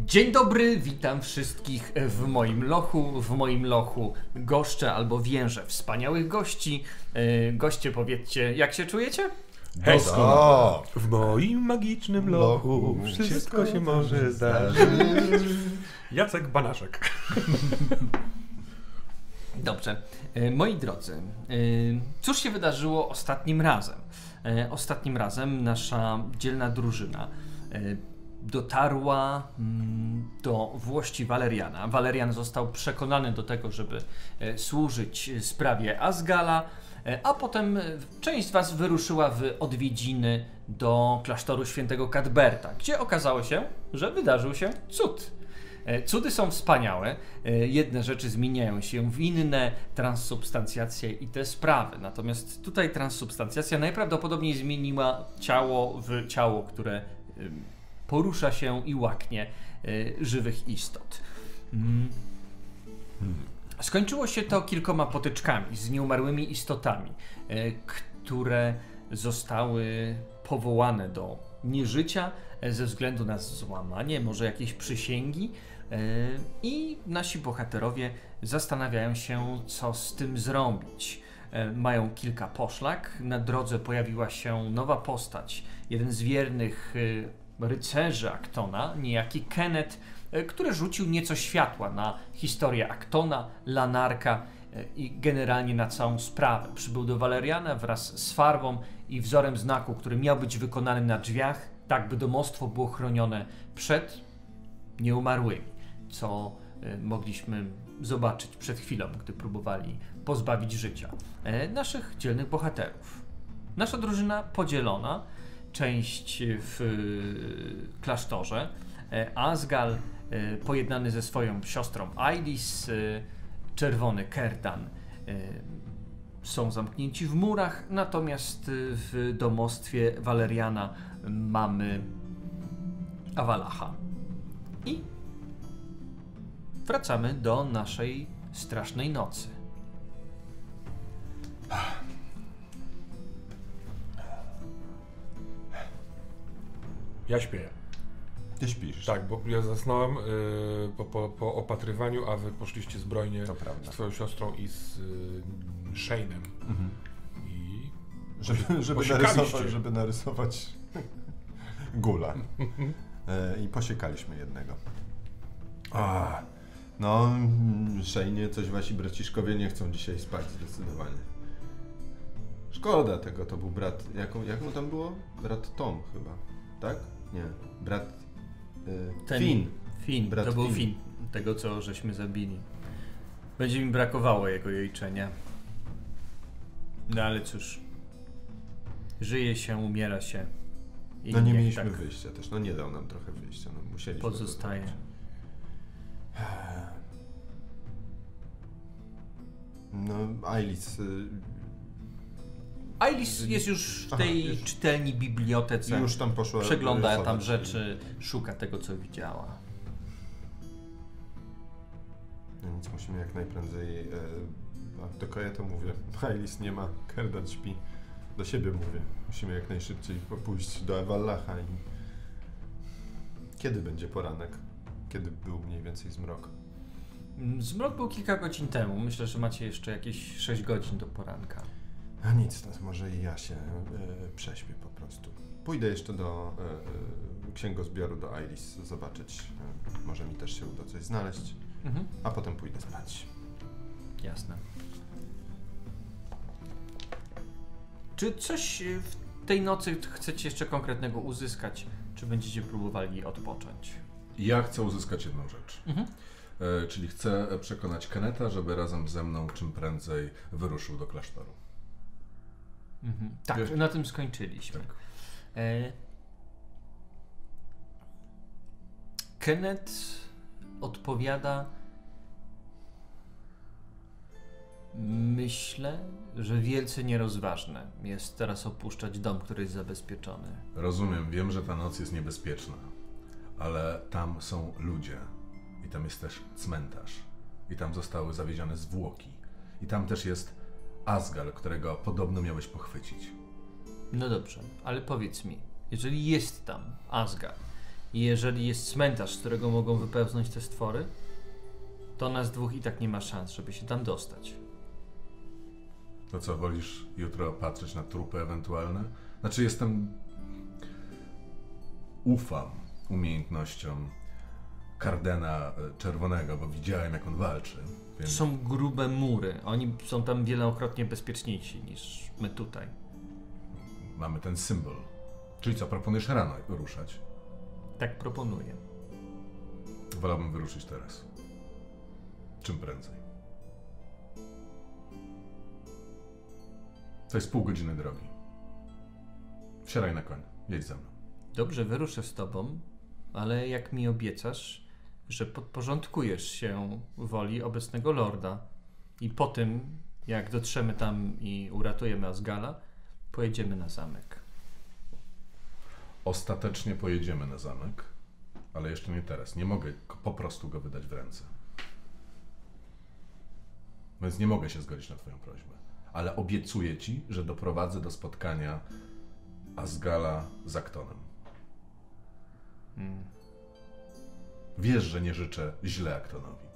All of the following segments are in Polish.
Dzień dobry, witam wszystkich w moim lochu. W moim lochu goszczę albo więże wspaniałych gości. Goście, powiedzcie, jak się czujecie? Hej, w moim magicznym lochu wszystko się może zdarzyć. Jacek Banaszek. Dobrze. Moi drodzy, cóż się wydarzyło ostatnim razem? Ostatnim razem nasza dzielna drużyna dotarła do włości Waleriana. Walerian został przekonany do tego, żeby służyć sprawie Asgala, a potem część z was wyruszyła w odwiedziny do klasztoru świętego Cadberta, gdzie okazało się, że wydarzył się cud. Cudy są wspaniałe, jedne rzeczy zmieniają się w inne, transsubstancjacje i te sprawy. Natomiast tutaj transsubstancjacja najprawdopodobniej zmieniła ciało w ciało, które porusza się i łaknie żywych istot. Skończyło się to kilkoma potyczkami z nieumarłymi istotami, które zostały powołane do nieżycia ze względu na złamanie może jakiejś przysięgi i nasi bohaterowie zastanawiają się, co z tym zrobić. Mają kilka poszlak, na drodze pojawiła się nowa postać, jeden z wiernych rycerzy Actona, niejaki Kenneth, który rzucił nieco światła na historię Actona, Lanarka i generalnie na całą sprawę. Przybył do Waleriana wraz z farbą i wzorem znaku, który miał być wykonany na drzwiach, tak by domostwo było chronione przed nieumarłymi, co mogliśmy zobaczyć przed chwilą, gdy próbowali pozbawić życia naszych dzielnych bohaterów. Nasza drużyna podzielona, część w klasztorze, Asgal pojednany ze swoją siostrą Ailis, czerwony Cerdan są zamknięci w murach, natomiast w domostwie Waleriana mamy Avalacha. I wracamy do naszej strasznej nocy. Ja śpię. Ty śpisz. Tak, bo ja zasnąłem po opatrywaniu, a wy poszliście zbrojnie z twoją siostrą i z Shane'em. Mhm. I żeby narysować gula. I posiekaliśmy jednego. No, Shane'ie, coś wasi braciszkowie nie chcą dzisiaj spać zdecydowanie. Szkoda tego, to był brat, jak mu tam było? Brat Tom chyba, tak? Nie, brat Finn. Finn, brat to był Finn. Finn, tego co żeśmy zabili. Będzie mi brakowało jego jojczenia. No ale cóż, żyje się, umiera się. I No nie niech mieliśmy tak wyjścia też, no nie dał nam trochę wyjścia, no musieliśmy. pozostaje. No, Ailis. Ailis jest już w tej czytelni bibliotece. Już tam poszła. Przegląda tam rzeczy, szuka tego, co widziała. No nic, musimy jak najprędzej. Tylko ja to mówię. Ailis nie ma, Cerdan śpi. Do siebie mówię. Musimy jak najszybciej pójść do Avallacha i... Kiedy będzie poranek? Kiedy był mniej więcej zmrok? Zmrok był kilka godzin temu. Myślę, że macie jeszcze jakieś 6 godzin do poranka. A nic, to może i ja się prześpię po prostu. Pójdę jeszcze do księgozbioru, do Ailis zobaczyć. Może mi też się uda coś znaleźć. A potem pójdę spać. Jasne. Czy coś w tej nocy chcecie jeszcze konkretnego uzyskać? Czy będziecie próbowali odpocząć? Ja chcę uzyskać jedną rzecz. Czyli chcę przekonać Kenneta, żeby razem ze mną czym prędzej wyruszył do klasztoru. Tak, na tym skończyliśmy. Tak. Kenneth odpowiada: myślę, że wielce nierozważne jest teraz opuszczać dom, który jest zabezpieczony. Rozumiem, wiem, że ta noc jest niebezpieczna, ale tam są ludzie i tam jest też cmentarz i tam zostały zawiezione zwłoki i tam też jest Asgal, którego podobno miałeś pochwycić. No dobrze, ale powiedz mi, jeżeli jest tam Asgard I jeżeli jest cmentarz, z którego mogą wypełznąć te stwory, to nas dwóch i tak nie ma szans, żeby się tam dostać. To co, wolisz jutro patrzeć na trupy ewentualne? Znaczy ufam umiejętnościom Kardena Czerwonego, bo widziałem, jak on walczy. Więc... Są grube mury. Oni są tam wielokrotnie bezpieczniejsi niż my tutaj. Mamy ten symbol. Czyli co, proponujesz rano ruszać? Tak proponuję. Wolałbym wyruszyć teraz. Czym prędzej. To jest pół godziny drogi. Wsiadaj na koń. Jedź ze mną. Dobrze, wyruszę z tobą, ale jak mi obiecasz, że podporządkujesz się woli obecnego lorda i po tym, jak dotrzemy tam i uratujemy Asgala, pojedziemy na zamek. Ostatecznie pojedziemy na zamek, ale jeszcze nie teraz. Nie mogę po prostu go wydać w ręce. Więc nie mogę się zgodzić na twoją prośbę. Ale obiecuję ci, że doprowadzę do spotkania Asgala z Aktonem. Wiesz, że nie życzę źle Aktonowi.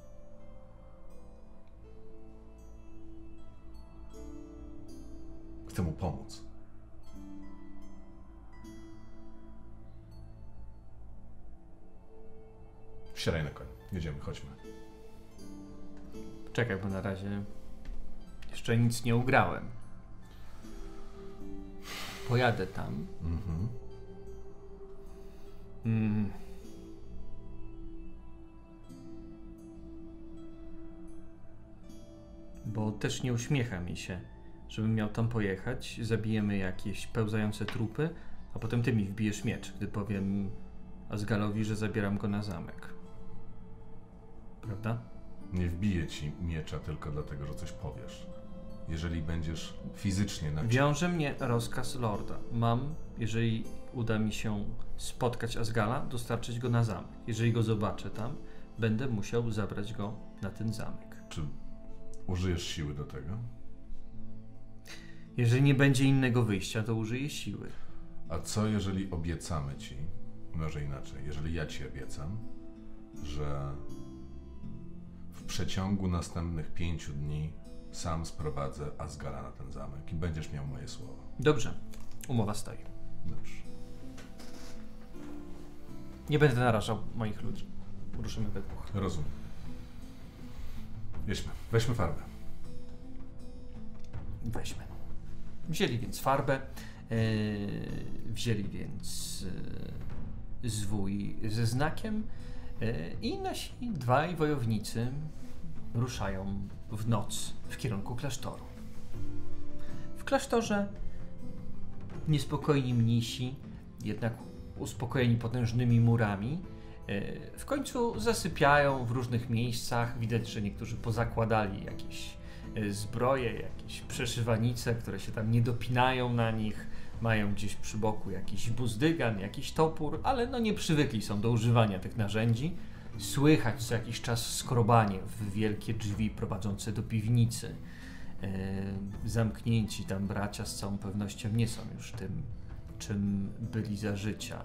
Chcę mu pomóc. Wsiadaj na koń. Jedziemy, chodźmy. Czekaj, bo na razie jeszcze nic nie ugrałem. Pojadę tam. Bo też nie uśmiecha mi się, żebym miał tam pojechać, zabijemy jakieś pełzające trupy, a potem ty mi wbijesz miecz, gdy powiem Asgalowi, że zabieram go na zamek. Prawda? Nie wbiję ci miecza tylko dlatego, że coś powiesz. Jeżeli będziesz fizycznie na... Wiąże mnie rozkaz lorda. Mam, jeżeli uda mi się spotkać Asgala, dostarczyć go na zamek. Jeżeli go zobaczę tam, będę musiał zabrać go na ten zamek. Czy użyjesz siły do tego? Jeżeli nie będzie innego wyjścia, to użyję siły. A co jeżeli obiecamy ci, może inaczej, jeżeli ja ci obiecam, że w przeciągu następnych 5 dni sam sprowadzę Asgala na ten zamek i będziesz miał moje słowo. Dobrze, umowa stoi. Dobrze. Nie będę narażał moich ludzi. Ruszymy we dwóch. Rozumiem. Jedźmy. Weźmy farbę. Weźmy. Wzięli więc farbę, wzięli więc zwój ze znakiem i nasi dwaj wojownicy ruszają w noc w kierunku klasztoru. W klasztorze niespokojni mnisi, jednak uspokojeni potężnymi murami, w końcu zasypiają w różnych miejscach. Widać, że niektórzy pozakładali jakieś zbroje, jakieś przeszywanice, które się tam nie dopinają na nich. Mają gdzieś przy boku jakiś buzdygan, jakiś topór, ale no nie przywykli są do używania tych narzędzi. Słychać co jakiś czas skrobanie w wielkie drzwi prowadzące do piwnicy. Zamknięci tam bracia z całą pewnością nie są już tym, czym byli za życia.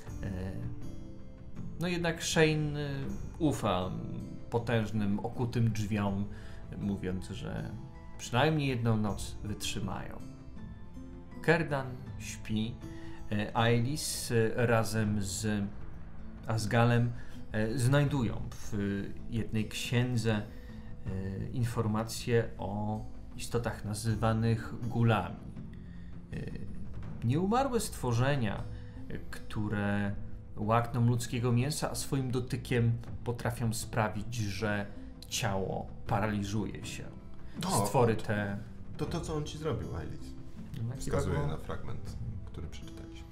No jednak Shane ufa potężnym, okutym drzwiom, mówiąc, że przynajmniej jedną noc wytrzymają. Círdan śpi, Aelis razem z Asgalem znajdują w jednej księdze informacje o istotach nazywanych gulami. Nieumarłe stworzenia, które łakną ludzkiego mięsa, a swoim dotykiem potrafią sprawić, że ciało paraliżuje się. Stwory te... To co on ci zrobił, Aelis? Wskazuje na fragment, który przeczytaliśmy.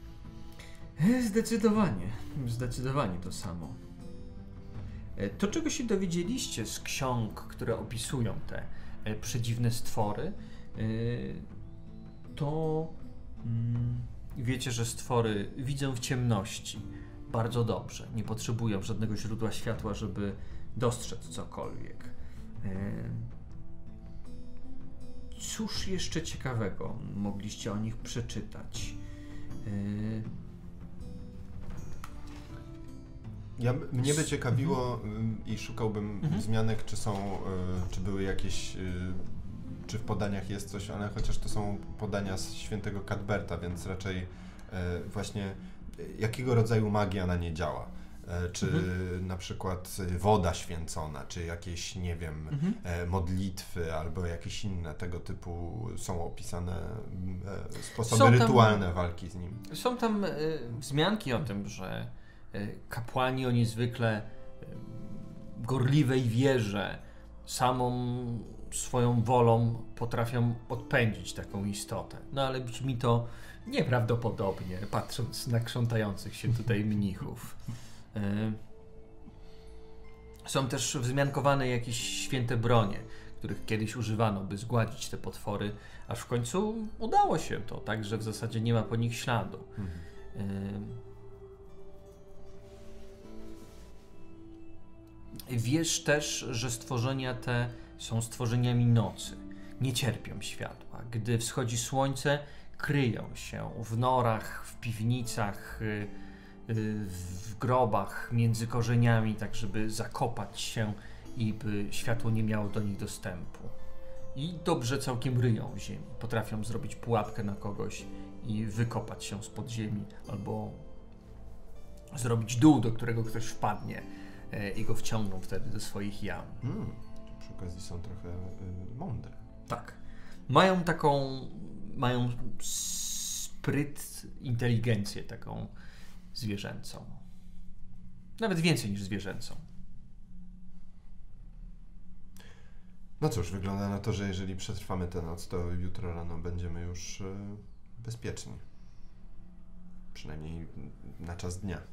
Zdecydowanie to samo. To, czego się dowiedzieliście z ksiąg, które opisują te przedziwne stwory, to wiecie, że stwory widzą w ciemności bardzo dobrze. Nie potrzebują żadnego źródła światła, żeby dostrzec cokolwiek. Cóż jeszcze ciekawego mogliście o nich przeczytać? Mnie by ciekawiło i szukałbym wzmianek, czy były jakieś, czy w podaniach jest coś, ale chociaż to są podania z świętego Cadberta, więc raczej właśnie jakiego rodzaju magia na nie działa. Czy na przykład woda święcona, czy jakieś, nie wiem, modlitwy, albo jakieś inne tego typu są opisane sposoby rytualne walki z nim. Są tam wzmianki o tym, że kapłani o niezwykle gorliwej wierze samą swoją wolą potrafią odpędzić taką istotę. No ale brzmi to nieprawdopodobnie, patrząc na krzątających się tutaj mnichów. Są też wzmiankowane jakieś święte bronie, których kiedyś używano, by zgładzić te potwory, aż w końcu udało się to, tak, że w zasadzie nie ma po nich śladu. Wiesz też, że stworzenia te są stworzeniami nocy, nie cierpią światła. Gdy wschodzi słońce, kryją się w norach, w piwnicach, w grobach, między korzeniami, tak żeby zakopać się i by światło nie miało do nich dostępu. I dobrze całkiem ryją w ziemi. Potrafią zrobić pułapkę na kogoś i wykopać się spod ziemi, albo zrobić dół, do którego ktoś wpadnie i go wciągną wtedy do swoich jam. Przy okazji są trochę mądre. Tak. Mają spryt, inteligencję taką zwierzęcą. Nawet więcej niż zwierzęcą. No cóż, wygląda na to, że jeżeli przetrwamy tę noc, to jutro rano będziemy już bezpieczni. Przynajmniej na czas dnia.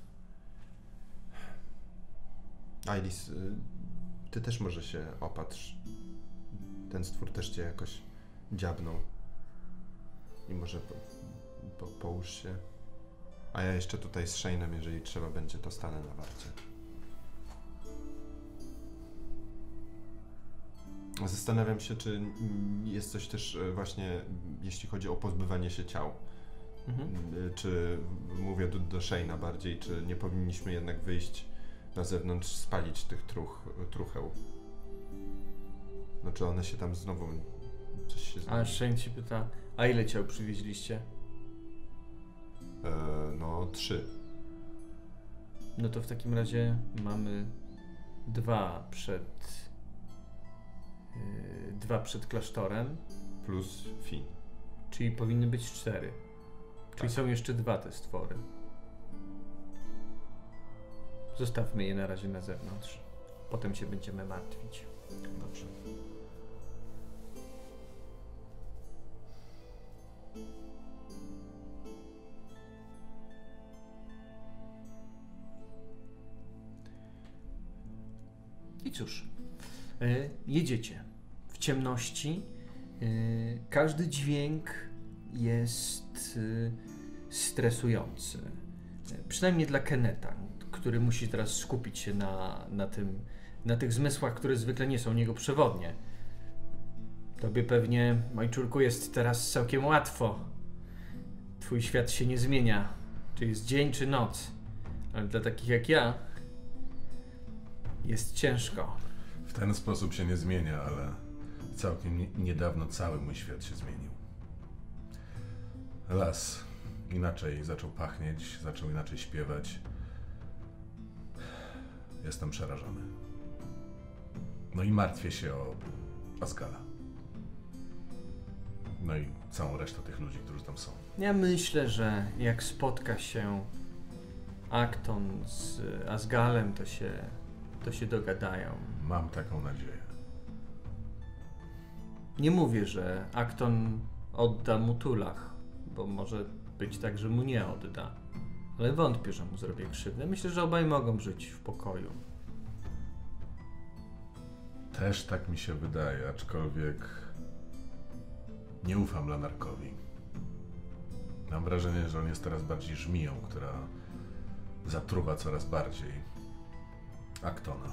Ailis, ty też może się opatrz. Ten stwór też cię jakoś dziabnął. I może połóż się. A ja jeszcze tutaj z Shane'em, jeżeli trzeba będzie, to stanę na warcie. Zastanawiam się, czy jest coś też właśnie, jeśli chodzi o pozbywanie się ciał. Czy mówię do Shane'a bardziej, czy nie powinniśmy jednak wyjść na zewnątrz, spalić tych trucheł. No czy one się tam znowu coś się A Shane ci pyta, a ile ciał przywieźliście? No 3. No to w takim razie mamy dwa przed klasztorem. Plus Finn. Czyli powinny być 4. Czyli są jeszcze 2 te stwory. Zostawmy je na razie na zewnątrz. Potem się będziemy martwić. Dobrze. I cóż, jedziecie w ciemności. Każdy dźwięk jest stresujący. Przynajmniej dla Kenneta, który musi teraz skupić się na tych zmysłach, które zwykle nie są niego przewodnie. Tobie pewnie, Majczurku, jest teraz całkiem łatwo. Twój świat się nie zmienia. Czy jest dzień, czy noc. Ale dla takich jak ja jest ciężko. W ten sposób się nie zmienia, ale całkiem niedawno cały mój świat się zmienił. Las inaczej zaczął pachnieć, zaczął inaczej śpiewać. Jestem przerażony. No i martwię się o Asgala. No i całą resztę tych ludzi, którzy tam są. Ja myślę, że jak spotka się Acton z Asgalem, to się dogadają. Mam taką nadzieję. Nie mówię, że Acton odda mu Tulach, bo może być tak, że mu nie odda. Ale wątpię, że mu zrobię krzywdę. Myślę, że obaj mogą żyć w pokoju. Też tak mi się wydaje, aczkolwiek nie ufam Lanarkowi. Mam wrażenie, że on jest teraz bardziej żmiją, która zatruwa coraz bardziej Actona.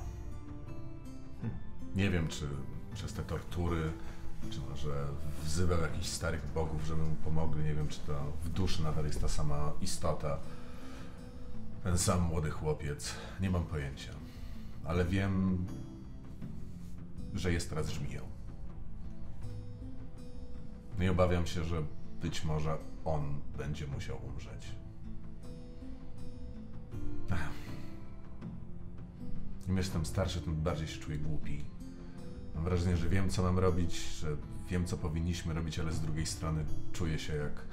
Nie wiem, czy przez te tortury, czy może wzywał jakichś starych bogów, żeby mu pomogli. Nie wiem, czy to w duszy nadal jest ta sama istota. Ten sam młody chłopiec, nie mam pojęcia, ale wiem, że jest teraz żmiją. I obawiam się, że być może on będzie musiał umrzeć. Im jestem starszy, tym bardziej się czuję głupi. Mam wrażenie, że wiem, co mam robić, że wiem, co powinniśmy robić, ale z drugiej strony czuję się jak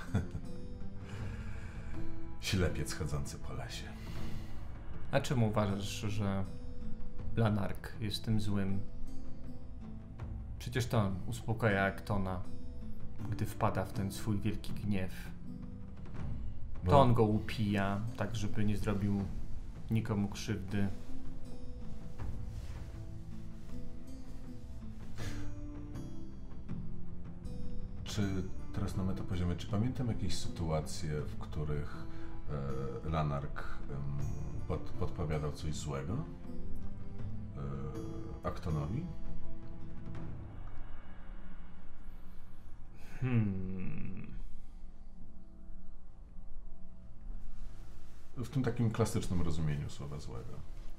ślepiec chodzący po lesie. A czemu uważasz, że Lanark jest tym złym? Przecież to on uspokaja Aktona, gdy wpada w ten swój wielki gniew. To on go upija, tak żeby nie zrobił nikomu krzywdy. Czy teraz na metapoziomie, czy pamiętam jakieś sytuacje, w których Lanark podpowiadał coś złego Aktonowi? W tym takim klasycznym rozumieniu słowa złego.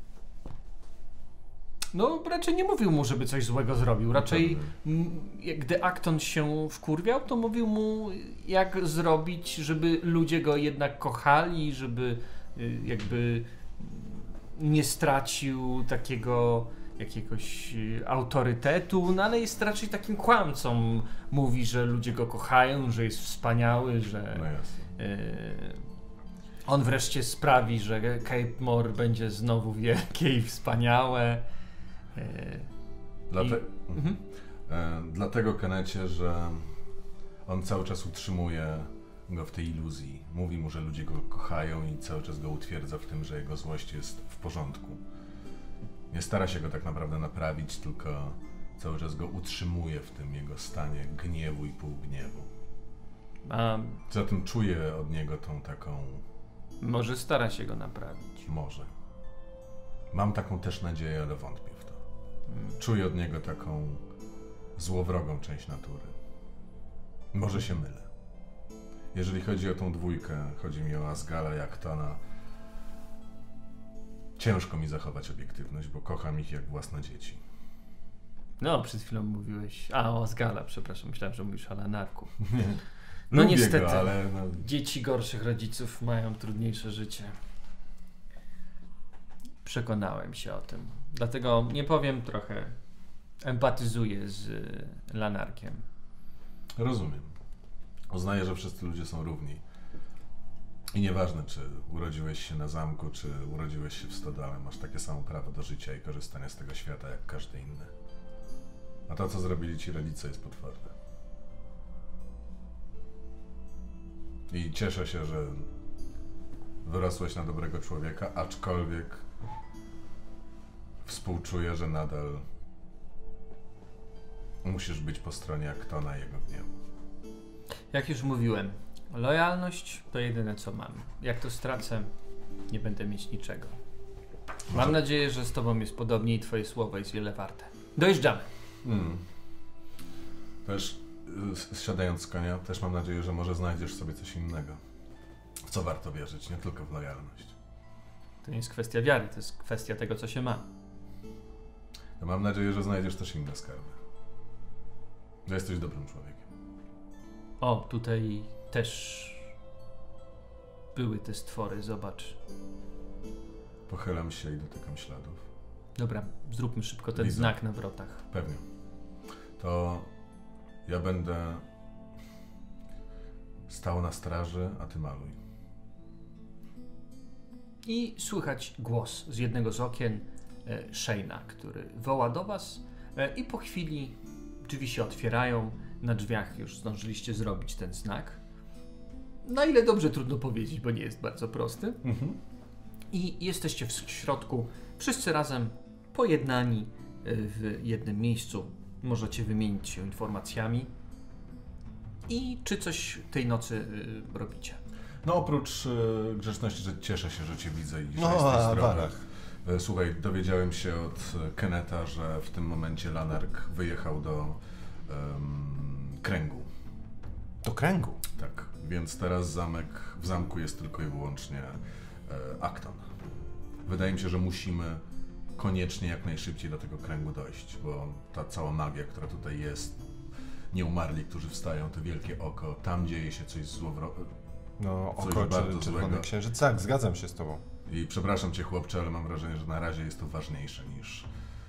No, raczej nie mówił mu, żeby coś złego zrobił. Raczej, gdy Akton się wkurwiał, to mówił mu, jak zrobić, żeby ludzie go jednak kochali, żeby jakby nie stracił takiego jakiegoś autorytetu, no ale jest raczej takim kłamcą. Mówi, że ludzie go kochają, że jest wspaniały, że on wreszcie sprawi, że Cape More będzie znowu wielkie i wspaniałe. Dlatego, Kenecie, że on cały czas utrzymuje go w tej iluzji. Mówi mu, że ludzie go kochają i cały czas go utwierdza w tym, że jego złość jest w porządku. Nie stara się go tak naprawdę naprawić, tylko cały czas go utrzymuje w tym jego stanie gniewu i półgniewu. Zatem czuję od niego tą taką... Może stara się go naprawić. Może. Mam taką też nadzieję, ale wątpię w to. Czuję od niego taką złowrogą część natury. Może się mylę. Jeżeli chodzi o tą dwójkę, chodzi mi o Asgala i Aktona, ciężko mi zachować obiektywność, bo kocham ich jak własne dzieci. No, przed chwilą mówiłeś... o Asgala, przepraszam, myślałem, że mówisz o Lanarku. No lubię niestety, go, ale dzieci gorszych rodziców mają trudniejsze życie. Przekonałem się o tym. Dlatego nie powiem, trochę empatyzuję z Lanarkiem. Rozumiem. Uznaję, że wszyscy ludzie są równi. I nieważne, czy urodziłeś się na zamku, czy urodziłeś się w stodole, masz takie samo prawo do życia i korzystania z tego świata, jak każdy inny. A to, co zrobili ci rodzice, jest potworne. I cieszę się, że wyrosłeś na dobrego człowieka, aczkolwiek współczuję, że nadal musisz być po stronie Aktona i jego gniewu. Jak już mówiłem, lojalność to jedyne, co mam. Jak to stracę, nie będę mieć niczego. Mam nadzieję, że z tobą jest podobnie i twoje słowo jest wiele warte. Dojeżdżamy. Też zsiadając z konia, też mam nadzieję, że może znajdziesz sobie coś innego. W co warto wierzyć, nie tylko w lojalność. To nie jest kwestia wiary, to jest kwestia tego, co się ma. Ja mam nadzieję, że znajdziesz też inne skarby. Że jesteś dobrym człowiekiem. O, tutaj też były te stwory, zobacz. Pochylam się i dotykam śladów. Dobra, zróbmy szybko ten znak na wrotach. Pewnie. To ja będę stał na straży, a ty maluj. I słychać głos z jednego z okien Shane'a, który woła do was i po chwili drzwi się otwierają. Na drzwiach już zdążyliście zrobić ten znak. Na ile dobrze, trudno powiedzieć, bo nie jest bardzo prosty. I jesteście w środku, wszyscy razem pojednani w jednym miejscu. Możecie wymienić się informacjami. I czy coś tej nocy robicie? No oprócz grzeczności, że cieszę się, że cię widzę i że jesteś zdrowy. Słuchaj, dowiedziałem się od Keneta, że w tym momencie Lanark wyjechał do Kręgu. Do Kręgu? Tak, więc teraz w zamku jest tylko i wyłącznie Acton. Wydaje mi się, że musimy koniecznie jak najszybciej do tego kręgu dojść, bo ta cała magia, która tutaj jest, nieumarli, którzy wstają, to wielkie oko, tam dzieje się coś No, coś oko bardzo czerwony złego. księżyc, tak, zgadzam się z tobą. I przepraszam cię, chłopcze, ale mam wrażenie, że na razie jest to ważniejsze niż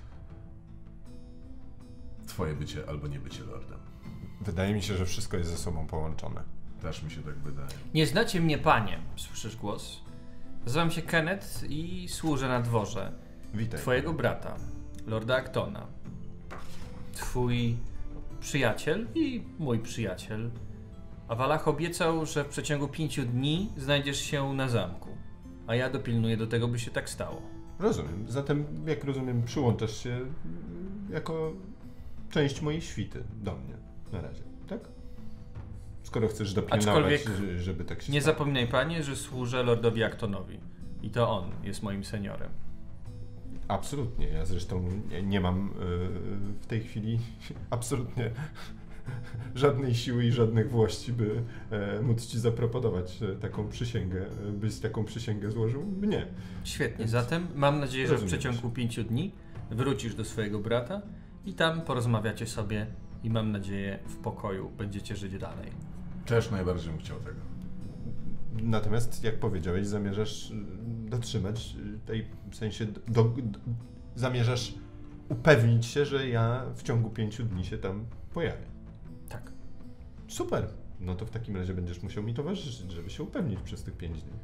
twoje bycie albo nie bycie lordem. Wydaje mi się, że wszystko jest ze sobą połączone. Też mi się tak wydaje. Nie znacie mnie, panie. Słyszysz głos? Nazywam się Kenneth i służę na dworze Witaj. twojego brata, Lorda Actona. Twój przyjaciel i mój przyjaciel Awalach obiecał, że w przeciągu 5 dni znajdziesz się na zamku, a ja dopilnuję do tego, by się tak stało. Rozumiem. Zatem, jak rozumiem, przyłączasz się jako część mojej świty do mnie na razie, tak? Skoro chcesz dopilnować, Aczkolwiek żeby tak się Nie stało. zapominaj, panie, że służę Lordowi Actonowi i to on jest moim seniorem. Absolutnie. Ja zresztą nie mam w tej chwili absolutnie żadnej siły i żadnych włości, by móc ci zaproponować taką przysięgę, byś taką przysięgę złożył mnie. Świetnie, Więc zatem mam nadzieję, że w rozumiem przeciągu 5 dni wrócisz do swojego brata i tam porozmawiacie sobie i mam nadzieję w pokoju będziecie żyć dalej. Też najbardziej bym chciał tego. Natomiast, jak powiedziałeś, zamierzasz dotrzymać tej, w sensie zamierzasz upewnić się, że ja w ciągu 5 dni się tam pojawię. Tak. Super. No to w takim razie będziesz musiał mi towarzyszyć, żeby się upewnić przez tych 5 dni.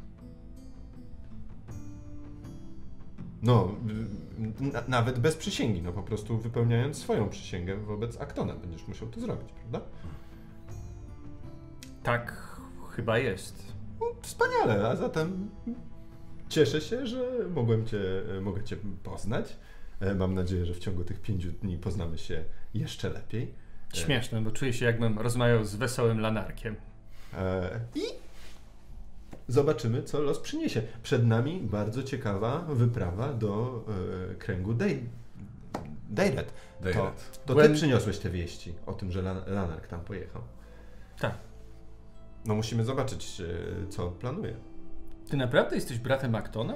No, nawet bez przysięgi, no po prostu wypełniając swoją przysięgę wobec Actona będziesz musiał to zrobić, prawda? Tak chyba jest. No, wspaniale, a zatem cieszę się, że mogę Cię poznać. Mam nadzieję, że w ciągu tych 5 dni poznamy się jeszcze lepiej. Śmieszne, bo czuję się jakbym rozmawiał z wesołym lanarkiem. I zobaczymy, co los przyniesie. Przed nami bardzo ciekawa wyprawa do kręgu Dejret. To ty przyniosłeś te wieści o tym, że Lanark tam pojechał. Tak. No musimy zobaczyć, co planuje. Ty naprawdę jesteś bratem Actona?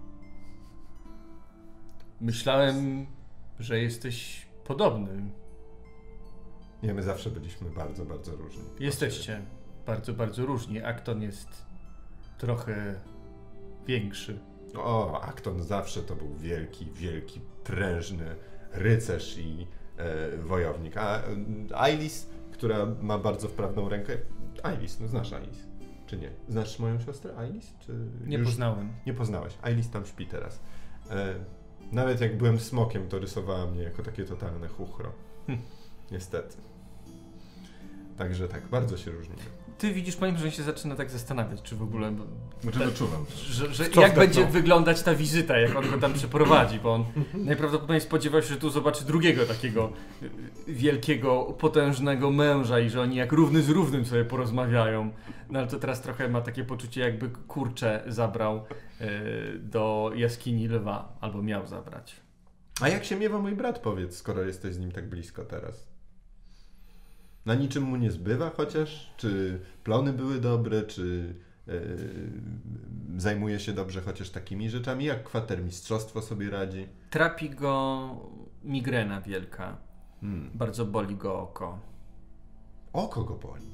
Myślałem, że jesteś podobny. Nie, my zawsze byliśmy bardzo, bardzo różni. Jesteście bardzo, bardzo różni. Acton jest trochę większy. O, Acton zawsze to był wielki, wielki, prężny rycerz i wojownik. A Ailis, która ma bardzo wprawną rękę... Ailis, no znasz Ailis, czy nie? Znasz moją siostrę Ailis? Czy Nie już poznałem. Nie poznałeś. Ailis tam śpi teraz. Nawet jak byłem smokiem, to rysowała mnie jako takie totalne chuchro. Niestety. Także tak, bardzo się różnimy. Ty widzisz, powiem, że się zaczyna tak zastanawiać, czy w ogóle... Znaczy wyczuwam. Że jak będzie wyglądać ta wizyta, jak on go tam przeprowadzi, bo on najprawdopodobniej spodziewał się, że tu zobaczy drugiego takiego wielkiego, potężnego męża i że oni jak równy z równym sobie porozmawiają. No ale to teraz trochę ma takie poczucie, jakby kurczę zabrał do jaskini lwa, albo miał zabrać. A jak się miewa mój brat, powiedz, skoro jesteś z nim tak blisko teraz? Na niczym mu nie zbywa chociaż? Czy plony były dobre? Czy zajmuje się dobrze chociaż takimi rzeczami? Jak kwatermistrzostwo sobie radzi? Trapi go migrena wielka. Bardzo boli go oko. Oko go boli.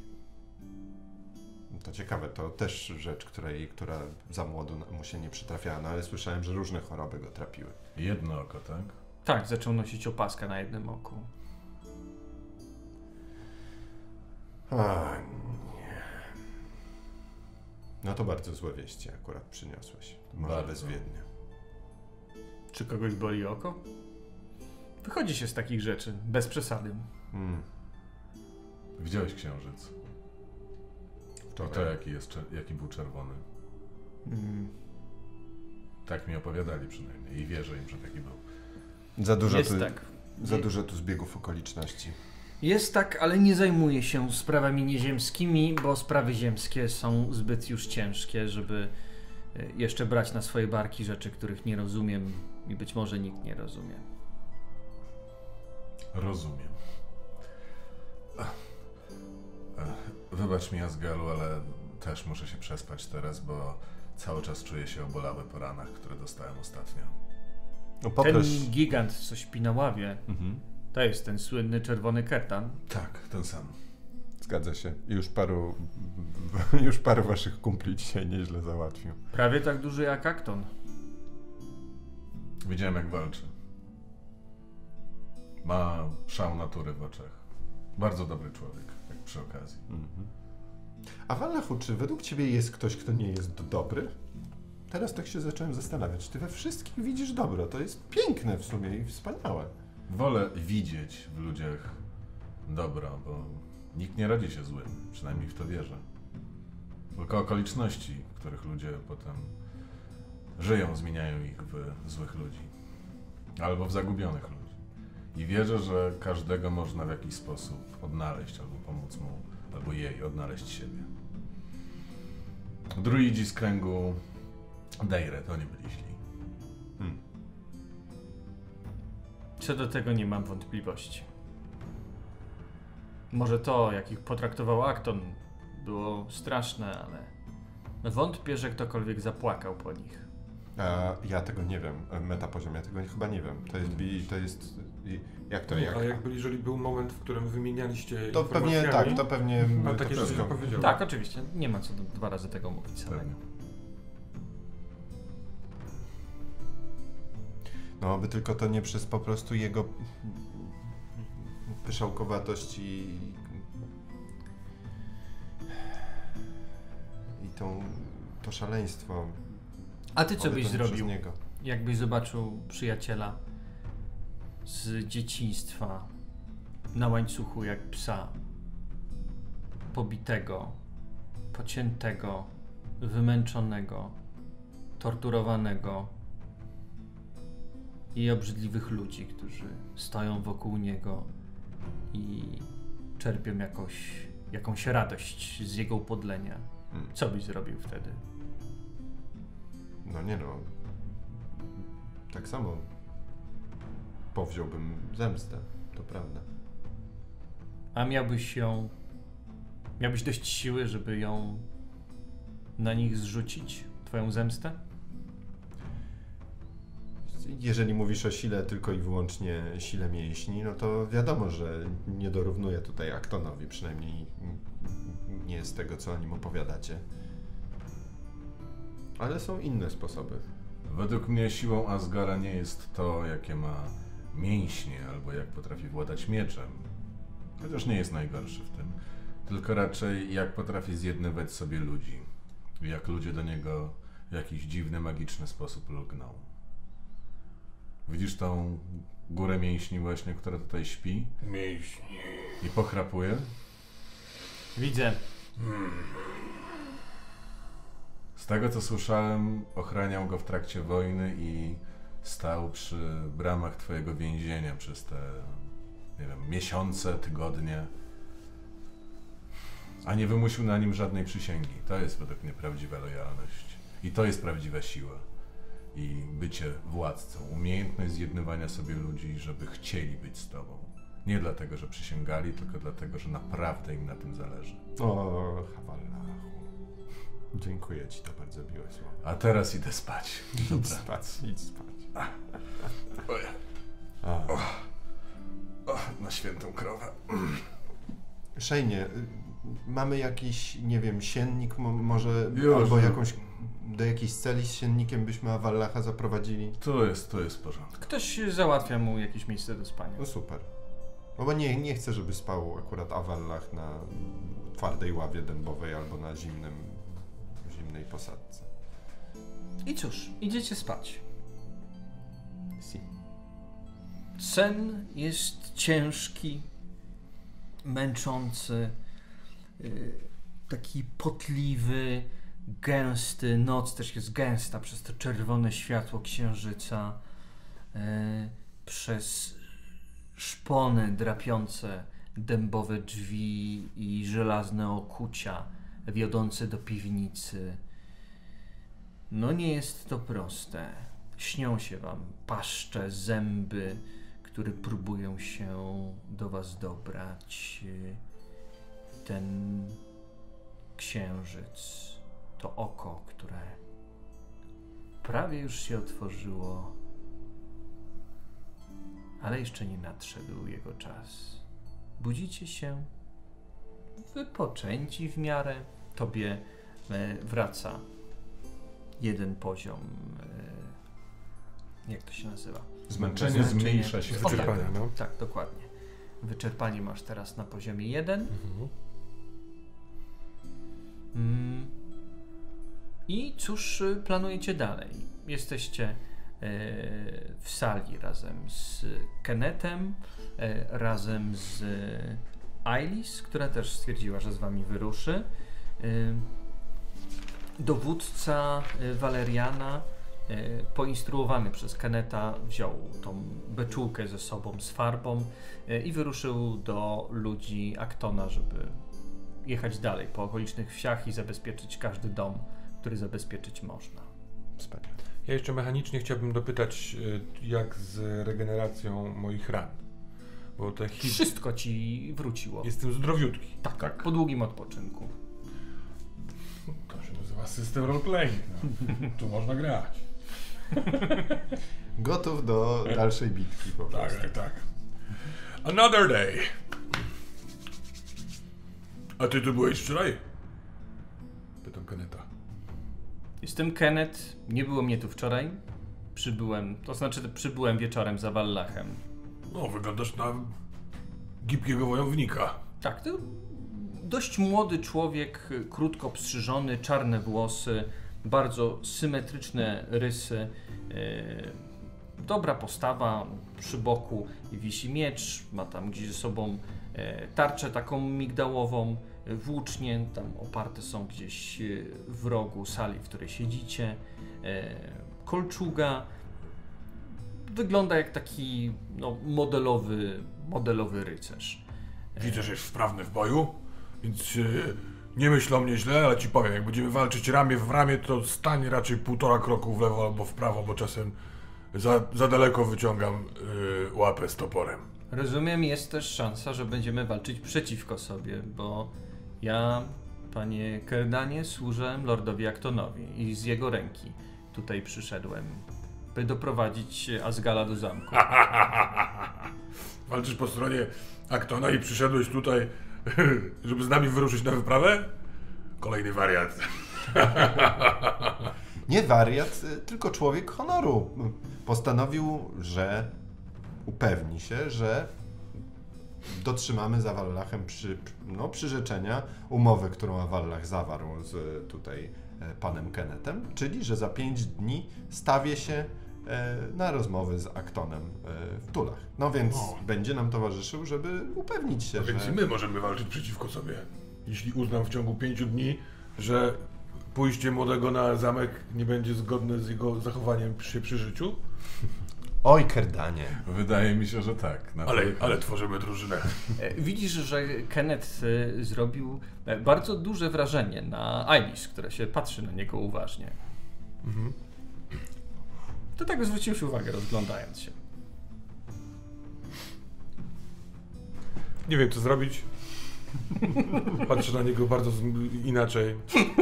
To ciekawe, to też rzecz, która za młodu mu się nie przytrafiała, no ale słyszałem, że różne choroby go trapiły. Jedno oko, tak? Tak, zaczął nosić opaskę na jednym oku. A nie. No to bardzo złe wieści akurat przyniosłeś. Może Bardzo. bezwiednie. Czy kogoś boli oko? Wychodzi się z takich rzeczy, bez przesady. Widziałeś księżyc. I to jaki był czerwony. Tak mi opowiadali przynajmniej i wierzę im, że taki był. Za dużo tu zbiegów okoliczności. Jest tak, ale nie zajmuję się sprawami nieziemskimi, bo sprawy ziemskie są zbyt już ciężkie, żeby jeszcze brać na swoje barki rzeczy, których nie rozumiem i być może nikt nie rozumie. Rozumiem. Wybacz mi, Asgalu, ale też muszę się przespać teraz, bo cały czas czuję się obolały po ranach, które dostałem ostatnio. No Ten poproś. gigant, co śpi na ławie, to jest ten słynny czerwony kertan. Tak, ten sam. Zgadza się. Już paru waszych kumpli dzisiaj nieźle załatwił. Prawie tak duży jak Akton. Widziałem, jak walczy. Ma szał natury w oczach. Bardzo dobry człowiek, jak przy okazji. A Wallachu, czy według ciebie jest ktoś, kto nie jest dobry? Teraz tak się zacząłem zastanawiać. Ty we wszystkich widzisz dobro. To jest piękne w sumie i wspaniałe. Wolę widzieć w ludziach dobro, bo nikt nie rodzi się złym, przynajmniej w to wierzę. Tylko okoliczności, w których ludzie potem żyją, zmieniają ich w złych ludzi. Albo w zagubionych ludzi. I wierzę, że każdego można w jakiś sposób odnaleźć, albo pomóc mu, albo jej odnaleźć siebie. Druidzi z kręgu Deire to nie byli źli. Co do tego nie mam wątpliwości. Może to, jak ich potraktował Akton, było straszne, ale wątpię, że ktokolwiek zapłakał po nich. Ja tego nie wiem. Metapoziom, ja tego chyba nie wiem. Jak to? A jeżeli był moment, w którym wymienialiście To pewnie informacjami, tak, to pewnie... Pan to takie rzeczy wszystko. powiedział. Tak, oczywiście. Nie ma co dwa razy tego mówić samego. No, by tylko to nie przez po prostu jego pyszałkowatość i to szaleństwo. A ty co Oby byś to nie przez zrobił, niego. jakbyś zobaczył przyjaciela z dzieciństwa na łańcuchu jak psa, pobitego, pociętego, wymęczonego, torturowanego i obrzydliwych ludzi, którzy stoją wokół niego i czerpią jakąś radość z jego upodlenia. Co byś zrobił wtedy? No nie no. Tak samo powziąłbym zemstę, to prawda. A miałbyś dość siły, żeby ją na nich zrzucić? Twoją zemstę? Jeżeli mówisz o sile tylko i wyłącznie sile mięśni, no to wiadomo, że nie dorównuję tutaj Aktonowi, przynajmniej nie z tego, co o nim opowiadacie. Ale są inne sposoby. Według mnie siłą Asgara nie jest to, jakie ma mięśnie, albo jak potrafi władać mieczem. Chociaż nie jest najgorszy w tym. Tylko raczej jak potrafi zjednywać sobie ludzi. I jak ludzie do niego w jakiś dziwny, magiczny sposób lgną. Widzisz tą górę mięśni właśnie, która tutaj śpi? Mięśni. I pochrapuje? Widzę. Z tego co słyszałem, ochraniał go w trakcie wojny i stał przy bramach twojego więzienia przez te, nie wiem, miesiące, tygodnie, a nie wymusił na nim żadnej przysięgi. To jest według mnie prawdziwa lojalność. I to jest prawdziwa siła. I bycie władcą, umiejętność zjednywania sobie ludzi, żeby chcieli być z tobą. Nie dlatego, że przysięgali, tylko dlatego, że naprawdę im na tym zależy. O, Wallachu. Dziękuję ci, to bardzo miłe słowo. A teraz idę spać. Idź spać, idź spać. Oje. Na świętą krowę. Szejnie, mamy jakiś, nie wiem, siennik może, Już. albo do jakiejś celi z siennikiem byśmy Wallacha zaprowadzili? To jest w porządku. Ktoś załatwia mu jakieś miejsce do spania. No super. No bo nie chcę, żeby spał akurat Wallach na twardej ławie dębowej albo na zimnej posadce. I cóż, idziecie spać. Si. Sen jest ciężki, męczący, taki potliwy, gęsty. Noc też jest gęsta przez to czerwone światło księżyca, przez szpony drapiące dębowe drzwi i żelazne okucia wiodące do piwnicy. No nie jest to proste. Śnią się wam paszcze, zęby, które próbują się do was dobrać. Ten księżyc, to oko, które prawie już się otworzyło, ale jeszcze nie nadszedł jego czas. Budzicie się wypoczęci w miarę. Tobie wraca jeden poziom, jak to się nazywa? Zmęczenie zmniejsza się. Wyczerpania, no. Tak, dokładnie. Wyczerpanie masz teraz na poziomie 1. I cóż planujecie dalej? Jesteście w sali razem z Kennethem, razem z Ailis, która też stwierdziła, że z wami wyruszy. Dowódca Waleriana, poinstruowany przez Kennetha, wziął tą beczułkę ze sobą z farbą i wyruszył do ludzi Actona, żeby jechać dalej po okolicznych wsiach i zabezpieczyć każdy dom, który zabezpieczyć można. Wspaniale. Ja jeszcze mechanicznie chciałbym dopytać, jak z regeneracją moich ran. Bo te Wszystko ci wróciło. Jestem zdrowiutki. Tak, po długim odpoczynku. To się nazywa system roleplaying. No. Tu można grać. Gotów do dalszej bitki po prostu. Tak. Another day. A ty tu byłeś wczoraj? Pytam Kennetha. Jestem Kenneth, nie było mnie tu wczoraj. Przybyłem wieczorem za Wallachem. No, wyglądasz na gibkiego wojownika. Tak, to dość młody człowiek, krótko obstrzyżony, czarne włosy, bardzo symetryczne rysy, dobra postawa, przy boku wisi miecz, ma tam gdzieś ze sobą tarczę taką migdałową, włócznie tam oparte są gdzieś w rogu sali, w której siedzicie, kolczuga. Wygląda jak taki modelowy rycerz. Widzę, że jest wprawny w boju, więc nie myśl o mnie źle, ale ci powiem, jak będziemy walczyć ramię w ramię, to stań raczej 1,5 kroku w lewo albo w prawo, bo czasem za daleko wyciągam łapę z toporem. Rozumiem, jest też szansa, że będziemy walczyć przeciwko sobie, bo ja, panie Kerdanie, służę lordowi Actonowi i z jego ręki tutaj przyszedłem, by doprowadzić Asgala do zamku. Walczysz po stronie Actona i przyszedłeś tutaj, żeby z nami wyruszyć na wyprawę? Kolejny wariat. Nie wariat, tylko człowiek honoru. Postanowił, że upewni się, że dotrzymamy za Wallachem przyrzeczenia umowy, którą Wallach zawarł z tutaj panem Kennethem, czyli że za 5 dni stawię się na rozmowy z Actonem w Tulach. No więc będzie nam towarzyszył, żeby upewnić się, Więc i my możemy walczyć przeciwko sobie. Jeśli uznam w ciągu 5 dni, że pójście młodego na zamek nie będzie zgodne z jego zachowaniem przy życiu. Oj, Kerdanie. Wydaje mi się, że tak. Ale tworzymy drużynę. Widzisz, że Kenneth zrobił bardzo duże wrażenie na Ailis, która się patrzy na niego uważnie. Mhm. To tak zwróciłeś uwagę, rozglądając się. Nie wiem, co zrobić. Patrzę na niego bardzo inaczej.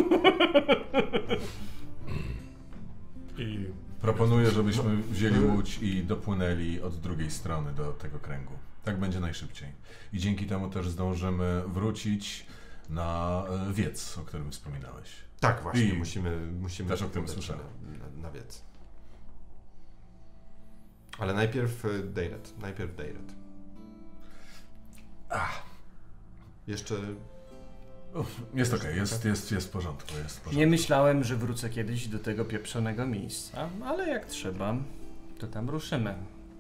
I proponuję, żebyśmy wzięli łódź i dopłynęli od drugiej strony do tego kręgu. Tak będzie najszybciej. I dzięki temu też zdążymy wrócić na wiec, o którym wspominałeś. Tak, właśnie, I musimy też o tym słyszałem. Na wiec. Ale najpierw Dejret. Jeszcze... Jest okej, jest w porządku, Nie myślałem, że wrócę kiedyś do tego pieprzonego miejsca, ale jak trzeba, to tam ruszymy.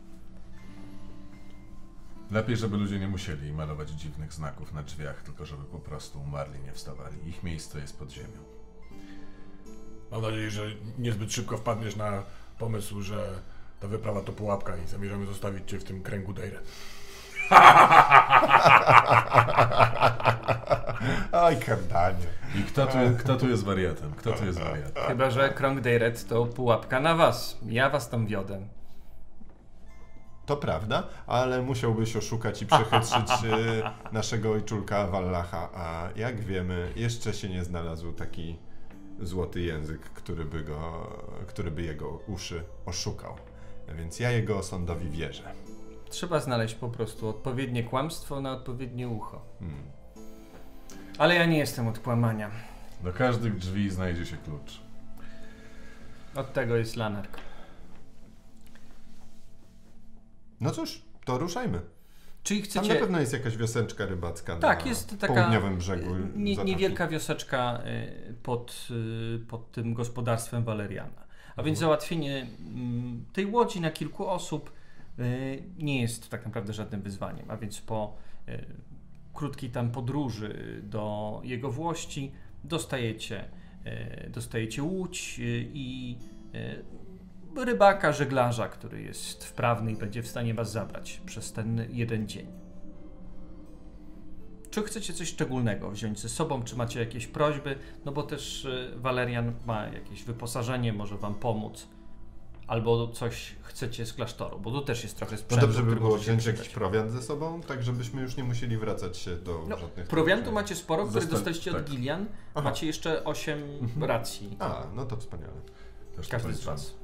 Lepiej, żeby ludzie nie musieli malować dziwnych znaków na drzwiach, tylko żeby po prostu umarli nie wstawali. Ich miejsce jest pod ziemią. Mam nadzieję, że niezbyt szybko wpadniesz na pomysł, że ta wyprawa to pułapka i zamierzamy zostawić cię w tym kręgu Dejret. Oj, Kerdanie. I kto tu jest wariatem? Kto tu jest wariatem? Chyba że krąg Dejret to pułapka na was. Ja was tam wiodę. To prawda, ale musiałbyś oszukać i przechytrzyć naszego ojczulka Wallacha, a jak wiemy, jeszcze się nie znalazł taki złoty język, który by jego uszy oszukał. Więc ja jego osądowi wierzę. Trzeba znaleźć po prostu odpowiednie kłamstwo na odpowiednie ucho. Ale ja nie jestem od kłamania. Do każdych drzwi znajdzie się klucz. Od tego jest Lanark. No cóż, to ruszajmy. Czyli Tam chcecie... na pewno jest jakaś wioseczka rybacka Tak, na jest taka południowym brzegu niewielka wioseczka pod tym gospodarstwem Waleriana. A więc załatwienie tej łodzi na kilku osób nie jest tak naprawdę żadnym wyzwaniem. A więc po krótkiej tam podróży do jego włości dostajecie łódź i rybaka, żeglarza, który jest wprawny i będzie w stanie was zabrać przez ten jeden dzień. Czy chcecie coś szczególnego wziąć ze sobą, czy macie jakieś prośby? No bo też Walerian ma jakieś wyposażenie, może wam pomóc. Albo coś chcecie z klasztoru, bo tu też jest trochę No sprzętu. dobrze by który było możecie wziąć przydać. jakiś prowiant ze sobą, tak żebyśmy już nie musieli wracać się do No, żadnych... prowiantu macie sporo, który dostaliście tak. od Gillian. Aha. Macie jeszcze 8 racji. A, no to wspaniale. Też to Każdy z kończę. was.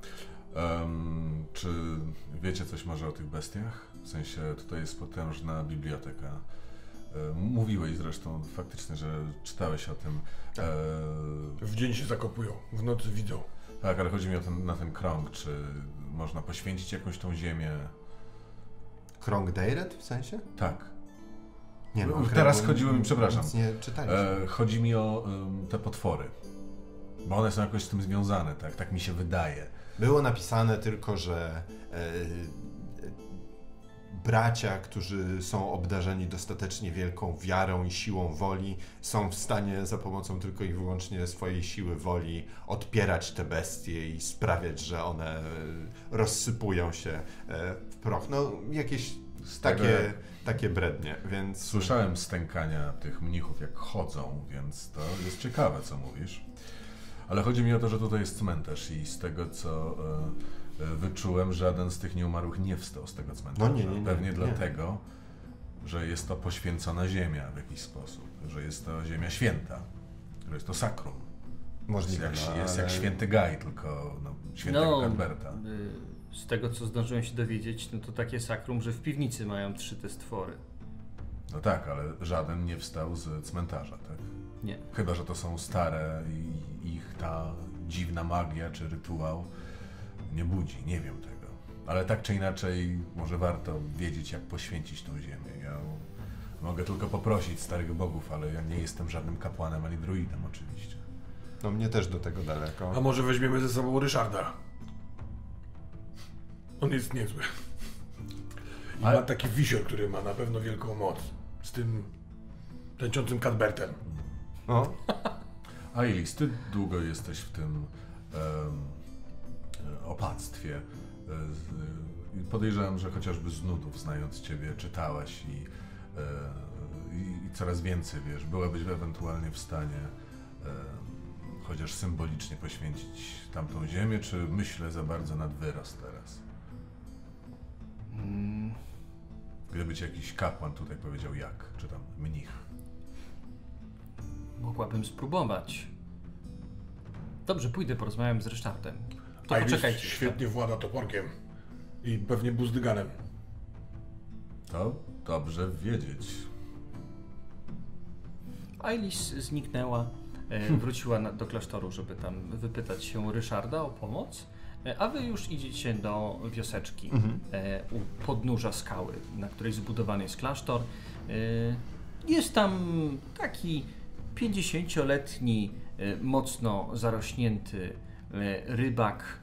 Czy wiecie coś może o tych bestiach? W sensie tutaj jest potężna biblioteka. Mówiłeś zresztą faktycznie, że czytałeś o tym. W dzień się zakopują, w nocy widzą. Tak, ale chodzi mi na ten krąg. Czy można poświęcić jakąś tą ziemię? Krąg Dejret w sensie? Tak. Nie no, Teraz chodziło mi, przepraszam. Nic nie czytaliśmy. Chodzi mi o te potwory. Bo one są jakoś z tym związane, tak? Tak mi się wydaje. Było napisane tylko, że bracia, którzy są obdarzeni dostatecznie wielką wiarą i siłą woli, są w stanie za pomocą tylko i wyłącznie swojej siły woli odpierać te bestie i sprawiać, że one rozsypują się w proch. No jakieś takie brednie, więc... Słyszałem stękania tych mnichów, jak chodzą, więc to jest ciekawe, co mówisz. Ale chodzi mi o to, że tutaj jest cmentarz i z tego, co wyczułem, żaden z tych nieumarłych nie wstał z tego cmentarza. No nie. Pewnie dlatego, że jest to poświęcona ziemia w jakiś sposób, że jest to ziemia święta, że jest to sakrum. Możliwe, Jest jak święty Gaj, tylko świętego Cadberta. Z tego, co zdążyłem się dowiedzieć, no to takie sakrum, że w piwnicy mają 3 te stwory. No tak, ale żaden nie wstał z cmentarza, tak? Nie. Chyba że to są stare i ich ta dziwna magia czy rytuał nie budzi, nie wiem tego. Ale tak czy inaczej może warto wiedzieć, jak poświęcić tą ziemię. Ja mogę tylko poprosić starych bogów, ale ja nie jestem żadnym kapłanem ani druidem oczywiście. No mnie też do tego daleko. A może weźmiemy ze sobą Ryszarda? On jest niezły. I ma taki wisior, który ma na pewno wielką moc. Z tym tańczącym Cadbertem. No. Ailis, ty długo jesteś w tym opactwie. Podejrzewam, że chociażby z nudów, znając ciebie, czytałaś i coraz więcej wiesz. Byłabyś ewentualnie w stanie chociaż symbolicznie poświęcić tamtą ziemię, czy myślę za bardzo nad wyraz teraz? Gdyby ci jakiś kapłan tutaj powiedział jak, czy tam mnich. Mogłabym spróbować. Dobrze, pójdę, porozmawiam z Ryszardem. To Ailis poczekajcie. świetnie włada toporkiem. I pewnie buzdyganem. To dobrze wiedzieć. Ailis zniknęła, wróciła do klasztoru, żeby tam wypytać się Ryszarda o pomoc, a wy już idziecie do wioseczki u podnóża skały, na której zbudowany jest klasztor. Jest tam taki 50-letni, mocno zarośnięty rybak.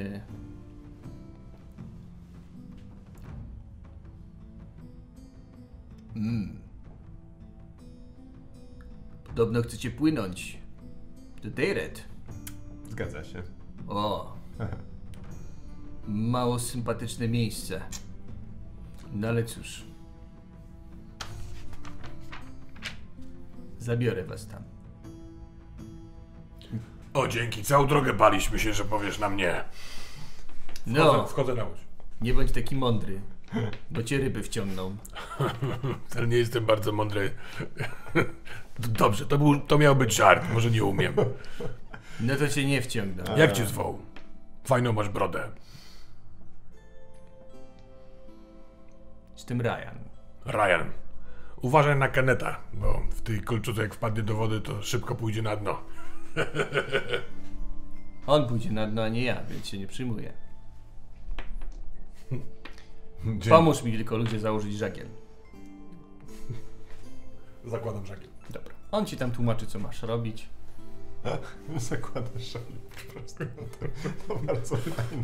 Podobno chcecie płynąć do Dejret. Zgadza się. O, mało sympatyczne miejsce. No ale cóż. Zabiorę was tam. O, dzięki. Całą drogę baliśmy się, że powiesz na mnie. No, Wchodzę na łódź. nie bądź taki mądry. Bo cię ryby wciągną. Ale nie jestem bardzo mądry. Dobrze, to miał być żart, może nie umiem. No to cię nie wciągną. Jak cię zwoł? Fajną masz brodę. Z tym Ryan. Ryan. Uważaj na Keneta, bo w tej kolczudze jak wpadnie do wody, to szybko pójdzie na dno. On pójdzie na dno, a nie ja, więc się nie przyjmuję. Pomóż mi tylko, ludzie, założyć żagiel. Zakładam żagiel. Dobra. On ci tam tłumaczy, co masz robić. Zakładasz szalik po prostu. To bardzo fajne.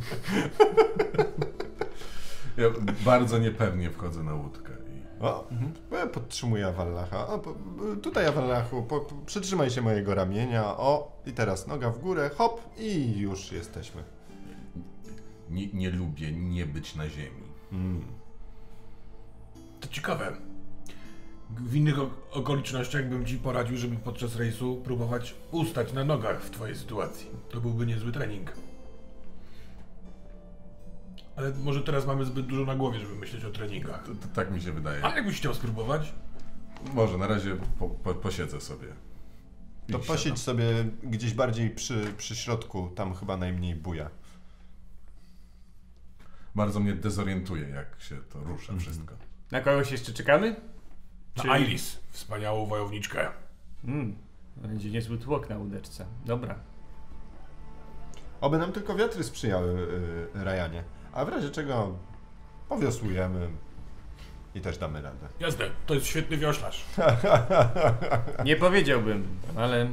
Ja bardzo niepewnie wchodzę na łódkę. Bo ja podtrzymuję Avallacha. Tutaj Avallachu, przytrzymaj się mojego ramienia. O, i teraz noga w górę, hop, i już jesteśmy. Nie lubię nie być na ziemi. To ciekawe. W innych okolicznościach bym ci poradził, żeby podczas rejsu próbować ustać na nogach w twojej sytuacji. To byłby niezły trening. Ale może teraz mamy zbyt dużo na głowie, żeby myśleć o treningach. To tak mi się wydaje. A jakbyś chciał spróbować? Może, na razie posiedzę sobie. To posiedź sobie gdzieś bardziej przy środku, tam chyba najmniej buja. Bardzo mnie dezorientuje, jak się to rusza wszystko. Na kogoś jeszcze czekamy? Na Iris, wspaniałą wojowniczkę. Będzie niezły tłok na łódeczce. Dobra. Oby nam tylko wiatry sprzyjały, Ryanie. A w razie czego powiosłujemy i też damy radę. Jasne, to jest świetny wioślarz. Nie powiedziałbym, ale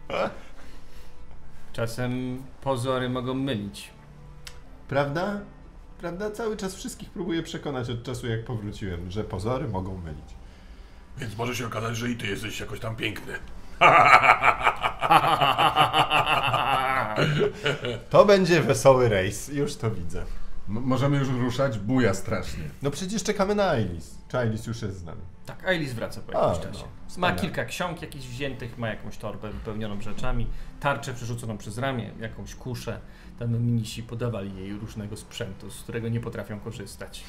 czasem pozory mogą mylić. Prawda? Prawda? Cały czas wszystkich próbuję przekonać od czasu, jak powróciłem, że pozory mogą mylić. Więc może się okazać, że i ty jesteś jakoś tam piękny. To będzie wesoły rejs, już to widzę. Możemy już ruszać? Buja strasznie. No przecież czekamy na Ailis. Czy Ailis już jest z nami? Tak, Ailis wraca po jakimś czasie. Ma wspaniale. kilka ksiąg jakichś wziętych, ma jakąś torbę wypełnioną rzeczami, tarczę przerzuconą przez ramię, jakąś kuszę. Tam minisi podawali jej różnego sprzętu, z którego nie potrafią korzystać.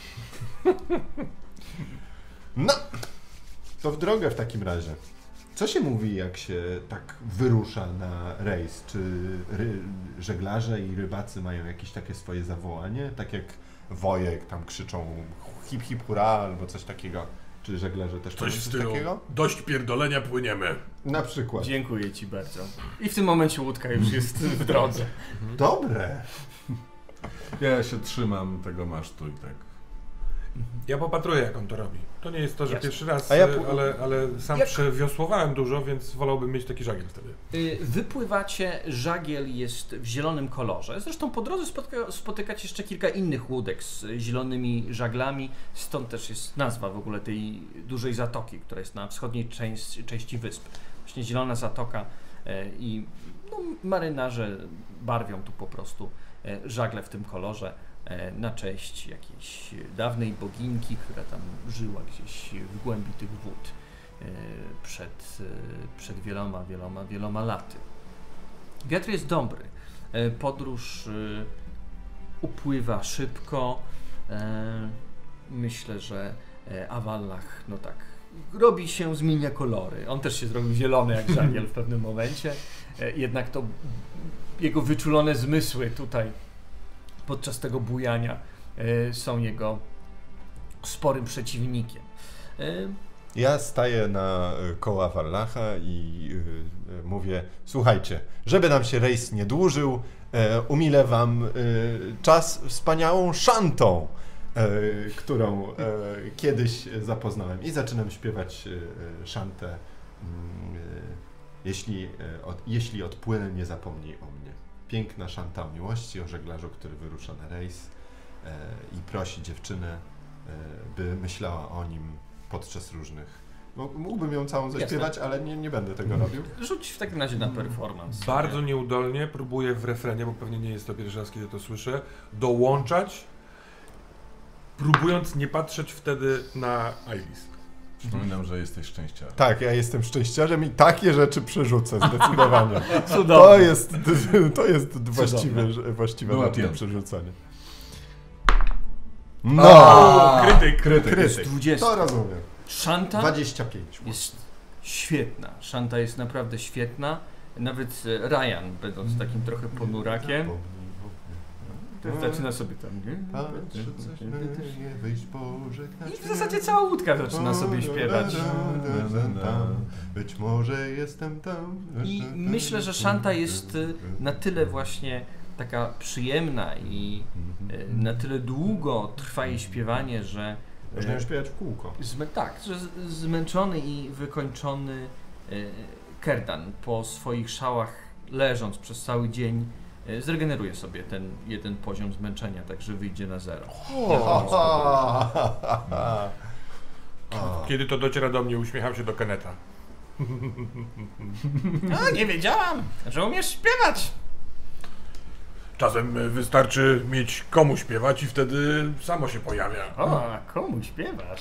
No, to w drogę w takim razie. Co się mówi, jak się tak wyrusza na rejs? Czy żeglarze i rybacy mają jakieś takie swoje zawołanie? Tak jak Wojek tam krzyczą hip hip hurra albo coś takiego. Czy żeglarze też Coś mają w coś stylu, takiego? dość pierdolenia, płyniemy. Na przykład. Dziękuję ci bardzo. I w tym momencie łódka już jest w drodze. Dobre. Ja się trzymam tego masztu i tak. Ja popatruję, jak on to robi. To nie jest to, że Jasne. pierwszy raz, A ja ale sam przewiosłowałem dużo, więc wolałbym mieć taki żagiel wtedy. Wypływacie, żagiel jest w zielonym kolorze. Zresztą po drodze spotykacie jeszcze kilka innych łódek z zielonymi żaglami. Stąd też jest nazwa w ogóle tej dużej zatoki, która jest na wschodniej części wysp. Właśnie zielona zatoka i marynarze barwią tu po prostu żagle w tym kolorze na cześć jakiejś dawnej boginki, która tam żyła gdzieś w głębi tych wód przed wieloma laty. Wiatr jest dobry. Podróż upływa szybko. Myślę, że Avallach, no tak, zmienia kolory. On też się zrobił zielony jak żagiel w pewnym momencie. Jednak to jego wyczulone zmysły tutaj podczas tego bujania są jego sporym przeciwnikiem. Ja staję na koło Avallacha i mówię, słuchajcie, żeby nam się rejs nie dłużył, umilę wam czas wspaniałą szantą, którą kiedyś zapoznałem. I zaczynam śpiewać szantę, jeśli odpłynę, nie zapomnij o mnie. Piękna szanta o miłości, o żeglarzu, który wyrusza na rejs i prosi dziewczynę, by myślała o nim podczas różnych... Mógłbym ją całą zaśpiewać, jasne, ale nie będę tego robił. Rzuć w takim razie na performance. Bardzo nieudolnie próbuję w refrenie, bo pewnie nie jest to pierwszy raz, kiedy to słyszę, dołączać, próbując nie patrzeć wtedy na Iris. Przypominam, że jesteś szczęściarzem. Tak, ja jestem szczęściarzem i takie rzeczy przerzucę zdecydowanie. To jest właściwe na przerzucanie. No! Krytyk. Jest 20. To rozumiem. Szanta 25. jest świetna. Szanta jest naprawdę świetna. Nawet Ryan, będąc takim trochę ponurakiem, zaczyna sobie tam, nie? I w zasadzie cała łódka zaczyna sobie śpiewać. Być może jestem tam. I myślę, że szanta jest na tyle właśnie taka przyjemna i na tyle długo trwa jej śpiewanie, że Można ją śpiewać w kółko. tak, że zmęczony i wykończony Kerdan po swoich szałach leżąc przez cały dzień zregeneruje sobie ten jeden poziom zmęczenia, tak że wyjdzie na 0. Kiedy to dociera do mnie, uśmiecham się do Keneta. No, nie wiedziałam, że umiesz śpiewać. Czasem wystarczy mieć komu śpiewać i wtedy samo się pojawia. O, a komu śpiewasz?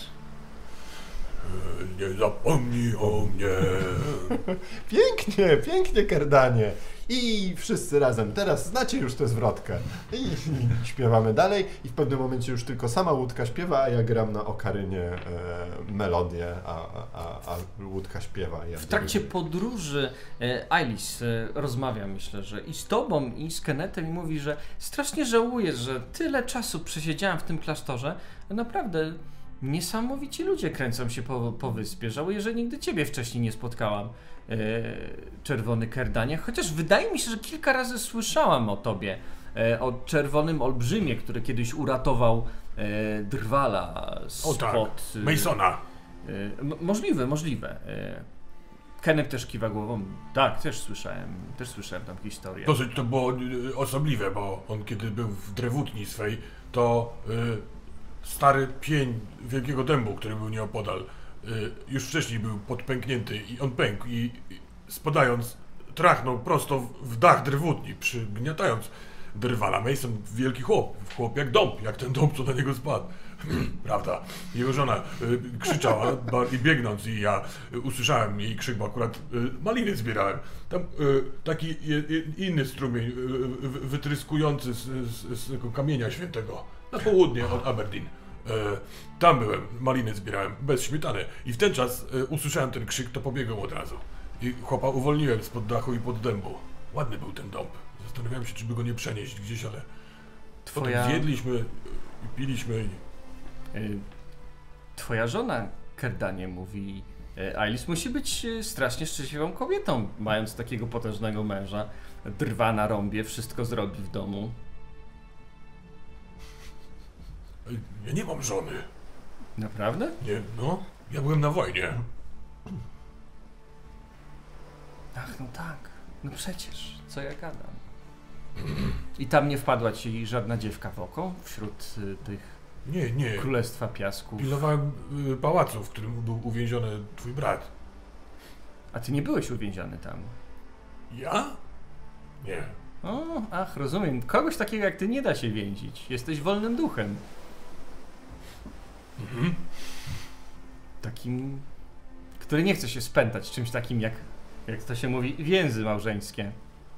Nie zapomnij o mnie. Pięknie, pięknie, Kerdanie. I wszyscy razem. Teraz znacie już tę zwrotkę. I śpiewamy dalej i w pewnym momencie już tylko sama łódka śpiewa, a ja gram na okarynie melodię, a łódka śpiewa. Ja W trakcie podróży Ailis rozmawia, myślę, że i z tobą, i z Kenetem i mówi, że strasznie żałuje, że tyle czasu przesiedziałem w tym klasztorze. Naprawdę niesamowici ludzie kręcą się po wyspie. Żałuję, że nigdy ciebie wcześniej nie spotkałam, Czerwony Kerdanie. Chociaż wydaje mi się, że kilka razy słyszałam o tobie, o Czerwonym Olbrzymie, który kiedyś uratował Drwala spod... Masona. Możliwe. Kenneth też kiwa głową. Tak, też słyszałem tam historię. Dosyć to było osobliwe, bo on kiedy był w drewutni swej, to stary pień wielkiego dębu, który był nieopodal, już wcześniej był podpęknięty i on pękł i spadając trachnął prosto w dach drewutni, przygniatając Drwala. Mason wielki chłop jak dąb, jak ten dąb, co na niego spadł. Prawda? Jego żona krzyczała i biegnąc i ja usłyszałem jej krzyk, bo akurat maliny zbierałem. Tam taki inny strumień wytryskujący z tego kamienia świętego na południe od Aberdeen. Tam byłem, maliny zbierałem, bez śmietany. I w ten czas usłyszałem ten krzyk, to pobiegłem od razu. I chłopa uwolniłem spod dachu i pod dębu. Ładny był ten dąb. Zastanawiałem się, czy by go nie przenieść gdzieś, ale potem zjedliśmy i piliśmy. Twoja żona, Kerdanie, mówi, Ailis musi być strasznie szczęśliwą kobietą, mając takiego potężnego męża. Drwa na rąbie, wszystko zrobi w domu. Ja nie mam żony. Naprawdę? Nie, no. Ja byłem na wojnie. Ach, no tak. No przecież, co ja gadam. I tam nie wpadła ci żadna dziewka w oko wśród tych Nie. Królestwa Piasków? Pilnowałem pałacu, w którym był uwięziony twój brat. A ty nie byłeś uwięziony tam? Ja? Nie. Ach, rozumiem. Kogoś takiego jak ty nie da się więzić. Jesteś wolnym duchem. Mhm. Takim, który nie chce się spętać czymś takim jak to się mówi, więzy małżeńskie.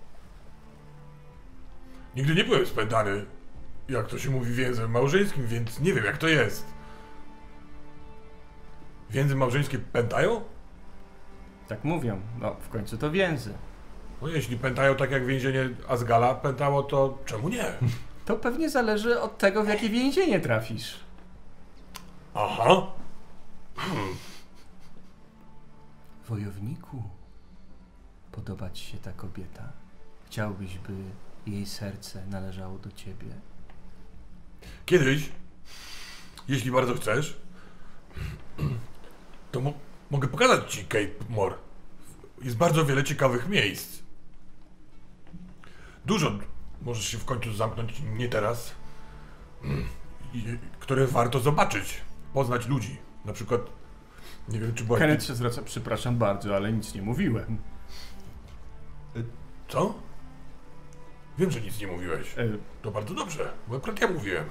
Nigdy nie byłem spętany, jak to się mówi, więzem małżeńskim, więc nie wiem, jak to jest. Więzy małżeńskie pętają? Tak mówią. No, w końcu to więzy. No jeśli pętają tak jak więzienie Asgala pętało, to czemu nie? To pewnie zależy od tego, w jakie więzienie trafisz. Aha. Wojowniku, podoba ci się ta kobieta? Chciałbyś, by jej serce należało do ciebie? Kiedyś, jeśli bardzo chcesz, to mogę pokazać ci Cape More. Jest bardzo wiele ciekawych miejsc. Dużo możesz się w końcu zamknąć, nie teraz, które warto zobaczyć, poznać ludzi. Na przykład, nie wiem, czy była... Kenneth się zwraca, przepraszam bardzo, ale nic nie mówiłem. Co? Wiem, że nic nie mówiłeś. To bardzo dobrze, bo akurat ja mówiłem.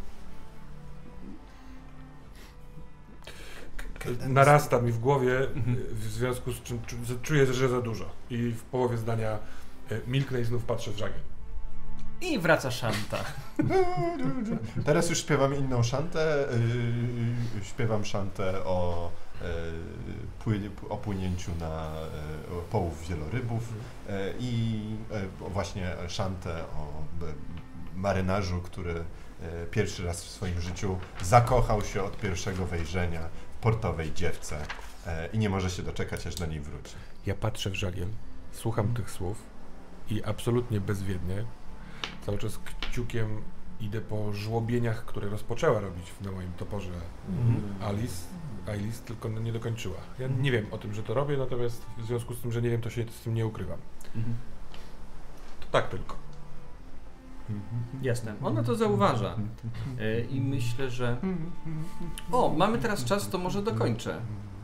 Narasta mi w głowie, w związku z czym czuję, że za dużo. I w połowie zdania milknę i znów patrzę w żagiel. I wraca szanta. Teraz już śpiewam inną szantę. Śpiewam szantę o płynięciu na połów wielorybów i właśnie szantę o marynarzu, który pierwszy raz w swoim życiu zakochał się od pierwszego wejrzenia w portowej dziewce i nie może się doczekać, aż do niej wróci. Ja patrzę w żagiel, słucham tych słów i absolutnie bezwiednie, cały czas kciukiem idę po żłobieniach, które rozpoczęła robić na moim toporze Alice, tylko nie dokończyła. Ja nie wiem o tym, że to robię, natomiast w związku z tym, że nie wiem, to się z tym nie ukrywam. To tak tylko. Jasne. Ona to zauważa. I myślę, że... O, mamy teraz czas, to może dokończę.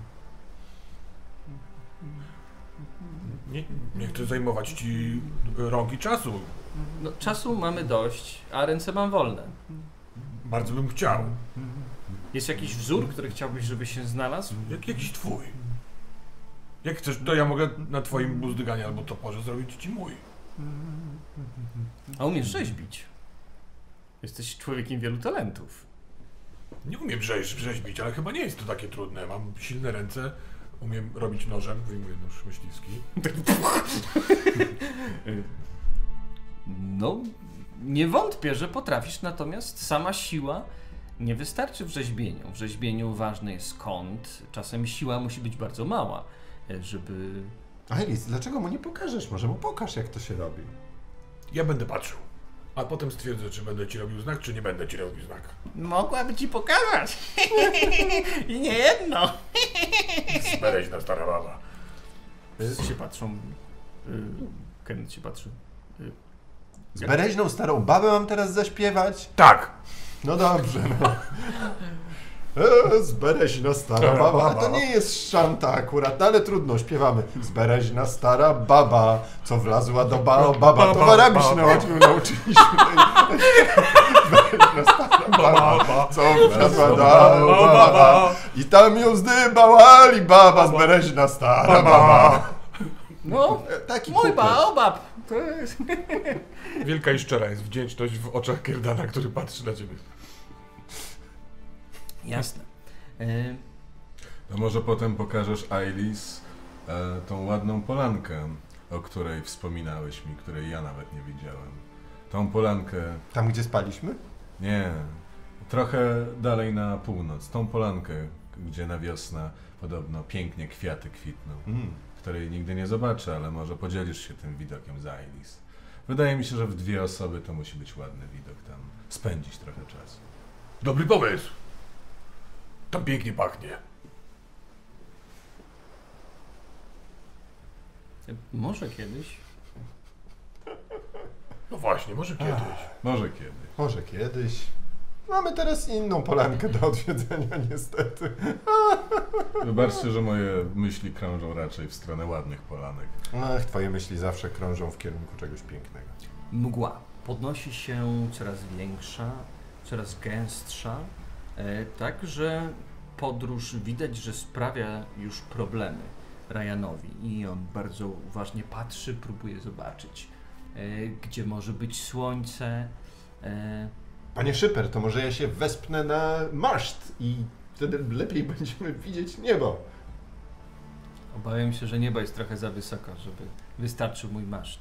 Nie chcę zajmować ci rąk i czasu. No, czasu mamy dość, a ręce mam wolne. Bardzo bym chciał. Jest jakiś wzór, który chciałbyś, żeby się znalazł? Jakiś twój. Jak chcesz, to ja mogę na twoim buzdyganie albo toporze zrobić ci mój. A umiesz rzeźbić. Jesteś człowiekiem wielu talentów. Nie umiem rzeźbić, ale chyba nie jest to takie trudne. Mam silne ręce, umiem robić nożem, wyjmuję nóż myśliwski. No, nie wątpię, że potrafisz, natomiast sama siła nie wystarczy w rzeźbieniu. W rzeźbieniu ważny jest kąt, czasem siła musi być bardzo mała, żeby... Alice, dlaczego mu nie pokażesz? Może mu pokaż, jak to się robi. Ja będę patrzył, a potem stwierdzę, czy będę ci robił znak, czy nie będę ci robił znak. Mogłaby ci pokazać. I nie jedno. Zbereźna stara baba. Się patrzą. Kenneth się patrzy. Z bereźną starą babę mam teraz zaśpiewać? Tak! No dobrze, no. Zbereźna stara baba. A to nie jest szanta akurat, ale trudno, śpiewamy. Zbereźna stara baba, co wlazła do baobaba. Towarami się nauczyliśmy. Zbereźna stara baba, co wlazła do baobaba. I tam ją zdybała baba, zbereźna stara baba. No, Taki mój kuplet. baobab. To jest... Wielka i szczera jest wdzięczność w oczach Kierdana, który patrzy na ciebie. Jasne. To może potem pokażesz Alice tą ładną polankę, o której wspominałeś mi, której ja nawet nie widziałem. Tą polankę... Tam, gdzie spaliśmy? Nie, trochę dalej na północ. Tą polankę, gdzie na wiosnę podobno pięknie kwiaty kwitną. Której nigdy nie zobaczę, ale może podzielisz się tym widokiem z Alice. Wydaje mi się, że w dwie osoby to musi być ładny widok tam. Spędzić trochę czasu. Dobry pomysł. Tam pięknie pachnie. Może kiedyś. No właśnie, może kiedyś. Może kiedyś. Może kiedyś. Mamy teraz inną polankę do odwiedzenia, niestety. Wybaczcie, że moje myśli krążą raczej w stronę ładnych polanek. Ach, twoje myśli zawsze krążą w kierunku czegoś pięknego. Mgła podnosi się coraz większa, coraz gęstsza, tak, że podróż widać, że sprawia już problemy Ryanowi i on bardzo uważnie patrzy, próbuje zobaczyć, gdzie może być słońce. Panie Szyper, to może ja się wespnę na maszt i wtedy lepiej będziemy widzieć niebo. Obawiam się, że niebo jest trochę za wysoko, żeby wystarczył mój maszt.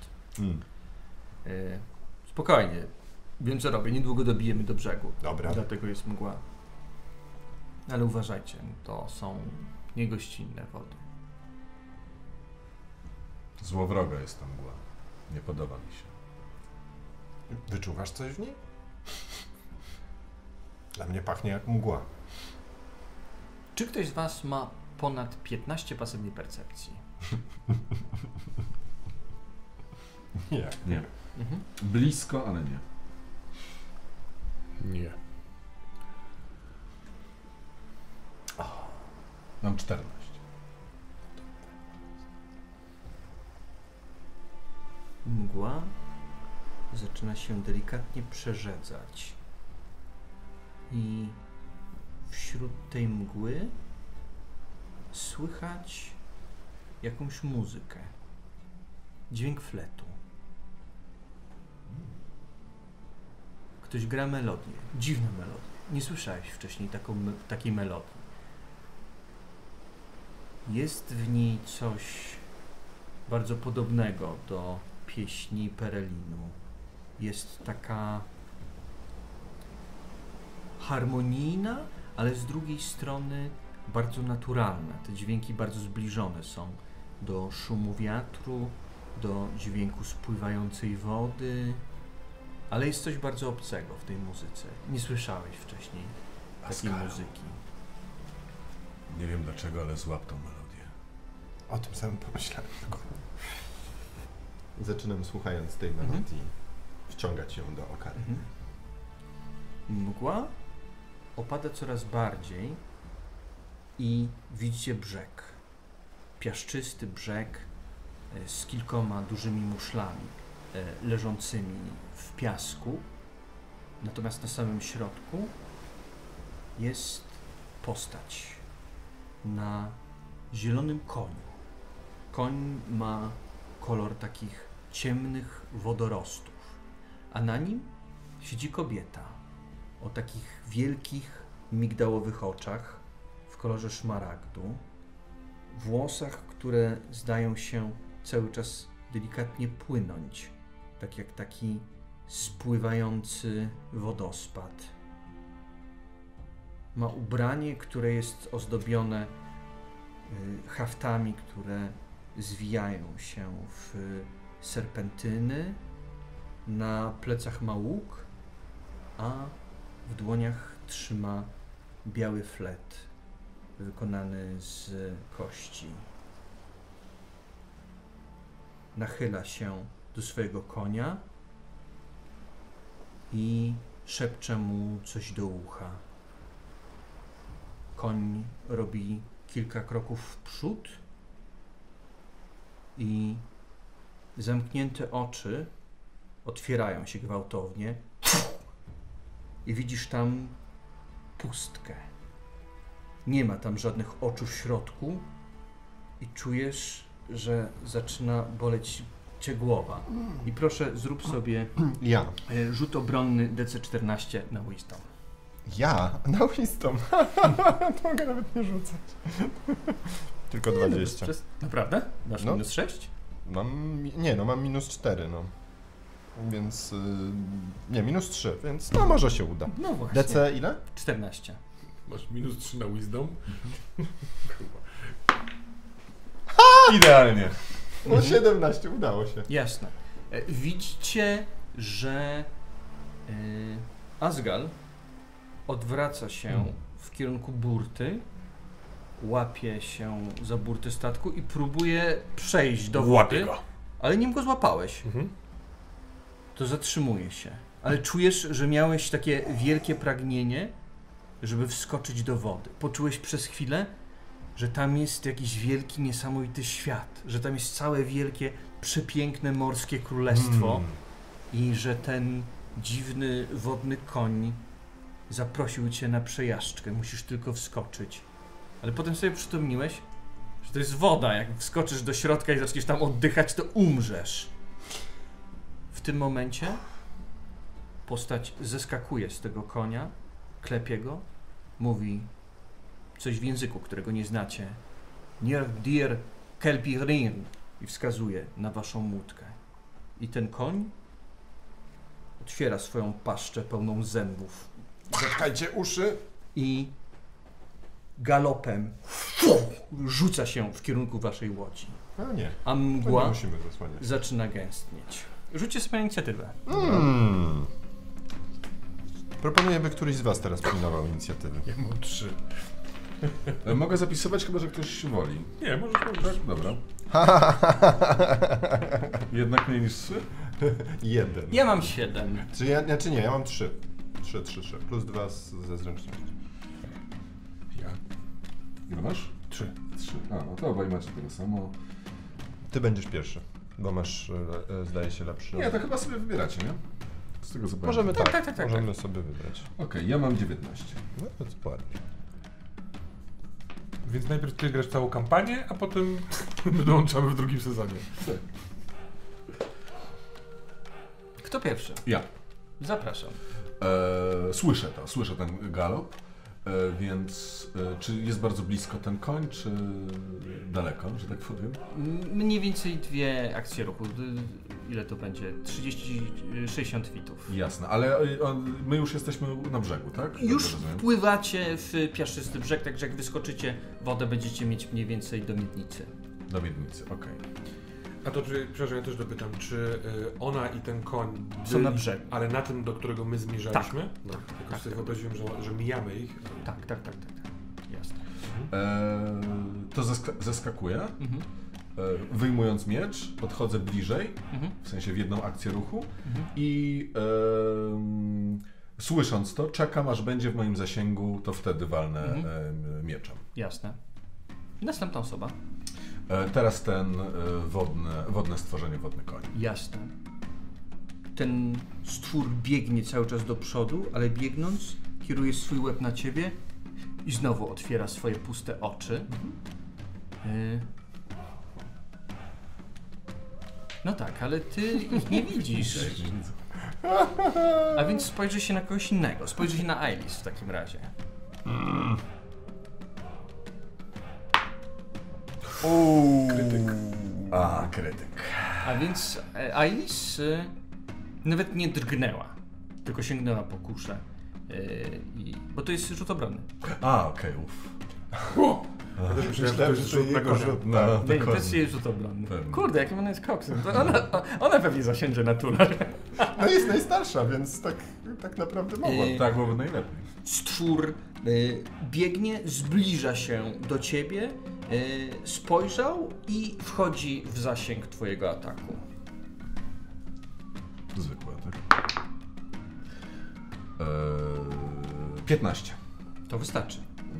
Spokojnie, wiem co robię, niedługo dobijemy do brzegu. Dobra. Dlatego jest mgła. Ale uważajcie, to są niegościnne wody. Złowroga jest ta mgła. Nie podoba mi się. Wyczuwasz coś w niej? Dla mnie pachnie jak mgła. Czy ktoś z was ma ponad 15 pasywnej percepcji? Nie. Nie. Blisko, ale nie. Nie. Mam 14. Mgła zaczyna się delikatnie przerzedzać. I wśród tej mgły słychać jakąś muzykę. Dźwięk fletu. Ktoś gra melodię, dziwną melodię. Nie słyszałeś wcześniej takiej melodii. Jest w niej coś bardzo podobnego do pieśni Perelinu. Jest taka harmonijna, ale z drugiej strony bardzo naturalna. Te dźwięki bardzo zbliżone są do szumu wiatru, do dźwięku spływającej wody, ale jest coś bardzo obcego w tej muzyce. Nie słyszałeś wcześniej takiej muzyki. Nie wiem dlaczego, ale złap tą melodię. O tym samym pomyślałem. Zaczynam słuchając tej melodii wciągać ją do oka. Mgła opada coraz bardziej i widzicie brzeg. Piaszczysty brzeg z kilkoma dużymi muszlami leżącymi w piasku. Natomiast na samym środku jest postać na zielonym koniu. Koń ma kolor takich ciemnych wodorostów, a na nim siedzi kobieta o takich wielkich, migdałowych oczach w kolorze szmaragdu, włosach, które zdają się cały czas delikatnie płynąć, tak jak taki spływający wodospad. Ma ubranie, które jest ozdobione haftami, które zwijają się w serpentyny. Na plecach ma łuk, a w dłoniach trzyma biały flet wykonany z kości. Nachyla się do swojego konia i szepcze mu coś do ucha. Koń robi kilka kroków w przód i zamknięte oczy otwierają się gwałtownie i widzisz tam pustkę. Nie ma tam żadnych oczu w środku i czujesz, że zaczyna boleć cię głowa. I proszę, zrób sobie rzut obronny DC-14 na Wisdom. Ja? Na Wisdom? To mogę nawet nie rzucać. Tylko 20. Naprawdę? Masz No. minus 6? Mam minus 4, no. Więc... nie, minus 3, więc no może się uda. No właśnie. DC ile? 14. Masz minus 3 na Wisdom? Idealnie. No 17, udało się. Jasne. Widzicie, że Asgal odwraca się w kierunku burty, łapie się za burtę statku i próbuje przejść do Łapię wody, go. ale nim go złapałeś, to zatrzymuje się. Ale czujesz, że miałeś takie wielkie pragnienie, żeby wskoczyć do wody. Poczułeś przez chwilę, że tam jest jakiś wielki, niesamowity świat, że tam jest całe wielkie, przepiękne morskie królestwo i że ten dziwny wodny koń zaprosił cię na przejażdżkę. Musisz tylko wskoczyć. Ale potem sobie przypomniałeś, że to jest woda. Jak wskoczysz do środka i zaczniesz tam oddychać, to umrzesz. W tym momencie postać zeskakuje z tego konia, klepie go, mówi coś w języku, którego nie znacie. Nier dir kelpirin i wskazuje na waszą łódkę. I ten koń otwiera swoją paszczę pełną zębów. Zatkajcie uszy. I galopem rzuca się w kierunku waszej łodzi. A nie, A to nie mgła musimy zasłaniać. zaczyna gęstnieć. Rzućcie sobie na inicjatywę. Proponuję, by któryś z was teraz pilnował inicjatywy. Ja mam 3. Mogę zapisywać, chyba że ktoś woli. Nie, możesz. Tak? Dobra. Jednak mniej niż 3? 1. Ja mam 7. Czy nie, ja mam 3. 3. Plus 2 ze zręczności. Ja. Ile masz? 3. 3. A, no to obaj macie tyle samo. Ty będziesz pierwszy, bo masz, zdaje się, lepszy. Nie, to chyba sobie wybieracie, nie? Z tego co Możemy Tak. możemy sobie wybrać. Okej, ja mam 19. No to co ładnie. Więc najpierw ty grasz całą kampanię, a potem my dołączamy w drugim sezonie. Tak. Kto pierwszy? Ja. Zapraszam. Słyszę ten galop, więc czy jest bardzo blisko ten koń, czy daleko, że tak powiem? Mniej więcej 2 akcje ruchu. Ile to będzie? 60 fitów. Jasne, ale my już jesteśmy na brzegu, tak? Już Dobrze rozumiem? wpływacie w piaszczysty brzeg, także jak wyskoczycie wodę, będziecie mieć mniej więcej do miednicy. Do Miednicy, okej. A to czy, przepraszam, ja też dopytam, czy ona i ten koń Są na brzegu. ale na tym, do którego my zmierzaliśmy? Tak. No, Tak, tylko tak, sobie tak. wyobraziłem, że mijamy ich. Tak. Jasne. To zeskakuję, Mhm. wyjmując miecz, podchodzę bliżej, Mhm. w sensie w jedną akcję ruchu Mhm. i słysząc to, czekam aż będzie w moim zasięgu, to wtedy walnę mieczem. Jasne. Następna osoba. Teraz ten wodne stworzenie, wodny koń. Jasne. Ten stwór biegnie cały czas do przodu, ale biegnąc kieruje swój łeb na ciebie i znowu otwiera swoje puste oczy. No tak, ale ty ich nie widzisz. A więc spojrzy się na kogoś innego. Spojrzy się na Ailis w takim razie. Krytyk. Krytyk. A więc Ailis nawet nie drgnęła, tylko sięgnęła po kuszę. Bo to jest rzut obronny. Okej, uff. Ja też myślałem, Myślałem, że że to jest jego rzut na rzut, konia. tak. Nie, to dokładnie. jest rzut obronny. Pewnie. Kurde, jakim ona jest koksem. To ona pewnie zasiędzie na tular. No jest najstarsza, więc tak naprawdę mogła. Tak byłoby najlepiej. Stwór biegnie, zbliża się do ciebie, spojrzał i wchodzi w zasięg twojego ataku. Zwykłe, tak? 15. To wystarczy.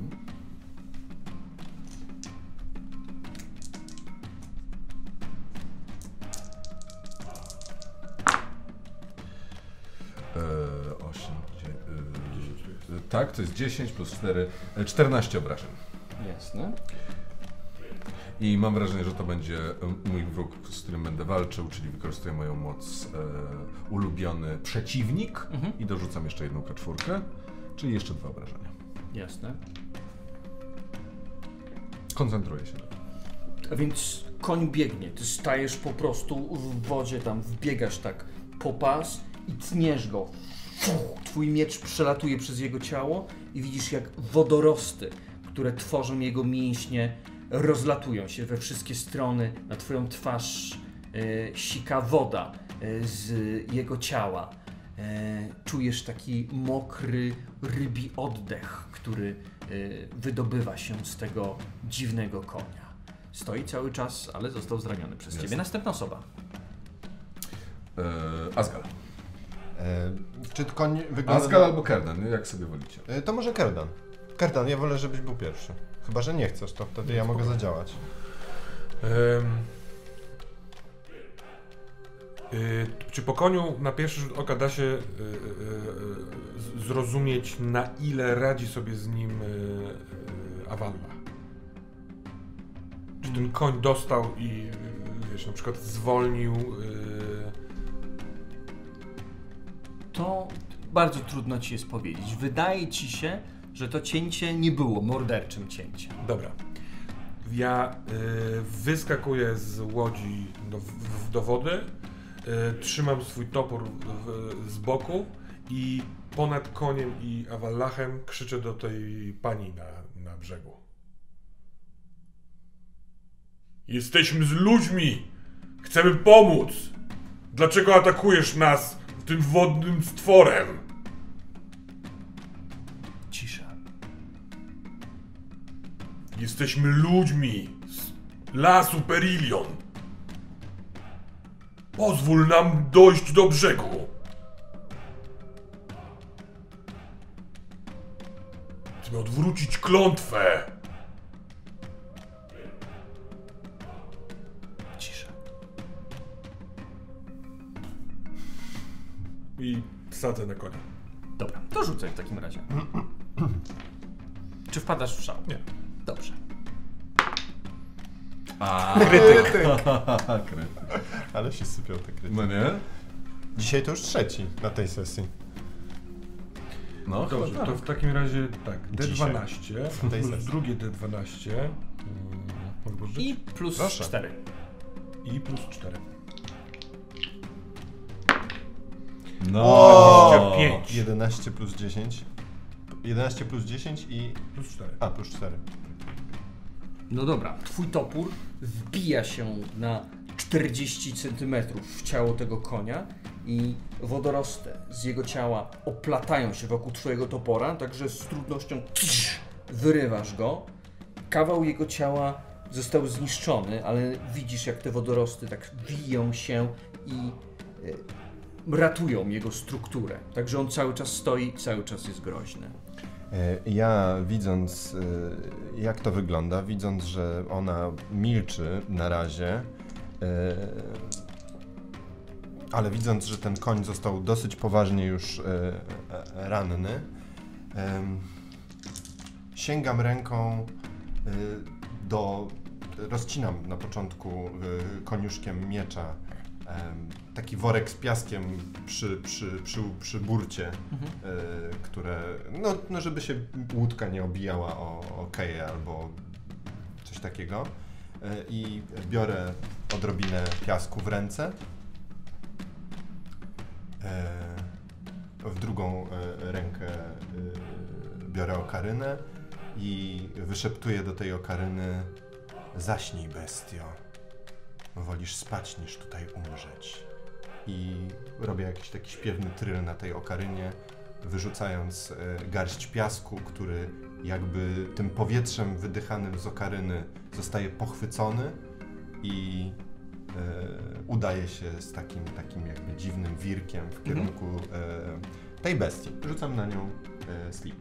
Tak, to jest 10 plus 4, 14 obrażeń. Jasne. I mam wrażenie, że to będzie mój wróg, z którym będę walczył, czyli wykorzystuję moją moc ulubiony przeciwnik i dorzucam jeszcze jedną K4, czyli jeszcze 2 obrażenia. Jasne. Koncentruję się. A więc koń biegnie, ty stajesz po prostu w wodzie, tam wbiegasz tak po pas i tniesz go. Twój miecz przelatuje przez jego ciało i widzisz, jak wodorosty, które tworzą jego mięśnie, rozlatują się we wszystkie strony. Na twoją twarz sika woda z jego ciała. Czujesz taki mokry, rybi oddech, który wydobywa się z tego dziwnego konia. Stoi cały czas, ale został zraniony przez ciebie. Następna osoba. Asgal. Czy koń wygląda... Asgal albo Kerdan, jak sobie wolicie. To może Kerdan. Kerdan, ja wolę, żebyś był pierwszy. Chyba, że nie chcesz, to wtedy ja mogę zadziałać. Czy po koniu na pierwszy rzut oka da się zrozumieć, na ile radzi sobie z nim Avalla? Czy ten koń dostał i wiesz, na przykład zwolnił? To bardzo trudno ci jest powiedzieć. Wydaje ci się, że to cięcie nie było morderczym cięciem. Dobra. Ja wyskakuję z łodzi do wody, trzymam swój topór z boku i ponad koniem i Avallachem krzyczę do tej pani na brzegu. Jesteśmy z ludźmi! Chcemy pomóc! Dlaczego atakujesz nas tym wodnym stworem? Cisza. Jesteśmy ludźmi z lasu Perilion. Pozwól nam dojść do brzegu. Chcemy odwrócić klątwę. Cisza. I sadzę na konia. Dobra, to rzucaj w takim razie. Czy wpadasz w szał? Nie. Dobrze. Krytyk! Krytyk. Ale się sypią te krytyki. No nie? Dzisiaj to już trzeci na tej sesji. No, Dobrze, chyba to tak. w takim razie tak, D12 tej plus sesji. drugie D12 mogę pożyczyć? I plus Proszę. 4. I plus 4. No! 25. 11 plus 10. 11 plus 10 i... Plus 4. A, plus 4. No dobra, twój topór wbija się na 40 cm w ciało tego konia i wodorosty z jego ciała oplatają się wokół twojego topora, także z trudnością wyrywasz go. Kawał jego ciała został zniszczony, ale widzisz, jak te wodorosty tak wiją się i ratują jego strukturę. Także on cały czas stoi, cały czas jest groźny. Ja widząc, jak to wygląda, widząc, że ona milczy na razie, ale widząc, że ten koń został dosyć poważnie już ranny, sięgam ręką rozcinam na początku koniuszkiem miecza taki worek z piaskiem przy burcie, które, no żeby się łódka nie obijała o keję albo coś takiego, i biorę odrobinę piasku w ręce, w drugą rękę biorę okarynę i wyszeptuję do tej okaryny: zaśnij, bestio. Wolisz spać niż tutaj umrzeć. I robię jakiś taki śpiewny tryl na tej okarynie, wyrzucając garść piasku, który jakby tym powietrzem wydychanym z okaryny zostaje pochwycony i udaje się z takim jakby dziwnym wirkiem w kierunku tej bestii. Rzucam na nią sleep.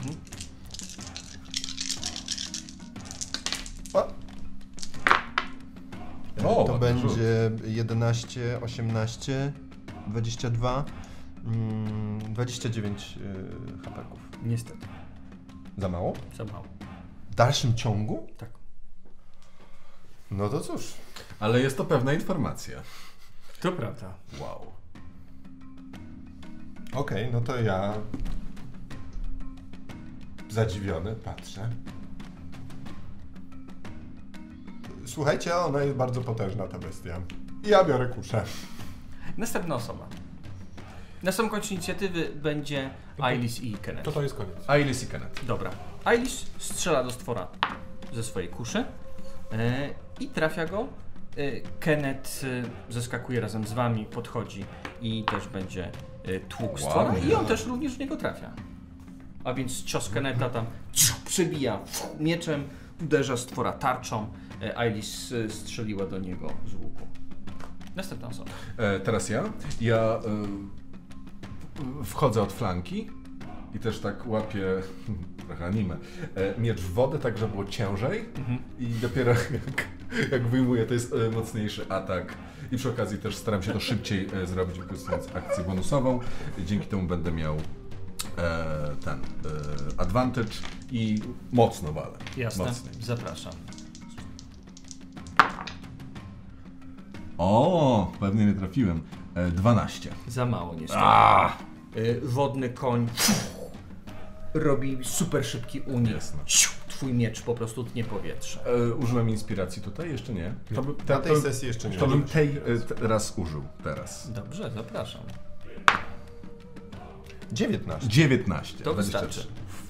O, to ładny będzie 11, 18, 22, 29 hapeków. Niestety, Za mało? za mało. W dalszym ciągu? Tak. No to cóż. Ale jest to pewna informacja. To prawda. Wow. Okej, no to ja zadziwiony patrzę. Słuchajcie, ona jest bardzo potężna, ta bestia. I ja biorę kuszę. Następna osoba. Na sam końcu inicjatywy będzie Ailis i Kenneth. To jest koniec. Ailis i Kenneth. Dobra. Ailis strzela do stwora ze swojej kuszy i trafia go. Kenneth zeskakuje razem z wami, podchodzi i też będzie tłukł stwora i on też również w niego trafia. A więc cios Kennetha tam przebija mieczem, uderza stwora tarczą. Ailis strzeliła do niego z łuku. Następna osoba. Teraz ja. Ja wchodzę od flanki i też tak łapię, trochę anime, miecz w wodę, tak żeby było ciężej i dopiero jak wyjmuję, to jest mocniejszy atak. I przy okazji też staram się to szybciej zrobić, wykorzystując akcję bonusową. Dzięki temu będę miał advantage i mocno walę. Jasne, Mocniej. zapraszam. O, pewnie nie trafiłem. 12. Za mało niestety. Wodny koń robi super szybki unik. Jasne. Twój miecz po prostu tnie powietrze. Użyłem inspiracji tutaj? Jeszcze nie. To by, Na tej sesji jeszcze nie. To bym tej raz użył, teraz. Dobrze, zapraszam. 19. 19. To 23. wystarczy.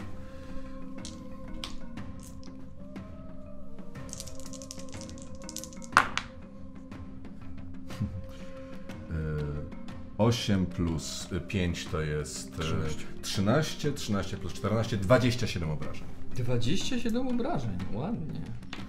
Yy, 8 plus 5 to jest 13, 13 plus 14, 27 obrażeń. 27 obrażeń, ładnie.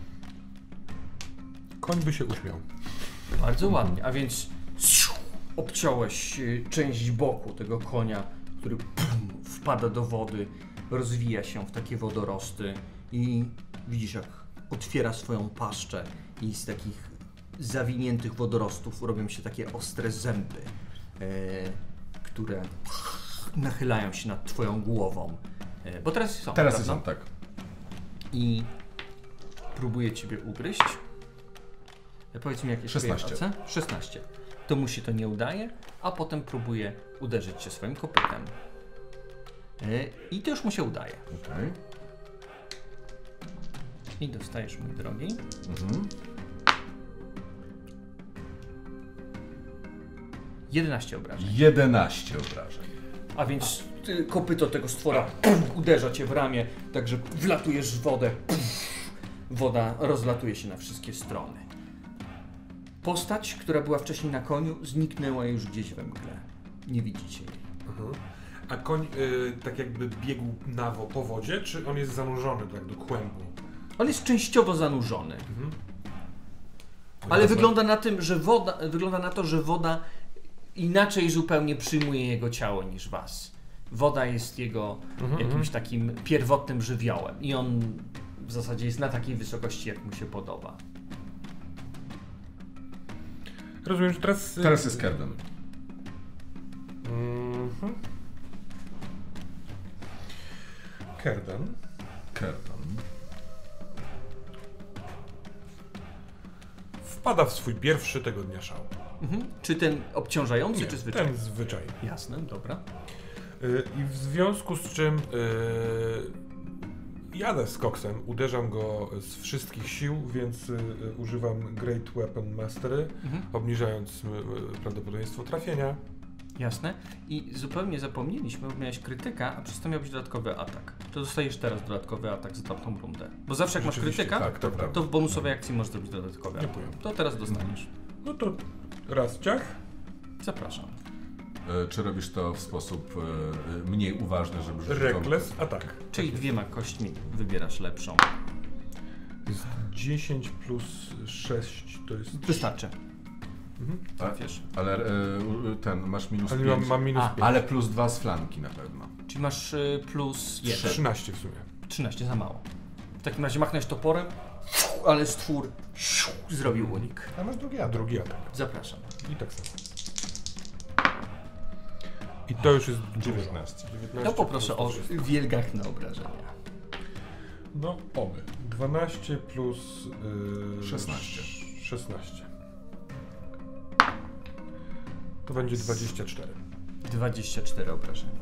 Koń by się uśmiał. Bardzo ładnie, a więc obciąłeś część boku tego konia, który wpada do wody, rozwija się w takie wodorosty i widzisz, jak otwiera swoją paszczę i z takich zawiniętych wodorostów robią się takie ostre zęby, które nachylają się nad twoją głową. Bo teraz są, Teraz prawda? są, tak. I próbuje ciebie ugryźć. Powiedz mi, jakie 16. twoje AC? 16. To mu się to nie udaje, a potem próbuje uderzyć cię swoim kopytem. I to już mu się udaje. Okej. I dostajesz, mój drogi. 11 obrażeń. 11 obrażeń. A więc kopyto tego stwora uderza cię w ramię, także wlatujesz w wodę. Woda rozlatuje się na wszystkie strony. Postać, która była wcześniej na koniu, zniknęła już gdzieś we mgle. Nie widzicie jej. A koń tak jakby biegł po wodzie, czy on jest zanurzony tak do kłębu? On jest częściowo zanurzony. Ale wygląda na to, że woda inaczej zupełnie przyjmuje jego ciało niż was. Woda jest jego jakimś takim pierwotnym żywiołem i on w zasadzie jest na takiej wysokości, jak mu się podoba. Rozumiem, że teraz... Teraz jest Kerden. Kerden. Wpada w swój pierwszy tego dnia szał. Czy ten obciążający, Nie, czy zwyczajny? ten zwyczajny. Jasne, dobra. I w związku z czym jadę z koksem, uderzam go z wszystkich sił, więc używam Great Weapon Mastery, obniżając prawdopodobieństwo trafienia. Jasne. I zupełnie zapomnieliśmy, bo miałeś krytyka, a przez to miał być dodatkowy atak. To dostajesz teraz dodatkowy atak za tamtą rundę. Bo zawsze jak masz krytyka, tak, to prawda. to w bonusowej akcji możesz zrobić dodatkowy atak. To teraz dostaniesz. No to raz ciach. Zapraszam. Czy robisz to w sposób mniej uważny, żeby rzucić Reckless atak. Czyli 2 kośćmi wybierasz lepszą. Jest 10 plus 6 to jest... Wystarczy. Trafisz. Ale masz minus Ale 5. mam minus 5. Ale plus 2 z flanki na pewno. Czyli masz plus 1. 13 w sumie. 13 za mało. W takim razie machnąć toporem, ale stwór zrobił unik. A masz drugi atak. Drugi atak. Zapraszam. I tak samo. I to już jest 19. To poproszę o wielgachne obrażenia. No, oby. 12 plus 16. 16. To będzie 24. 24 obrażenia.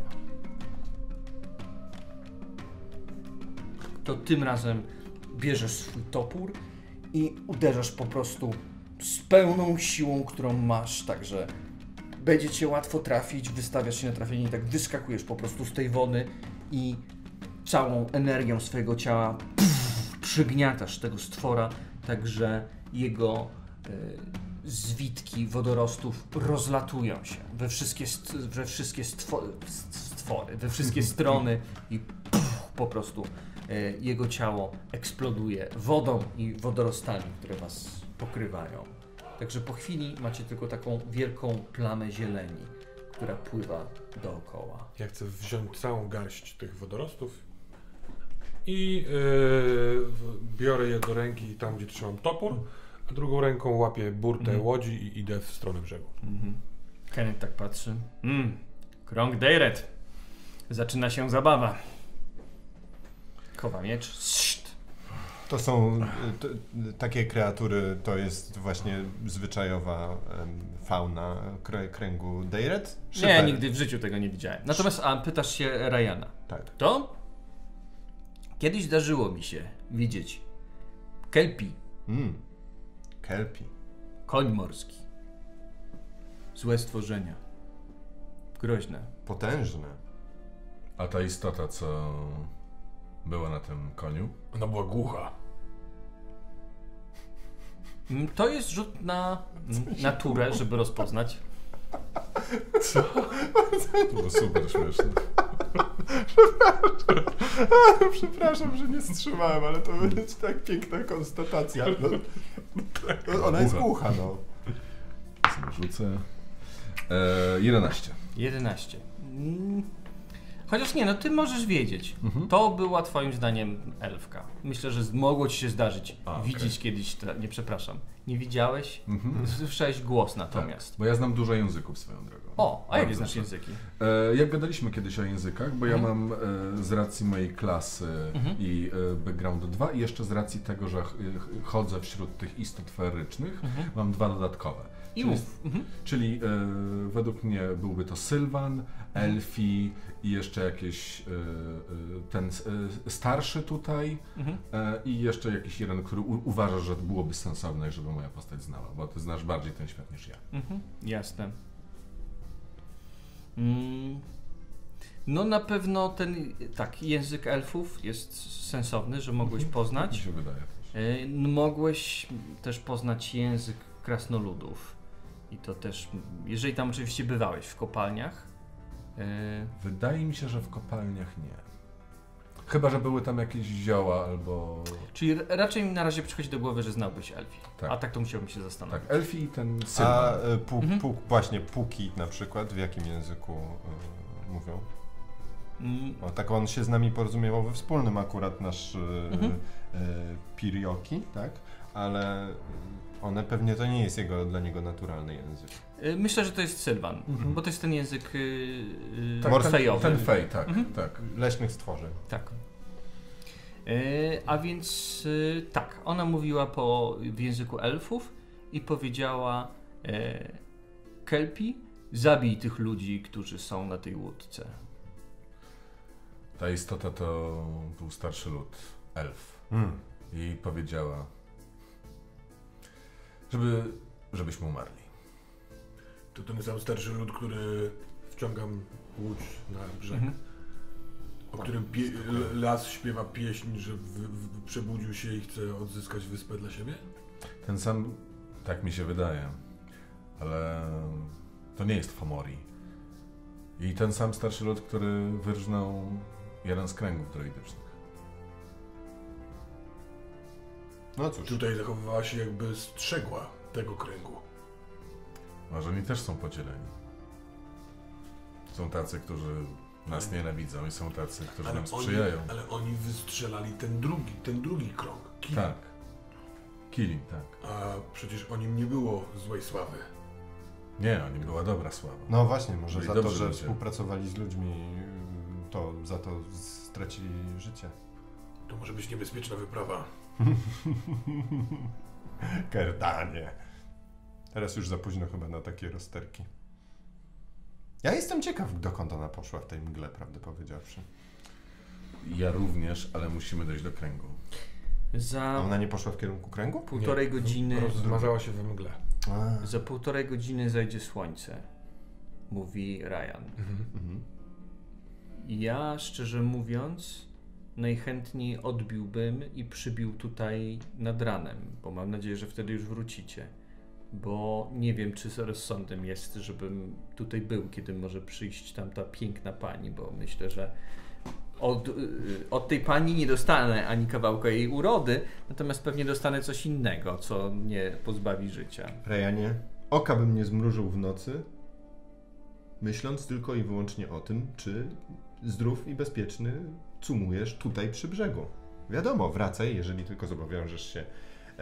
To tym razem bierzesz swój topór i uderzasz po prostu z pełną siłą, którą masz, także będzie cię łatwo trafić, wystawiasz się na trafienie i tak wyskakujesz po prostu z tej wody i całą energią swojego ciała przygniatasz tego stwora, także jego zwitki wodorostów rozlatują się we wszystkie stwory, we wszystkie strony i po prostu jego ciało eksploduje wodą i wodorostami, które was pokrywają. Także po chwili macie tylko taką wielką plamę zieleni, która pływa dookoła. Ja chcę wziąć całą garść tych wodorostów i biorę je do ręki tam, gdzie trzymam topór, a drugą ręką łapię burtę łodzi i idę w stronę brzegu. Kenneth tak patrzy. Krąg Dejret. Zaczyna się zabawa. Chowa miecz. To są takie kreatury, to jest właśnie zwyczajowa fauna kręgu Dejret? Nie, nigdy w życiu tego nie widziałem. Natomiast pytasz się Ryana. Tak. To? Kiedyś zdarzyło mi się widzieć kelpi. Kelpi. Koń morski. Złe stworzenia. Groźne. Potężne. A ta istota, co była na tym koniu? Ona była głucha. To jest rzut na naturę, żeby rozpoznać. Co? To było super śmieszne. Przepraszam, że nie wstrzymałem, ale to jest tak piękna konstatacja. No, ona jest głucha, no. Rzucę. 11. 11. Chociaż nie, no ty możesz wiedzieć. To była twoim zdaniem elfka. Myślę, że mogło ci się zdarzyć widzieć kiedyś, nie przepraszam. Nie widziałeś? Słyszałeś głos natomiast. Tak, bo ja znam dużo języków swoją drogą. O, a jakie znasz języki? Jak gadaliśmy kiedyś o językach, bo ja mam z racji mojej klasy i backgroundu 2 i jeszcze z racji tego, że chodzę wśród tych istot feerycznych, mam 2 dodatkowe. I mów. Czyli według mnie byłby to Sylwan, Elfi i jeszcze jakiś ten starszy tutaj i jeszcze jakiś jeden, który uważa, że byłoby sensowne, żeby moja postać znała, bo ty znasz bardziej ten świat niż ja. Jasne. No na pewno ten, tak, język elfów jest sensowny, że mogłeś Tak mi poznać. się wydaje też. Mogłeś też poznać język krasnoludów. I to też, jeżeli tam oczywiście bywałeś w kopalniach. Wydaje mi się, że w kopalniach nie. Chyba, że były tam jakieś zioła albo... Czyli raczej mi na razie przychodzi do głowy, że znałbyś elfi. Tak. A tak to musiałbym się zastanowić. Tak, Elfi i ten A Sylwan. właśnie puki na przykład, w jakim języku mówią? O, tak on się z nami porozumiewał we wspólnym akurat nasz Pirioki, tak? Ale one pewnie to nie jest dla niego naturalny język. Myślę, że to jest Sylwan, bo to jest ten język Tak, fejowy. ten fej, tak, tak. Leśnych stworzeń. Tak. A więc tak, ona mówiła w języku elfów i powiedziała Kelpi, zabij tych ludzi, którzy są na tej łódce. Ta istota to był starszy lud, elf. I powiedziała, żebyśmy umarli. To ten sam starszy lud, który wciągam łódź na brzeg. O którym las śpiewa pieśń, że przebudził się i chce odzyskać wyspę dla siebie? Ten sam, tak mi się wydaje, ale to nie jest Fomori. I ten sam starszy lud, który wyrżnął jeden z kręgów druidycznych. No cóż. Tutaj zachowywała się jakby strzegła tego kręgu. Może oni też są podzieleni. Są tacy, którzy nas nienawidzą i są tacy, którzy nam sprzyjają. Ale oni wystrzelali ten drugi krąg. Tak. Kilim, tak. A przecież o nim nie było złej sławy. Nie, o nim była dobra sława. No właśnie, może Byli za to, dobrzy że ludzie. współpracowali z ludźmi, to za to stracili życie. To może być niebezpieczna wyprawa. Kerdanie. Teraz już za późno chyba na takie rozterki. Ja jestem ciekaw, dokąd ona poszła w tej mgle, prawdę powiedziawszy. Ja również, ale musimy dojść do kręgu. A Za ona nie poszła w kierunku kręgu? półtorej godziny... Rozmazała się we mgle. Za półtorej godziny zajdzie słońce, mówi Ryan. Ja, szczerze mówiąc, najchętniej odbiłbym i przybił tutaj nad ranem, bo mam nadzieję, że wtedy już wrócicie. Bo nie wiem, czy z rozsądem jest, żebym tutaj był, kiedy może przyjść tam ta piękna pani, bo myślę, że od tej pani nie dostanę ani kawałka jej urody, natomiast pewnie dostanę coś innego, co mnie pozbawi życia. Ryanie, oka bym nie zmrużył w nocy, myśląc tylko i wyłącznie o tym, czy zdrów i bezpieczny cumujesz tutaj przy brzegu. Wiadomo, wracaj, jeżeli tylko zobowiążesz się,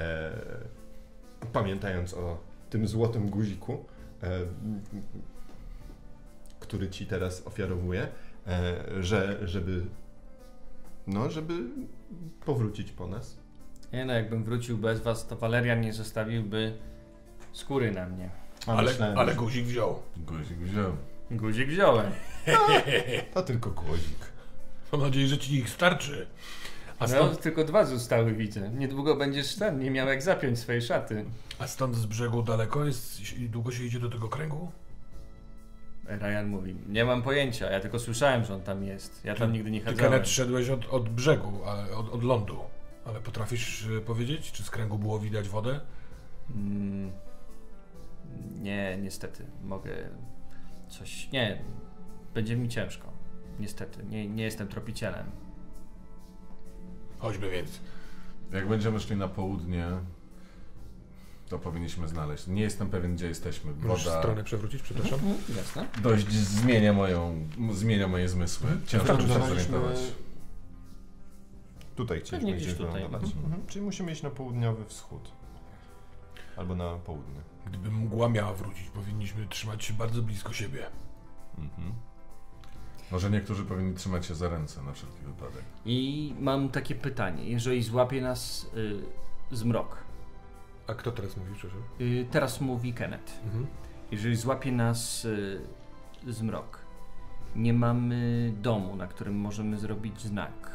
pamiętając o tym złotym guziku, który ci teraz ofiarowuję, żeby powrócić po nas. Nie no, jakbym wrócił bez was, to Walerian nie zostawiłby skóry na mnie. Ale guzik wziął. Guzik wziął. Guzik wziąłem. To tylko guzik. Mam nadzieję, że ci ich starczy. No, tylko 2 zostały, widzę. Niedługo będziesz nie miał jak zapiąć swojej szaty. A stąd z brzegu daleko jest? I długo się idzie do tego kręgu? Ryan mówi, nie mam pojęcia, ja tylko słyszałem, że on tam jest. Ja tam nigdy nie Ty, chadzałem. Kenneth, szedłeś od brzegu, od lądu. Ale potrafisz powiedzieć, czy z kręgu było widać wodę? Nie, niestety. Mogę coś... Nie, będzie mi ciężko. Niestety, nie jestem tropicielem. Chodźmy więc. Jak będziemy szli na południe, to powinniśmy znaleźć. Nie jestem pewien, gdzie jesteśmy. Możesz Woda stronę przewrócić, przepraszam? Jasne. dość zmienia moje zmysły. Ciężko mi się zorientować. Tutaj chcieliśmy Pewnie gdzieś tutaj. wylądować. Czyli musimy iść na południowy wschód. Albo na południe. Gdyby mgła miała wrócić, powinniśmy trzymać się bardzo blisko siebie. Może niektórzy powinni trzymać się za ręce na wszelki wypadek. I mam takie pytanie. Jeżeli złapie nas zmrok, A kto teraz mówi, przepraszam? Teraz mówi Kenneth. Jeżeli złapie nas zmrok, nie mamy domu, na którym możemy zrobić znak,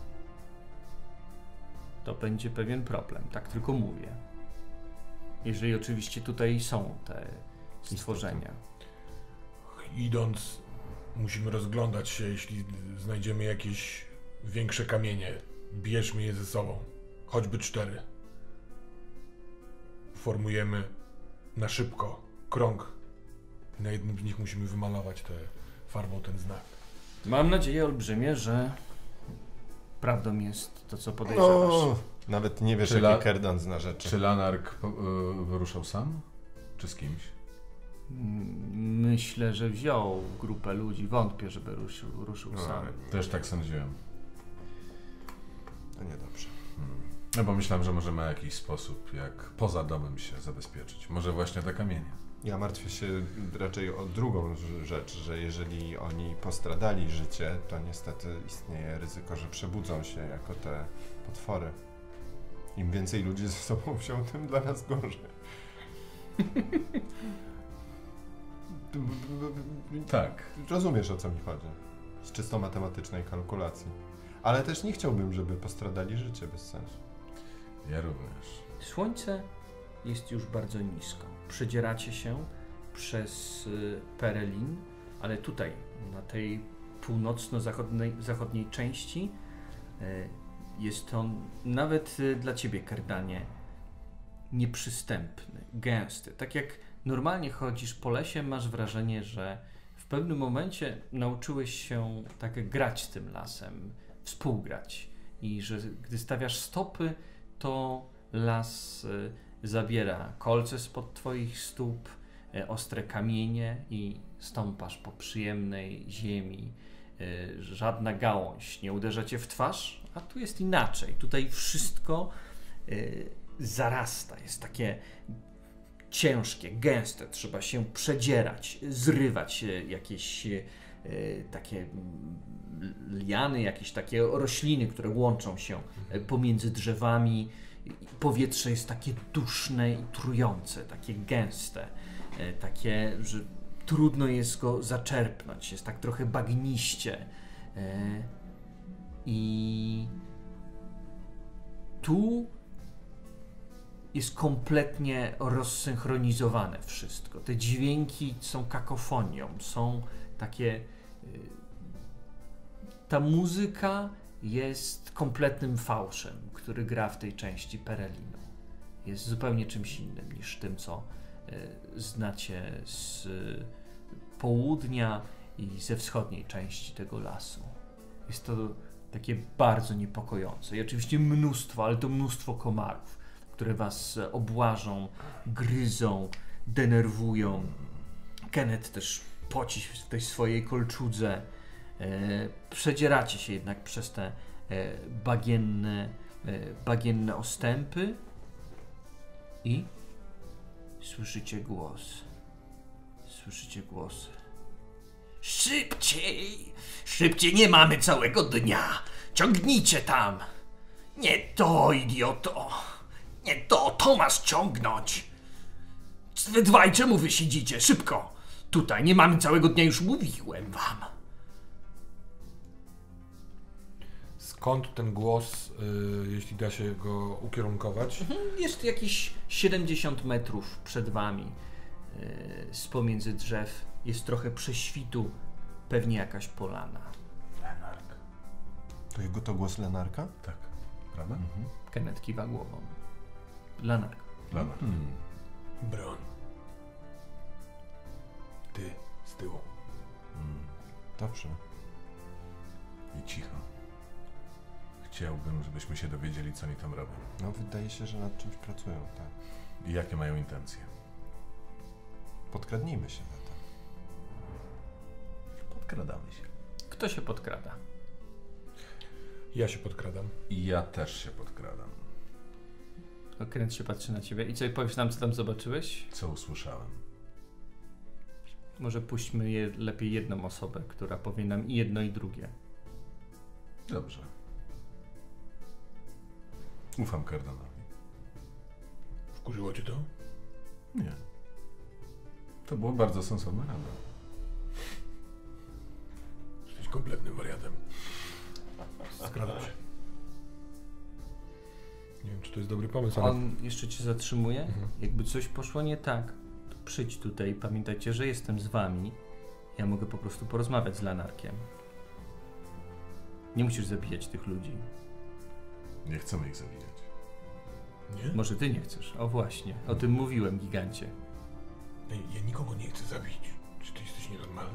to będzie pewien problem, tak tylko mówię. Jeżeli oczywiście tutaj są te stworzenia. Idąc, musimy rozglądać się, jeśli znajdziemy jakieś większe kamienie. Bierzmy je ze sobą, choćby 4. Formujemy na szybko krąg. Na jednym z nich musimy wymalować farbą ten znak. Mam nadzieję olbrzymie, że prawdą jest to, co podejrzewasz. No, nawet nie wiesz, jaki Kerdan zna rzeczy. Czy Lanark wyruszał sam? Czy z kimś? Myślę, że wziął grupę ludzi. Wątpię, żeby ruszył sam. Też tak sądziłem. To niedobrze. No bo myślałem, że możemy w jakiś sposób, jak poza domem się zabezpieczyć. Może właśnie te kamienie. Ja martwię się raczej o drugą rzecz, że jeżeli oni postradali życie, to niestety istnieje ryzyko, że przebudzą się jako te potwory. Im więcej ludzi ze sobą wziął, tym dla nas gorzej. Tak. Rozumiesz, o co mi chodzi. Z czysto matematycznej kalkulacji. Ale też nie chciałbym, żeby postradali życie bez sensu. Ja również. Słońce jest już bardzo nisko. Przedzieracie się przez Perelin, ale tutaj, na tej północno-zachodniej części, jest on nawet dla ciebie, Kerdanie, nieprzystępny, gęsty. Tak jak normalnie chodzisz po lesie, masz wrażenie, że w pewnym momencie nauczyłeś się tak grać z tym lasem, współgrać i że gdy stawiasz stopy, to las zabiera kolce spod twoich stóp, ostre kamienie i stąpasz po przyjemnej ziemi. Żadna gałąź nie uderza cię w twarz, a tu jest inaczej. Tutaj wszystko zarasta, jest takie ciężkie, gęste, trzeba się przedzierać, zrywać jakieś takie liany, jakieś takie rośliny, które łączą się pomiędzy drzewami. Powietrze jest takie duszne i trujące, takie gęste, takie, że trudno jest go zaczerpnąć, jest tak trochę bagniście. I tu jest kompletnie rozsynchronizowane wszystko. Te dźwięki są kakofonią, są takie... Ta muzyka jest kompletnym fałszem, który gra w tej części Perelinu. Jest zupełnie czymś innym niż tym, co znacie z południa i ze wschodniej części tego lasu. Jest to takie bardzo niepokojące. I oczywiście mnóstwo, ale to mnóstwo komarów, które was obłażą, gryzą, denerwują. Kenneth też poci w tej swojej kolczudze. Przedzieracie się jednak przez te bagienne ostępy i słyszycie głos. Słyszycie głosy. Szybciej! Szybciej, nie mamy całego dnia! Ciągnijcie tam! Nie to, idioto! Nie to masz ciągnąć! Wy dwaj, czemu wy siedzicie? Szybko! Tutaj nie mamy całego dnia, już mówiłem wam. Skąd ten głos, jeśli da się go ukierunkować? Jest jakieś 70 metrów przed wami. Z pomiędzy drzew jest trochę prześwitu, pewnie jakaś polana. Lenark. To głos Lenarka? Tak. Prawda? Kenneth kiwa głową. Lanark. Lanark. Broń. Ty z tyłu. Dobrze. I cicho. Chciałbym, żebyśmy się dowiedzieli, co oni tam robią. No, wydaje się, że nad czymś pracują, tak. I jakie mają intencje. Podkradnijmy się na to. Podkradamy się. Kto się podkrada? Ja się podkradam. I ja też się podkradam. Kenneth się patrzy na ciebie. I co, powiesz nam, co tam zobaczyłeś? Co usłyszałem? Może puśćmy lepiej jedną osobę, która powie nam i jedno, i drugie. Dobrze. Ufam Kerdanowi. W Wkurzyło cię to? Nie. To było bardzo sensowne rada. Jesteś kompletnym wariatem. Skradam się. Nie wiem, czy to jest dobry pomysł, ale... On jeszcze cię zatrzymuje? Jakby coś poszło nie tak, to przyjdź tutaj. Pamiętajcie, że jestem z wami. Ja mogę po prostu porozmawiać z Lanarkiem. Nie musisz zabijać tych ludzi. Nie chcemy ich zabijać. Nie? Może ty nie chcesz. O właśnie, o tym mówiłem, gigancie. Ja nikogo nie chcę zabić. Czy ty jesteś nienormalny?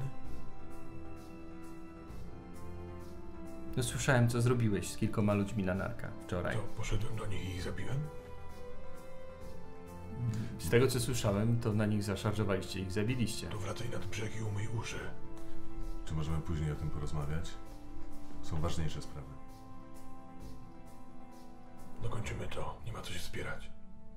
No słyszałem, co zrobiłeś z kilkoma ludźmi Lanarka wczoraj. To poszedłem do nich i ich zabiłem? Z tego, co słyszałem, to na nich zaszarżowaliście i ich zabiliście. To wracaj nad brzeg i umyj uszy. Czy możemy później o tym porozmawiać? Są ważniejsze sprawy. Dokończymy to. Nie ma co się spierać.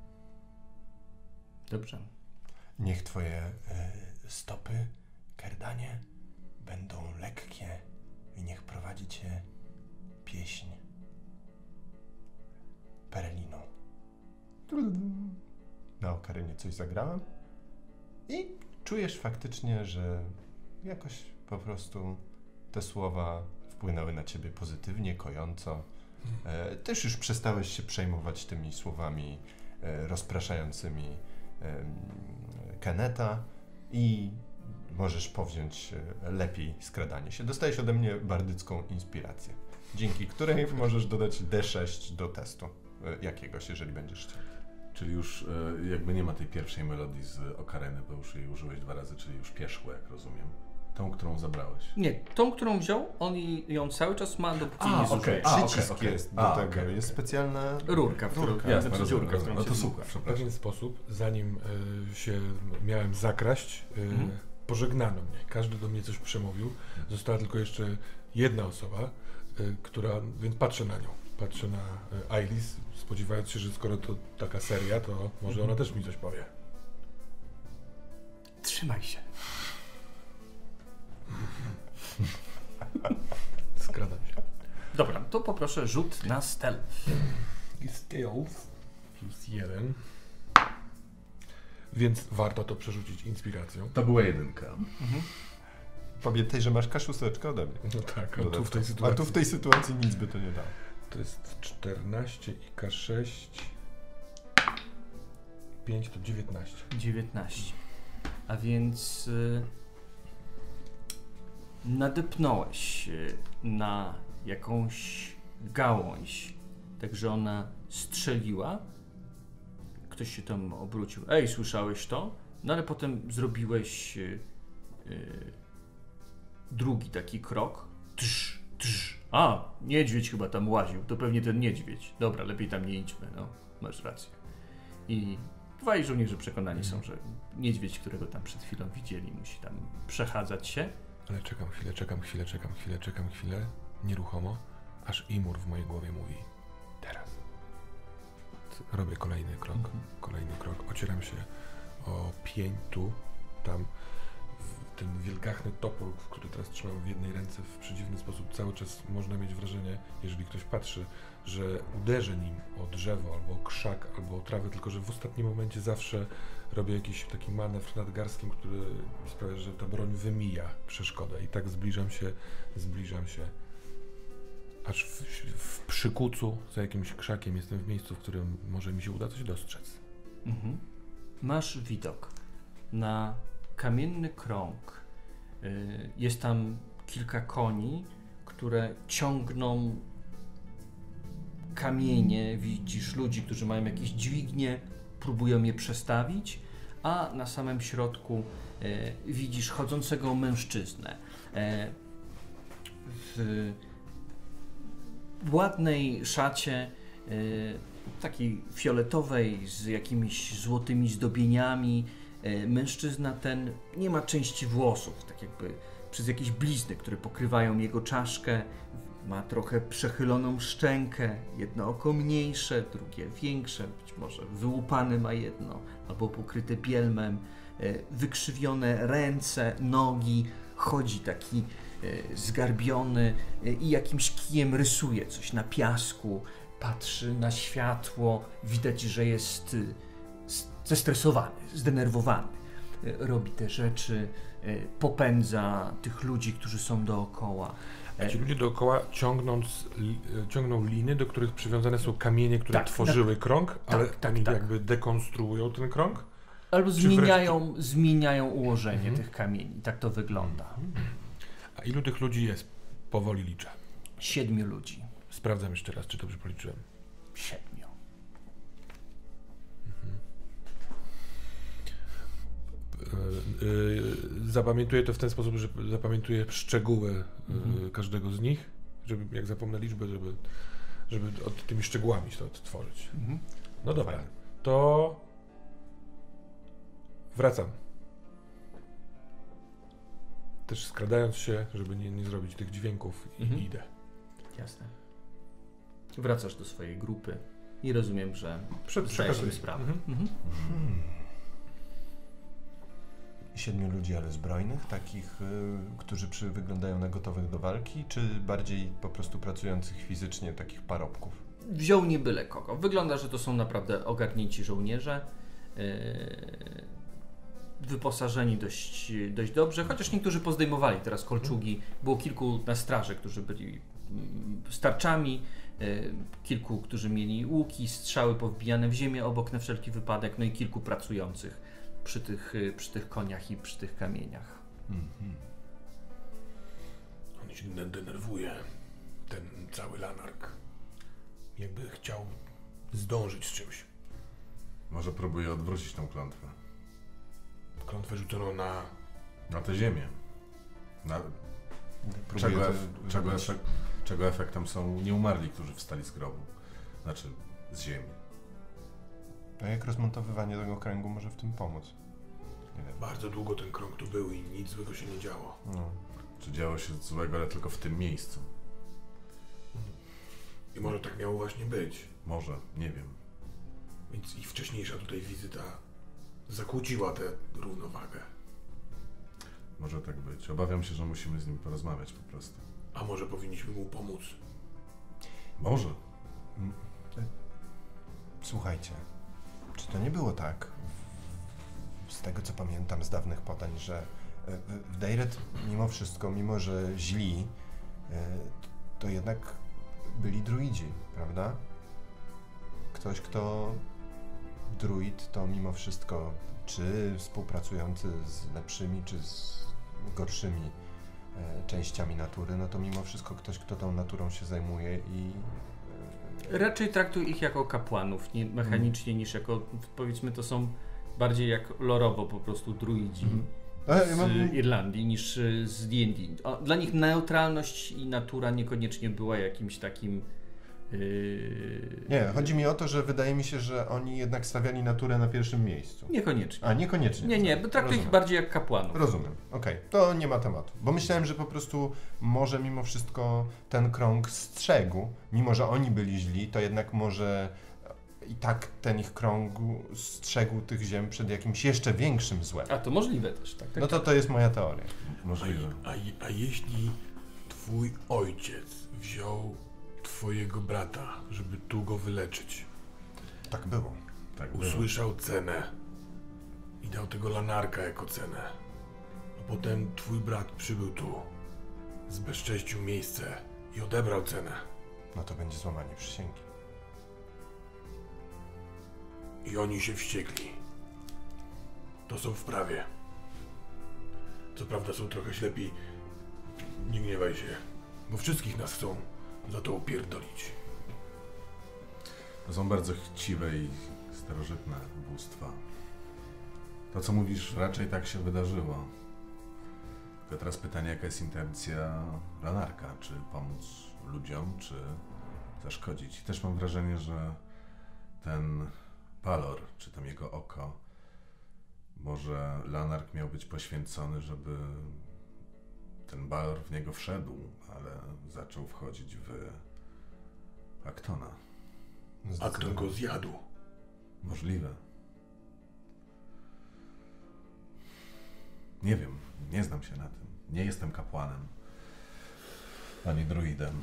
Dobrze. Niech twoje stopy, Kerdanie, będą lekkie i niech prowadzi cię pieśń Pereliną. Na okarynie coś zagrałem i czujesz faktycznie, że jakoś po prostu te słowa wpłynęły na ciebie pozytywnie, kojąco. Też już przestałeś się przejmować tymi słowami rozpraszającymi Keneta i możesz powziąć lepiej skradanie się. Dostajesz ode mnie bardycką inspirację, dzięki której możesz dodać D6 do testu jakiegoś, jeżeli będziesz chciał. Czyli już jakby nie ma tej pierwszej melodii z Okareny, bo już jej użyłeś 2 razy, czyli już pierzchło, jak rozumiem. Tą, którą zabrałeś. Nie, tą, którą wziął, on ją cały czas ma, dopóki nie zużyje. Przycisk jest do tego, jest specjalna rurka, w którą Jasne, znaczy dziurka, w którą no się to wdmucha. super, W przepraszam. pewien sposób, zanim się miałem zakraść, pożegnano mnie. Każdy do mnie coś przemówił. Została tylko jeszcze jedna osoba, która, więc patrzę na nią. Patrzę na Ailis, spodziewając się, że skoro to taka seria, to może ona też mi coś powie. Trzymaj się. Skradam się. Dobra, to poproszę rzut na stealth. Stealth plus 1. Więc warto to przerzucić inspiracją. To była 1. Pamiętaj, że masz kaszuseczkę ode mnie. No tak, a Dodatkowo. tu w tej sytuacji. A tu w tej sytuacji nic by to nie dało. To jest 14 i K6. 5 to 19. 19. A więc nadepnąłeś na jakąś gałąź, tak że ona strzeliła. Ktoś się tam obrócił. Ej, słyszałeś to? No ale potem zrobiłeś drugi taki krok. Tsz, tsz. A, niedźwiedź chyba tam łaził. To pewnie ten niedźwiedź. Dobra, lepiej tam nie idźmy. No, masz rację. I dwaj żołnierze przekonani są, że niedźwiedź, którego tam przed chwilą widzieli, musi tam przechadzać się. Ale czekam chwilę, nieruchomo, aż Imur w mojej głowie mówi teraz. Robię kolejny krok, ocieram się o pień tu, tam, ten wielgachny topór, który teraz trzymam w jednej ręce, w przedziwny sposób cały czas można mieć wrażenie, jeżeli ktoś patrzy, że uderzę nim o drzewo, albo o krzak, albo o trawę, tylko że w ostatnim momencie zawsze robię jakiś taki manewr nadgarskim, który sprawia, że ta broń wymija przeszkodę i tak zbliżam się, aż w przykucu za jakimś krzakiem jestem w miejscu, w którym może mi się uda coś dostrzec. Mhm. Masz widok na kamienny krąg. Jest tam kilka koni, które ciągną kamienie. Widzisz ludzi, którzy mają jakieś dźwignie, próbują je przestawić, a na samym środku widzisz chodzącego mężczyznę w ładnej szacie, takiej fioletowej z jakimiś złotymi zdobieniami. Mężczyzna ten nie ma części włosów, tak jakby przez jakieś blizny, które pokrywają jego czaszkę. Ma trochę przechyloną szczękę, jedno oko mniejsze, drugie większe, być może wyłupane ma jedno, albo pokryte bielmem, wykrzywione ręce, nogi, chodzi taki zgarbiony i jakimś kijem rysuje coś na piasku, patrzy na światło, widać, że jest zestresowany, zdenerwowany. Robi te rzeczy, popędza tych ludzi, którzy są dookoła. A ci ludzie dookoła ciągną liny, do których przywiązane są kamienie, które tworzyły krąg, ale oni jakby dekonstruują ten krąg? Albo zmieniają ułożenie tych kamieni. Tak to wygląda. A ilu tych ludzi jest? Powoli liczę. 7 ludzi. Sprawdzam jeszcze raz, czy dobrze policzyłem. 7. Zapamiętuję to w ten sposób, że zapamiętuję szczegóły każdego z nich, żeby jak zapomnę liczbę, żeby tymi szczegółami to odtworzyć. No dobra, to wracam. Też skradając się, żeby nie zrobić tych dźwięków i idę. Jasne. Wracasz do swojej grupy i rozumiem, że zdajesz sobie sprawę. 7 ludzi, ale zbrojnych, takich, którzy wyglądają na gotowych do walki, czy bardziej po prostu pracujących fizycznie, takich parobków? Wziął nie byle kogo. Wygląda, że to są naprawdę ogarnięci żołnierze, wyposażeni dość dobrze, chociaż niektórzy pozdejmowali teraz kolczugi. Było kilku na straży, którzy byli starczami, kilku, którzy mieli łuki, strzały powbijane w ziemię obok na wszelki wypadek, no i kilku pracujących przy tych koniach i przy tych kamieniach. On się denerwuje, ten cały Lanark. Jakby chciał zdążyć z czymś. Może próbuje odwrócić tą klątwę. Klątwę rzuconą na tę ziemię. Czego efektem są nieumarli, którzy wstali z grobu. Znaczy z ziemi. A jak rozmontowywanie tego kręgu może w tym pomóc? Nie wiem. Bardzo długo ten krąg tu był i nic złego się nie działo. No. Czy działo się złego, ale tylko w tym miejscu? I może tak miało właśnie być. Może, nie wiem. Więc i wcześniejsza tutaj wizyta zakłóciła tę równowagę. Może tak być. Obawiam się, że musimy z nim porozmawiać po prostu. A może powinniśmy mu pomóc? Może. Słuchajcie, czy to nie było tak, z tego co pamiętam z dawnych podań, że w Dejret mimo wszystko, mimo że źli, to jednak byli druidzi, prawda? Ktoś, kto druid, to mimo wszystko, czy współpracujący z lepszymi, czy z gorszymi częściami natury, no to mimo wszystko ktoś, kto tą naturą się zajmuje i... Raczej traktuj ich jako kapłanów, nie mechanicznie niż jako, powiedzmy, to są bardziej jak lorowo po prostu druidzi z Irlandii niż z D&D. Dla nich neutralność i natura niekoniecznie była jakimś takim... Nie, chodzi mi o to, że wydaje mi się, że oni jednak stawiali naturę na pierwszym miejscu. Niekoniecznie. A, niekoniecznie. Nie, bo traktuj ich bardziej jak kapłanów. Rozumiem, okej. To nie ma tematu. Bo myślałem, że po prostu może mimo wszystko ten krąg strzegł, mimo że oni byli źli, to jednak może i tak ten ich krąg strzegł tych ziem przed jakimś jeszcze większym złem. A to możliwe też, tak? No to jest moja teoria. Możliwe. A jeśli twój ojciec wziął twojego brata, żeby tu go wyleczyć. Tak było. Tak Usłyszał cenę i dał tego Lanarka jako cenę. A potem twój brat przybył tu, zbezcześcił miejsce i odebrał cenę. No to będzie złamanie przysięgi. I oni się wściekli. To są w prawie. Co prawda są trochę ślepi. Nie gniewaj się, bo wszystkich nas chcą za to upierdolić. To są bardzo chciwe i starożytne bóstwa. To, co mówisz, raczej tak się wydarzyło. Tylko teraz pytanie, jaka jest intencja Lanarka? Czy pomóc ludziom, czy zaszkodzić? I też mam wrażenie, że ten Palor, czy tam jego oko, może Lanark miał być poświęcony, żeby ten Balor w niego wszedł, ale zaczął wchodzić w Aktona. Akton go zjadł. Możliwe. Nie wiem, nie znam się na tym. Nie jestem kapłanem, ani druidem.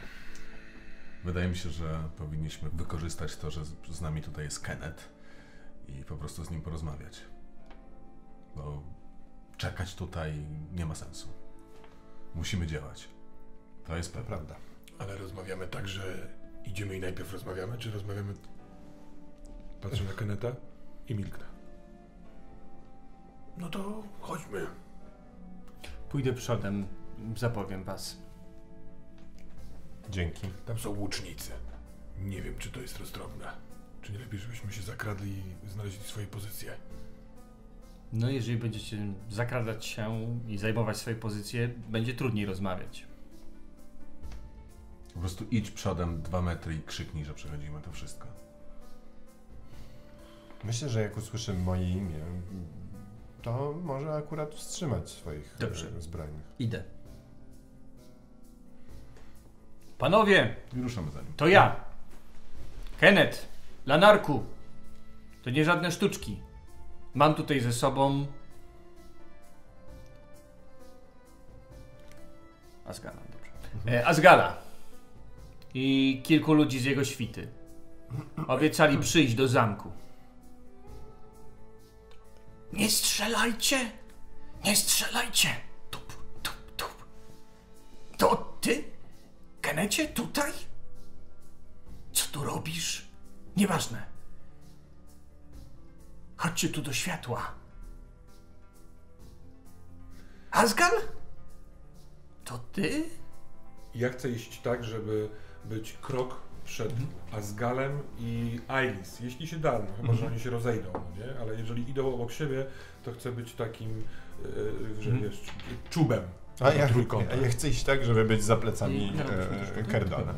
Wydaje mi się, że powinniśmy wykorzystać to, że z nami tutaj jest Kenneth i po prostu z nim porozmawiać. Bo czekać tutaj nie ma sensu. Musimy działać. To jest pewne. Prawda. Ale rozmawiamy tak, że idziemy i najpierw rozmawiamy, czy rozmawiamy... Patrzę na Kenneta i milknę. No to chodźmy. Pójdę przodem, zapowiem was. Dzięki. Tam są łucznicy. Nie wiem, czy to jest roztropne. Czy nie lepiej, żebyśmy się zakradli i znaleźli swoje pozycje? No jeżeli będziecie zakradać się i zajmować swoje pozycje, będzie trudniej rozmawiać. Po prostu idź przodem 2 metry i krzyknij, że przechodzimy to wszystko. Myślę, że jak usłyszy moje imię, to może akurat wstrzymać swoich Dobrze. zbrojnych. Idę. Panowie, I ruszamy za nim. to ja. Kenneth, Lanarku. To nie żadne sztuczki. Mam tutaj ze sobą... Asgala, dobrze. Asgala. I kilku ludzi z jego świty. Obiecali przyjść do zamku. Nie strzelajcie! Nie strzelajcie! Tup, tup, tup. To ty? Kennecie, tutaj? Co tu robisz? Nieważne. Chodźcie tu do światła. Asgal? To ty? Ja chcę iść tak, żeby być krok przed Asgalem i Ailis. Jeśli się da, no, chyba że oni się rozejdą, no nie? Ale jeżeli idą obok siebie, to chcę być takim, że wiesz, czubem. A ja trójkąta. chcę iść tak, żeby być za plecami I- Kerdona.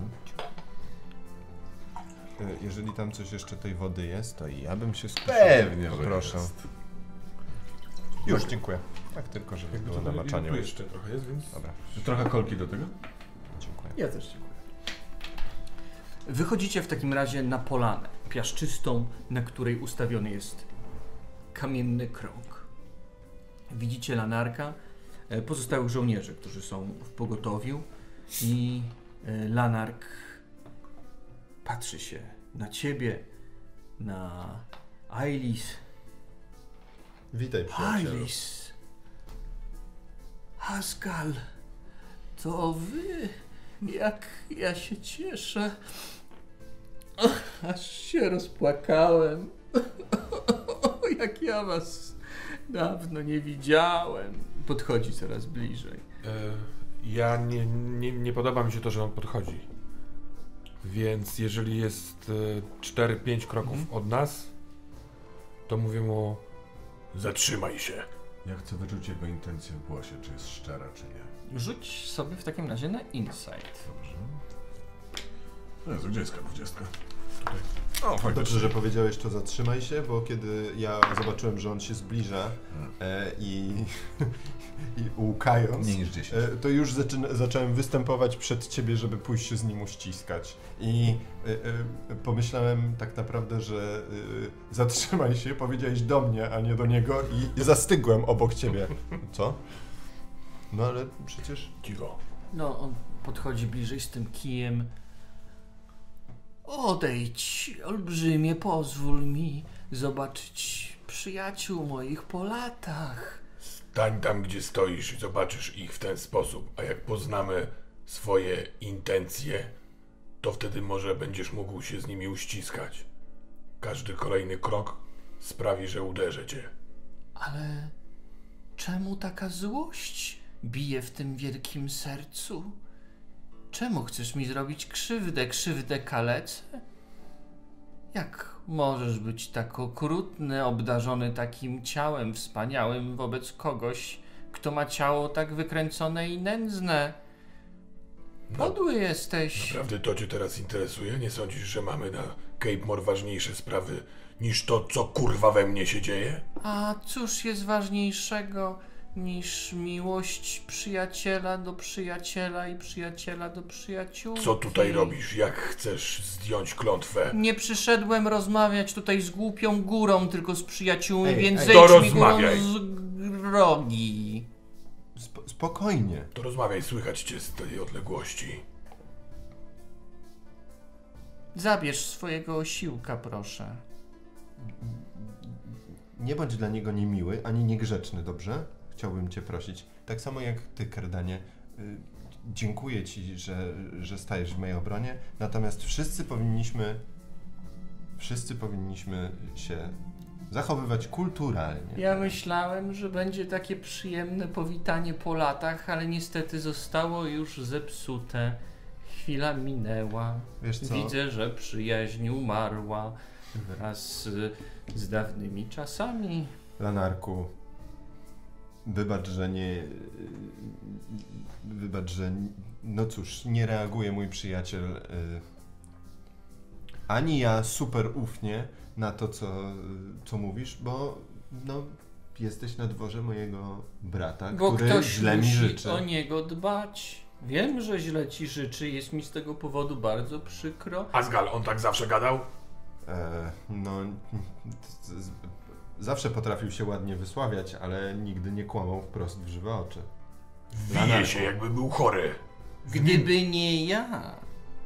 Jeżeli tam coś jeszcze tej wody jest, to ja bym się skusił. Pewnie, że Proszę. jest. Już, dziękuję. Tak tylko, żeby było namaczanie. Tu jeszcze trochę jest, więc... Dobra, Trochę kolki do tego? dziękuję. Ja też dziękuję. Wychodzicie w takim razie na polanę piaszczystą, na której ustawiony jest kamienny krąg. Widzicie Lanarka, pozostałych żołnierzy, którzy są w pogotowiu i Lanark patrzy się na ciebie, na Ailis. Witaj, przyjacielu. Ailis. Asgal. To wy. Jak ja się cieszę. Aż się rozpłakałem. Jak ja was dawno nie widziałem. Podchodzi coraz bliżej. Ja nie podoba mi się to, że on podchodzi. Więc jeżeli jest 4-5 kroków od nas, to mówię mu: zatrzymaj się. Ja chcę wyczuć jego intencję w głosie, czy jest szczera, czy nie. Rzuć sobie w takim razie na insight. Dobrze. Jezu, gdzie jest K20? O, dobrze, że powiedziałeś to, zatrzymaj się, bo kiedy ja zobaczyłem, że on się zbliża i łukając, Mniej niż 10. to już zacząłem występować przed ciebie, żeby pójść się z nim uściskać. I pomyślałem tak naprawdę, że zatrzymaj się, powiedziałeś do mnie, a nie do niego i zastygłem obok ciebie. Co? No ale przecież... Cicho. No, on podchodzi bliżej z tym kijem. Odejdź, olbrzymie, pozwól mi zobaczyć przyjaciół moich po latach. Stań tam, gdzie stoisz i zobaczysz ich w ten sposób, a jak poznamy swoje intencje, to wtedy może będziesz mógł się z nimi uściskać. Każdy kolejny krok sprawi, że uderzę cię. Ale czemu taka złość bije w tym wielkim sercu? Czemu chcesz mi zrobić krzywdę kalece? Jak możesz być tak okrutny, obdarzony takim ciałem wspaniałym wobec kogoś, kto ma ciało tak wykręcone i nędzne? Podły jesteś. Naprawdę to cię teraz interesuje? Nie sądzisz, że mamy na Cape More ważniejsze sprawy niż to, co kurwa we mnie się dzieje? A cóż jest ważniejszego niż miłość przyjaciela do przyjaciela i przyjaciela do przyjaciółki? Co tutaj robisz? Jak chcesz zdjąć klątwę? Nie przyszedłem rozmawiać tutaj z głupią górą, tylko z przyjaciółmi, więc ej, zejdź to mi górą rozmawiaj. z drogi. Spokojnie. To rozmawiaj, słychać cię z tej odległości. Zabierz swojego osiłka, proszę. nie bądź dla niego niemiły, ani niegrzeczny, dobrze? Chciałbym cię prosić. Tak samo jak ty, Kerdanie. Dziękuję ci, że stajesz w mojej obronie, natomiast wszyscy powinniśmy się zachowywać kulturalnie. Ja myślałem, że będzie takie przyjemne powitanie po latach, ale niestety zostało już zepsute. Chwila minęła. Wiesz co? Widzę, że przyjaźń umarła wraz z dawnymi czasami. Lanarku, wybacz, że no cóż, nie reaguje mój przyjaciel ani ja super ufnie na to, co mówisz, bo no, jesteś na dworze mojego brata, Bo który ktoś źle mi musi życzy. o niego dbać. Wiem, że źle ci życzy, jest mi z tego powodu bardzo przykro. Asgal, on tak zawsze gadał? No, zawsze potrafił się ładnie wysławiać, ale nigdy nie kłamał wprost w żywe oczy. Wije się, jakby był chory. Gdyby nie ja,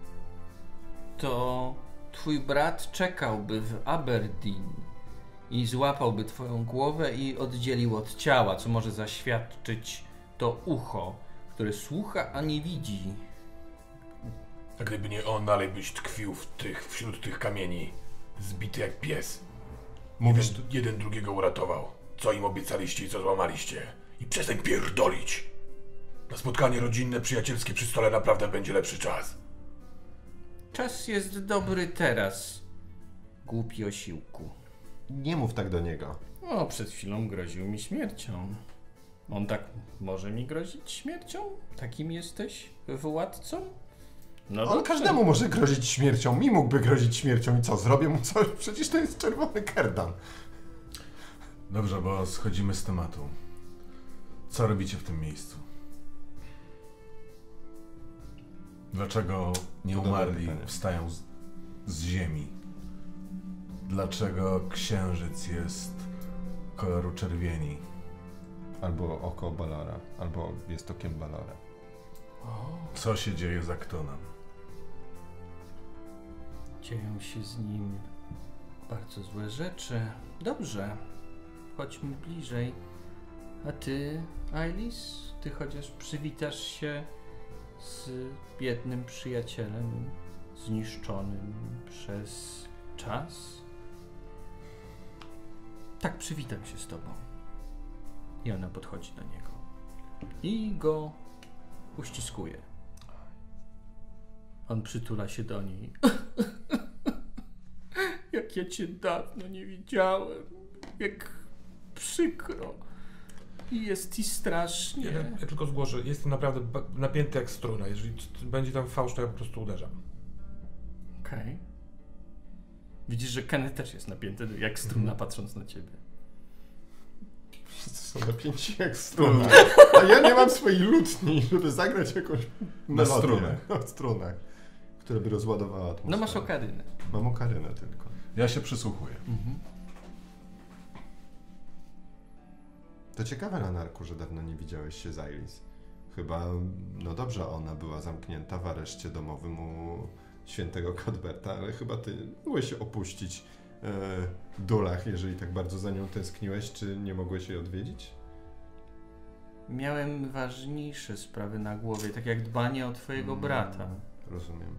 to twój brat czekałby w Aberdeen i złapałby twoją głowę i oddzielił od ciała, co może zaświadczyć to ucho, które słucha, a nie widzi. A gdyby nie on, dalej byś tkwił wśród tych kamieni, zbity jak pies. Mówisz Jeden drugiego uratował. Co im obiecaliście i co złamaliście. I przestań pierdolić. Na spotkanie rodzinne, przyjacielskie przy stole naprawdę będzie lepszy czas. Czas jest dobry teraz, głupi osiłku. Nie mów tak do niego. O, przed chwilą groził mi śmiercią. On tak może mi grozić śmiercią? Takim jesteś władcą? No On dobrze. każdemu może grozić śmiercią. Mi mógłby grozić śmiercią i co? Zrobię mu coś? Przecież to jest czerwony Kerdan. Dobrze, bo schodzimy z tematu. Co robicie w tym miejscu? Dlaczego nieumarli wstają z ziemi? Dlaczego księżyc jest koloru czerwieni? Albo oko Balora, albo jest okiem Balora. Co się dzieje z Aktonem? Dzieją się z nim bardzo złe rzeczy. Dobrze, chodźmy bliżej. A ty, Ailis? Ty chociaż przywitasz się z biednym przyjacielem zniszczonym przez czas? Tak, przywitam się z tobą. I ona podchodzi do niego i go uściskuje. On przytula się do niej. Jak ja cię dawno nie widziałem. Jak przykro. I jest ci strasznie. Ja tylko zgłoszę, jestem naprawdę napięty jak struna. Jeżeli będzie tam fałsz, to ja po prostu uderzam. Okej. Widzisz, że Kenneth też jest napięty jak struna, patrząc na ciebie. Wszyscy są napięci jak struna. A ja nie mam swojej lutni, żeby zagrać jakąś melodię. strunach. Na strunach, która by rozładowała atmosferę. No masz okarynę. Mam okarynę tylko. Ja się przysłuchuję. To ciekawe, Lanarku, że dawno nie widziałeś się z Ailis. Chyba, no dobrze, ona była zamknięta w areszcie domowym u świętego Cuthberta, ale chyba ty mogłeś się opuścić w Dulach, jeżeli tak bardzo za nią tęskniłeś. Czy nie mogłeś jej odwiedzić? Miałem ważniejsze sprawy na głowie, tak jak dbanie o twojego brata, Rozumiem.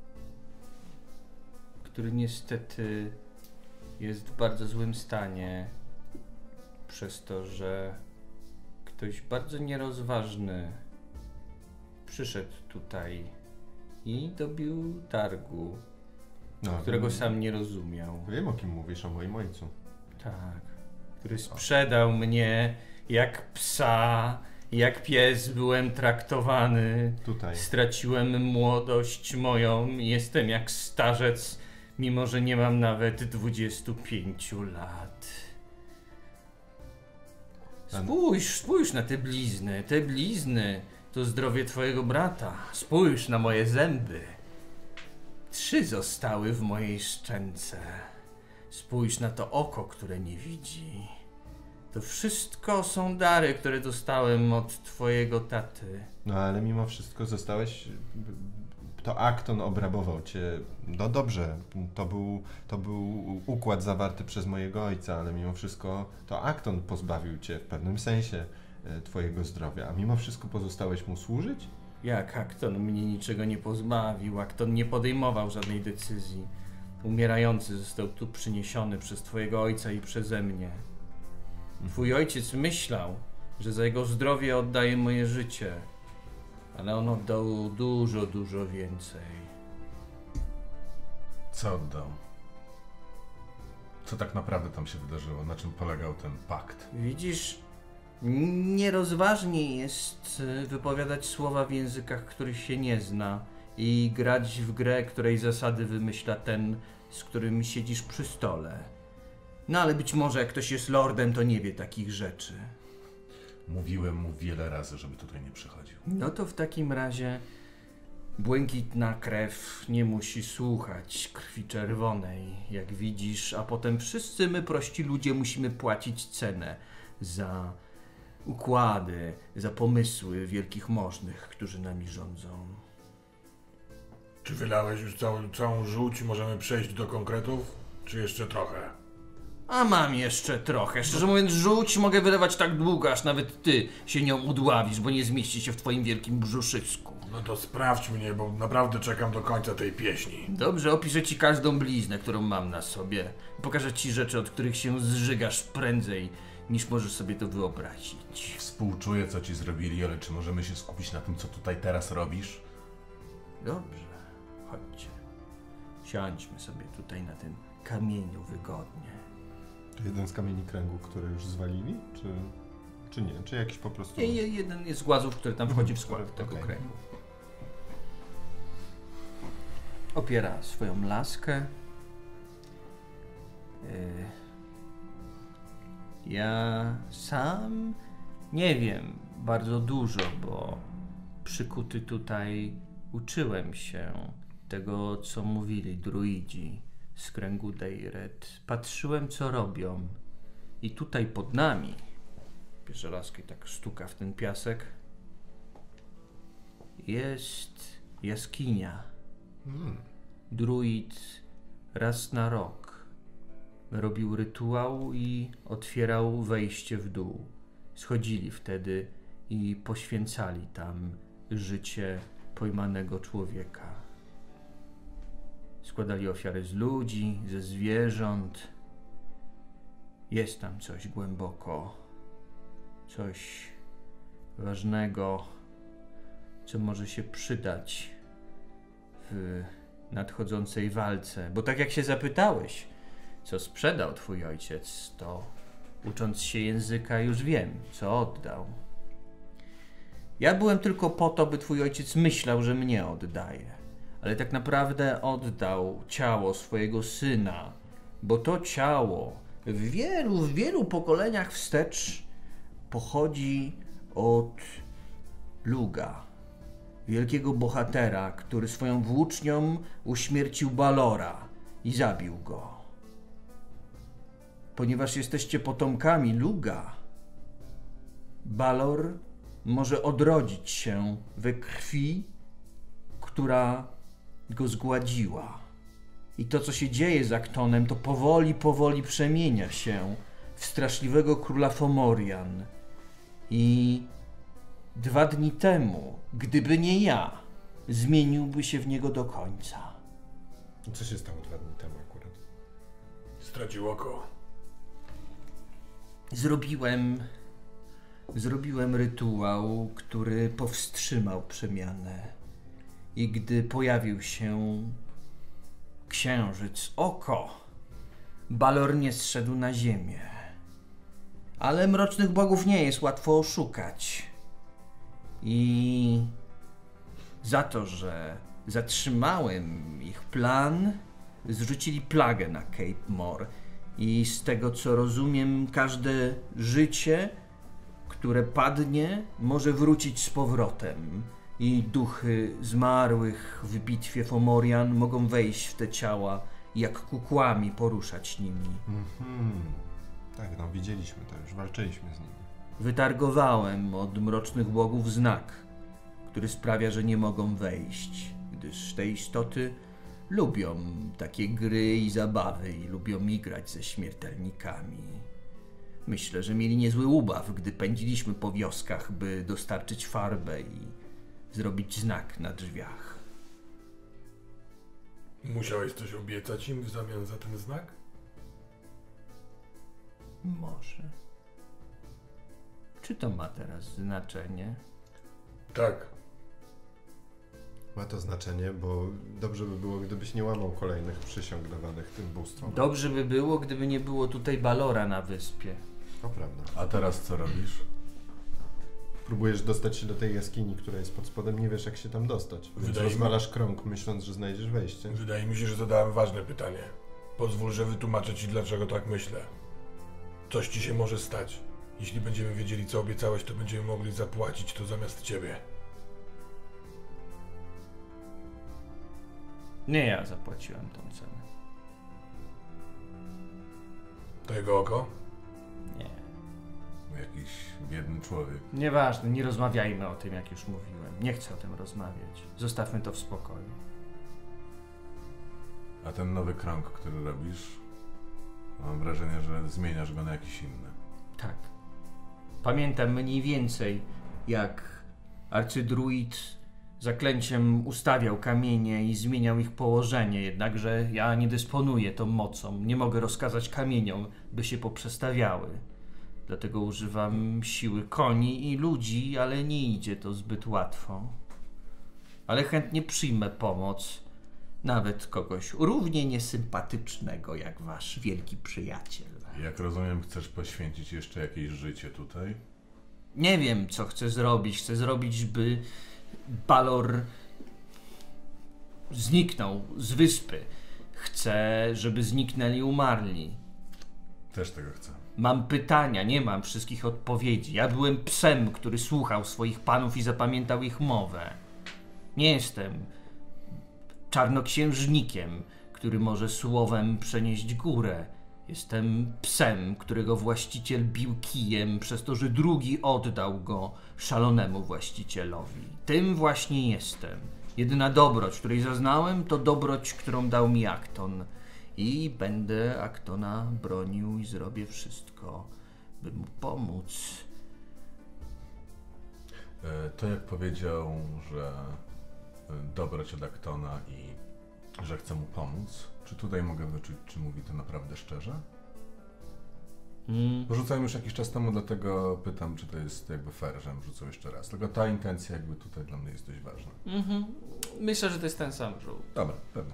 który niestety jest w bardzo złym stanie przez to, że ktoś bardzo nierozważny przyszedł tutaj i dobił targu, No, którego sam nie rozumiał. Wiem, o kim mówisz, o moim ojcu. Tak, który sprzedał mnie jak psa, jak pies byłem traktowany. Tutaj. Straciłem młodość moją, jestem jak starzec, mimo że nie mam nawet 25 lat. Spójrz na te blizny to zdrowie twojego brata. Spójrz na moje zęby. 3 zostały w mojej szczęce. Spójrz na to oko, które nie widzi. To wszystko są dary, które dostałem od twojego taty. No ale mimo wszystko zostałeś to Acton obrabował cię. No dobrze, to był układ zawarty przez mojego ojca, ale mimo wszystko to Acton pozbawił cię w pewnym sensie twojego zdrowia, a mimo wszystko pozostałeś mu służyć? Jak Acton mnie niczego nie pozbawił? Acton nie podejmował żadnej decyzji. Umierający został tu przyniesiony przez twojego ojca i przeze mnie. Twój ojciec myślał, że za jego zdrowie oddaje moje życie, ale on oddał dużo, dużo więcej. Co oddał? Co tak naprawdę tam się wydarzyło? Na czym polegał ten pakt? Widzisz, nierozważnie jest wypowiadać słowa w językach, których się nie zna i grać w grę, której zasady wymyśla ten, z którym siedzisz przy stole. No ale być może jak ktoś jest lordem, to nie wie takich rzeczy. Mówiłem mu wiele razy, żeby tutaj nie przychodził. No to w takim razie błękitna krew nie musi słuchać krwi czerwonej, jak widzisz, a potem wszyscy my, prości ludzie, musimy płacić cenę za układy, za pomysły wielkich możnych, którzy nami rządzą. Czy wylałeś już całą żółć i możemy przejść do konkretów? Czy jeszcze trochę? A mam jeszcze trochę. Szczerze mówiąc, żółć mogę wylewać tak długo, aż nawet ty się nią udławisz, bo nie zmieści się w twoim wielkim brzuszysku. No to sprawdź mnie, bo naprawdę czekam do końca tej pieśni. Dobrze, opiszę ci każdą bliznę, którą mam na sobie. Pokażę ci rzeczy, od których się zżygasz prędzej, niż możesz sobie to wyobrazić. Współczuję, co ci zrobili, ale czy możemy się skupić na tym, co tutaj teraz robisz? Dobrze, chodźcie. Siądźmy sobie tutaj na tym kamieniu wygodnie. To jeden z kamieni kręgu, które już zwalili? Czy nie? Czy jakiś po prostu... Jeden jest z głazów, który tam wchodzi w skład tego okej. kręgu. Opiera swoją laskę. Ja sam nie wiem bardzo dużo, bo przykuty tutaj uczyłem się tego, co mówili druidzi z kręgu Dejret. Patrzyłem, co robią. I tutaj pod nami, bierze laskę i tak stuka w ten piasek, jest jaskinia. Druid raz na rok robił rytuał i otwierał wejście w dół. Schodzili wtedy i poświęcali tam życie pojmanego człowieka. Składali ofiary z ludzi, ze zwierząt. Jest tam coś głęboko, coś ważnego, co może się przydać w nadchodzącej walce. Bo tak jak się zapytałeś, co sprzedał twój ojciec, to ucząc się języka już wiem, co oddał. Ja byłem tylko po to, by twój ojciec myślał, że mnie oddaje. Ale tak naprawdę oddał ciało swojego syna, bo to ciało w wielu pokoleniach wstecz pochodzi od Luga, wielkiego bohatera, który swoją włócznią uśmiercił Balora i zabił go. Ponieważ jesteście potomkami Luga, Balor może odrodzić się we krwi, która go zgładziła. I to, co się dzieje z Actonem, to powoli przemienia się w straszliwego króla Fomorian. I 2 dni temu, gdyby nie ja, zmieniłby się w niego do końca. Co się stało 2 dni temu akurat? Stracił oko. Zrobiłem rytuał, który powstrzymał przemianę. I gdy pojawił się księżyc oko, Balor nie zszedł na ziemię. Ale mrocznych bogów nie jest łatwo oszukać. I za to, że zatrzymałem ich plan, zrzucili plagę na Cape More. I z tego, co rozumiem, każde życie, które padnie, może wrócić z powrotem. I duchy zmarłych w bitwie Fomorian mogą wejść w te ciała i jak kukłami poruszać nimi. Tak, no widzieliśmy to, już walczyliśmy z nimi. Wytargowałem od mrocznych bogów znak, który sprawia, że nie mogą wejść. gdyż te istoty lubią takie gry i zabawy i lubią igrać ze śmiertelnikami. Myślę, że mieli niezły ubaw, gdy pędziliśmy po wioskach, by dostarczyć farbę i zrobić znak na drzwiach. Musiałeś coś obiecać im w zamian za ten znak? Może. Czy to ma teraz znaczenie? Tak. Ma to znaczenie, bo dobrze by było, gdybyś nie łamał kolejnych przysiąg dawanych tym bóstwom. Dobrze by było, gdyby nie było tutaj Balora na wyspie. To prawda. A teraz co robisz? Próbujesz dostać się do tej jaskini, która jest pod spodem, nie wiesz jak się tam dostać. Więc Wydaje mi- rozwalasz krąg, myśląc, że znajdziesz wejście. Wydaje mi się, że zadałem ważne pytanie. Pozwól, że wytłumaczę ci, dlaczego tak myślę. Coś ci się może stać. Jeśli będziemy wiedzieli, co obiecałeś, to będziemy mogli zapłacić to zamiast ciebie. Nie ja zapłaciłem tą cenę. To jego oko? Nie. Jakiś biedny człowiek. Nieważne, nie rozmawiajmy o tym, jak już mówiłem. Nie chcę o tym rozmawiać. Zostawmy to w spokoju. A ten nowy krąg, który robisz, mam wrażenie, że zmieniasz go na jakiś inny. Tak. Pamiętam mniej więcej, jak arcydruid zaklęciem ustawiał kamienie i zmieniał ich położenie, jednakże ja nie dysponuję tą mocą. Nie mogę rozkazać kamieniom, by się poprzestawiały. Dlatego używam siły koni i ludzi, ale nie idzie to zbyt łatwo. Ale chętnie przyjmę pomoc, nawet kogoś równie niesympatycznego jak wasz wielki przyjaciel. Jak rozumiem, chcesz poświęcić jeszcze jakieś życie tutaj? Nie wiem, co chcę zrobić. Chcę zrobić, by Balor zniknął z wyspy. Chcę, żeby zniknęli umarli. Też tego chcę. Mam pytania, nie mam wszystkich odpowiedzi. Ja byłem psem, który słuchał swoich panów i zapamiętał ich mowę. Nie jestem czarnoksiężnikiem, który może słowem przenieść górę. Jestem psem, którego właściciel bił kijem przez to, że drugi oddał go szalonemu właścicielowi. Tym właśnie jestem. Jedyna dobroć, której zaznałem, to dobroć, którą dał mi Akton. I będę Aktona bronił i zrobię wszystko, by mu pomóc. To jak powiedział, że dobroć od Aktona i że chce mu pomóc, czy tutaj mogę wyczuć, czy mówi to naprawdę szczerze? Rzucałem już jakiś czas temu, dlatego pytam, czy to jest jakby fair, żebym rzucał jeszcze raz. Tylko ta intencja jakby tutaj dla mnie jest dość ważna. Myślę, że to jest ten sam rzut. Dobra, pewnie.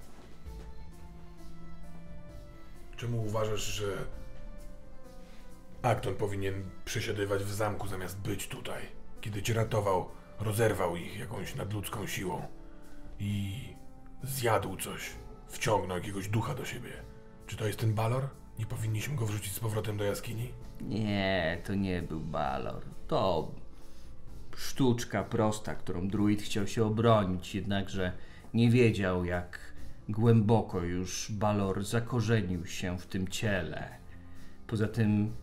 Czemu uważasz, że Akton powinien przesiadywać w zamku zamiast być tutaj? Kiedy cię ratował, rozerwał ich jakąś nadludzką siłą i zjadł coś, wciągnął jakiegoś ducha do siebie. Czy to jest ten Balor? Nie powinniśmy go wrzucić z powrotem do jaskini? Nie, to nie był Balor. To sztuczka prosta, którą druid chciał się obronić, jednakże nie wiedział, jak głęboko już Balor zakorzenił się w tym ciele. Poza tym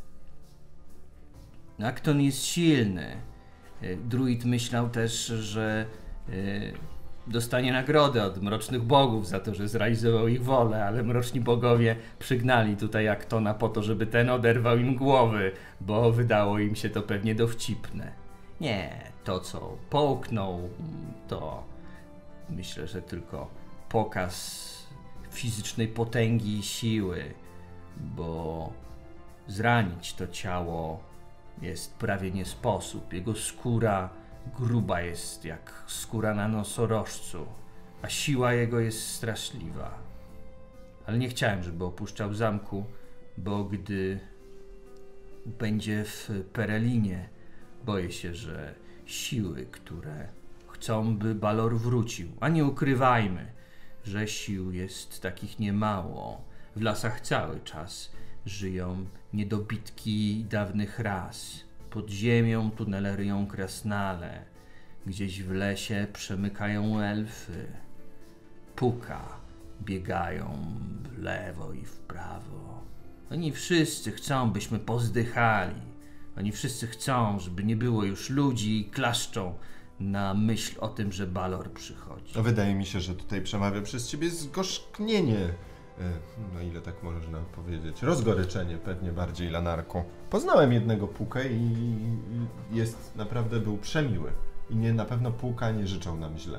Akton jest silny. Druid myślał też, że dostanie nagrodę od mrocznych bogów za to, że zrealizował ich wolę, ale mroczni bogowie przygnali tutaj Aktona po to, żeby ten oderwał im głowy, bo wydało im się to pewnie dowcipne. Nie, to co połknął, to myślę, że tylko pokaz fizycznej potęgi i siły, bo zranić to ciało jest prawie nie sposób. Jego skóra gruba jest jak skóra na nosorożcu, a siła jego jest straszliwa. Ale nie chciałem, żeby opuszczał zamku, bo gdy będzie w Perelinie, boję się, że siły, które chcą, by Balor wrócił, a nie ukrywajmy, że sił jest takich niemało. W lasach cały czas żyją niedobitki dawnych ras. Pod ziemią tunele ryją krasnale. Gdzieś w lesie przemykają elfy. Puka biegają w lewo i w prawo. Oni wszyscy chcą, byśmy pozdychali. Oni wszyscy chcą, żeby nie było już ludzi i klaszczą na myśl o tym, że Balor przychodzi. No, wydaje mi się, że tutaj przemawia przez ciebie zgorzknienie. No ile tak można powiedzieć? Rozgoryczenie pewnie bardziej, Lanarku. Poznałem jednego Pukę i był przemiły. I na pewno Puka nie życzą nam źle.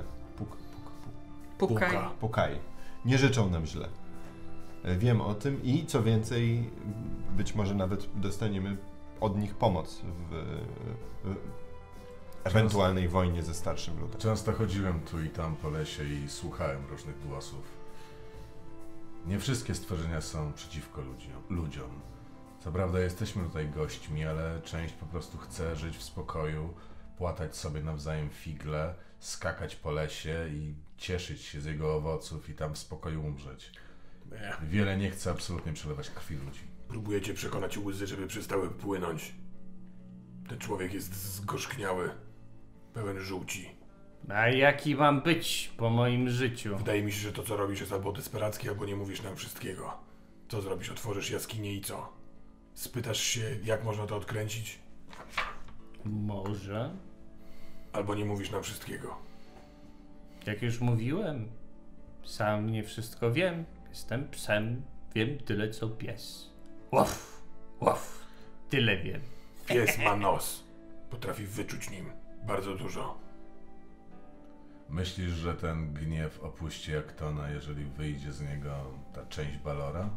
Pukaj. Nie życzą nam źle. Wiem o tym i co więcej, być może nawet dostaniemy od nich pomoc w ewentualnej wojnie ze starszym ludem. Często chodziłem tu i tam po lesie i słuchałem różnych głosów. Nie wszystkie stworzenia są przeciwko ludziom. Co prawda jesteśmy tutaj gośćmi, ale część po prostu chce żyć w spokoju, płatać sobie nawzajem figle, skakać po lesie i cieszyć się z jego owoców i tam w spokoju umrzeć. Wiele nie chce absolutnie przelewać krwi ludzi. Próbujecie przekonać łzy, żeby przestały płynąć. Ten człowiek jest zgorzkniały, pełen żółci. A jaki mam być po moim życiu? Wydaje mi się, że to, co robisz, jest albo desperackie, albo nie mówisz nam wszystkiego. Co zrobisz? Otworzysz jaskinię i co? Spytasz się, jak można to odkręcić? Może. Albo nie mówisz nam wszystkiego. Jak już mówiłem, sam nie wszystko wiem. Jestem psem, wiem tyle co pies. Łaf, łaf, tyle wiem. Pies ma nos. Potrafi wyczuć nim bardzo dużo. Myślisz, że ten gniew opuści Aktona, jeżeli wyjdzie z niego ta część Balora?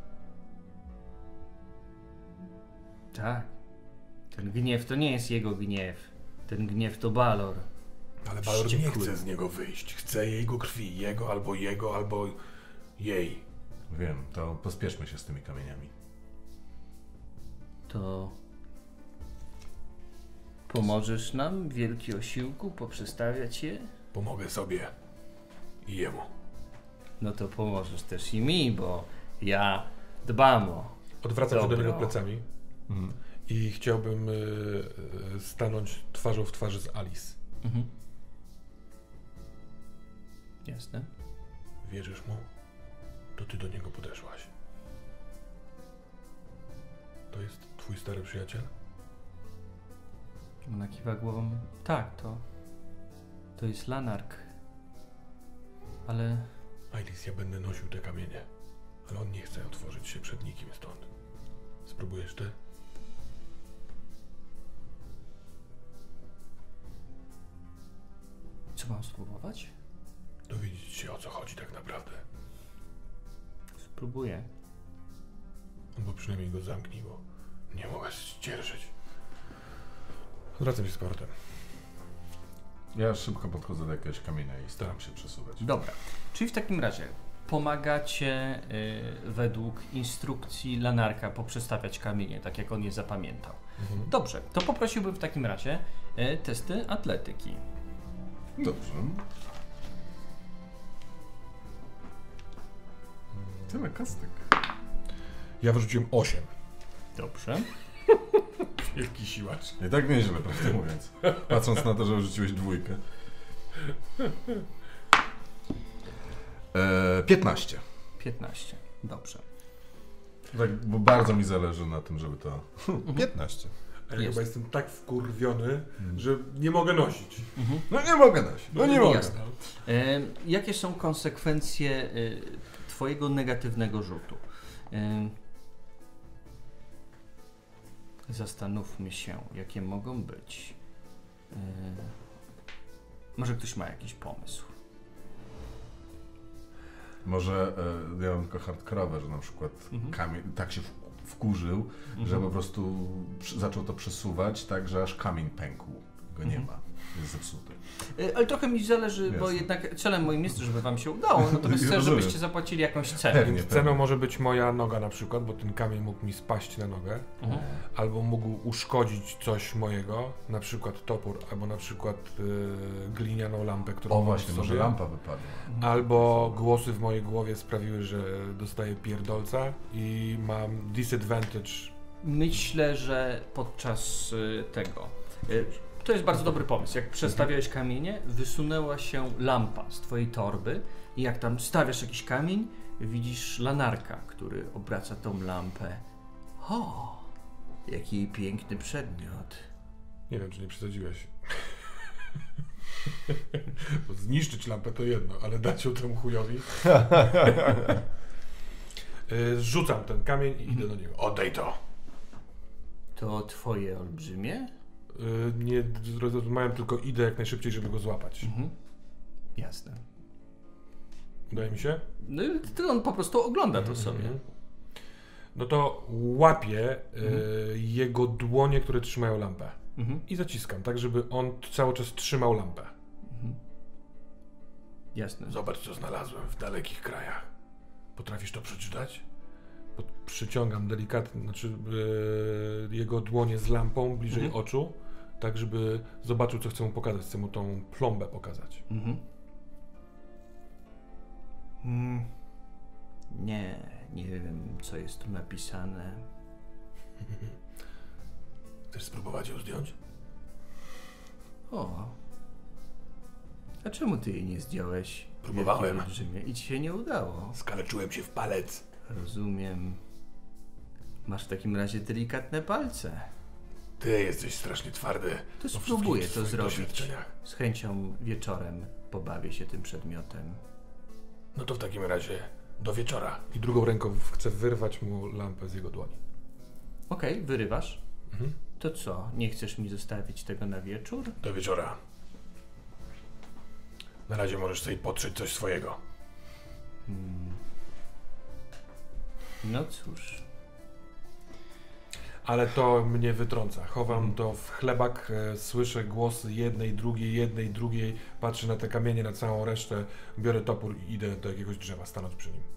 Tak. Ten gniew to nie jest jego gniew. Ten gniew to Balor. Ale Balor nie Wściekły. chce z niego wyjść. Chce jego krwi. Jego, albo jej. Wiem, to pospieszmy się z tymi kamieniami. To pomożesz nam, wielki osiłku, poprzestawiać je? Pomogę sobie i jemu. No to pomożesz też i mi, bo ja dbam o Odwracam się do dobro. niego plecami i chciałbym stanąć twarzą w twarzy z Alice. Mhm. Jasne. Wierzysz mu? To ty do niego podeszłaś. To jest twój stary przyjaciel? Ona kiwa głową. Tak, to jest Lanark. Ale Alice, ja będę nosił te kamienie, ale on nie chce otworzyć się przed nikim stąd. Spróbujesz ty? co mam spróbować? Dowiedzieć się, o co chodzi tak naprawdę. Spróbuję. Albo przynajmniej go zamknij, bo nie mogę zdzierżyć. Odwracam się z powrotem. Ja szybko podchodzę do jakiegoś kamienia i staram się przesuwać. Dobra. Czyli w takim razie pomagacie według instrukcji Lanarka poprzestawiać kamienie, tak jak on je zapamiętał. Dobrze, to poprosiłbym w takim razie testy atletyki. Dobrze. Tyle kostek. Ja wyrzuciłem 8. Dobrze. Wielki siłacz. Nie tak nieźle, prawdę mówiąc. Patrząc na to, że rzuciłeś 2. 15. 15. Dobrze. Tak, bo bardzo mi zależy na tym, żeby to... 15. Ja Jest. chyba jestem tak wkurwiony, że nie mogę nosić. No nie mogę nosić. No nie mogę. Jasne. Jakie są konsekwencje twojego negatywnego rzutu? Zastanówmy się, jakie mogą być. Może ktoś ma jakiś pomysł. Może ja mam tylko hardkorowe, że na przykład kamień tak się wkurzył, że po prostu zaczął to przesuwać tak, że aż kamień pękł. Go nie ma. Jest zepsuty. Ale trochę mi zależy, bo Jasne. jednak celem moim jest, żeby wam się udało. Natomiast chcę, Rozumiem. żebyście zapłacili jakąś cenę. Pewnie, Ceną może być moja noga na przykład, bo ten kamień mógł mi spaść na nogę. Albo mógł uszkodzić coś mojego, na przykład topór, albo na przykład glinianą lampę, którą O mam właśnie, w może sobie. lampa wypadła. Albo głosy w mojej głowie sprawiły, że dostaję pierdolca i mam disadvantage. Myślę, że podczas tego. To jest bardzo dobry pomysł. Jak przestawiałeś kamienie, wysunęła się lampa z twojej torby i jak tam stawiasz jakiś kamień, widzisz Lanarka, który obraca tą lampę. O, jaki piękny przedmiot. Nie wiem, czy nie przesadziłeś. Bo zniszczyć lampę to jedno, ale dać ją temu chujowi. Rzucam ten kamień i idę do niego. Oddaj to. To twoje olbrzymie? Nie zrozumiałem, tylko idę jak najszybciej, żeby go złapać. Jasne. Udaje mi się? No, to on po prostu ogląda to sobie. No to łapię jego dłonie, które trzymają lampę. I zaciskam, tak żeby on cały czas trzymał lampę. Jasne. Zobacz, co znalazłem w dalekich krajach. Potrafisz to przeczytać? Przyciągam delikatnie, jego dłonie z lampą bliżej oczu, tak żeby zobaczył, co chcę mu pokazać. Chcę mu tą plombę pokazać. Nie wiem, co jest tu napisane. Chcesz spróbować ją zdjąć? O. A czemu ty jej nie zdjąłeś? Próbowałem. I ci się nie udało. Skaleczyłem się w palec. Rozumiem. Masz w takim razie delikatne palce. Ty jesteś strasznie twardy. To spróbuję to swoich zrobić. doświadczeniach. Z chęcią wieczorem pobawię się tym przedmiotem. No to w takim razie do wieczora. I drugą ręką chcę wyrwać mu lampę z jego dłoni. Okej, wyrywasz. To co, nie chcesz mi zostawić tego na wieczór? Do wieczora. Na razie możesz sobie potrzeć coś swojego. No cóż. Ale to mnie wytrąca. Chowam to w chlebak, słyszę głosy jednej, drugiej, patrzę na te kamienie, na całą resztę, biorę topór i idę do jakiegoś drzewa, stanąć przy nim.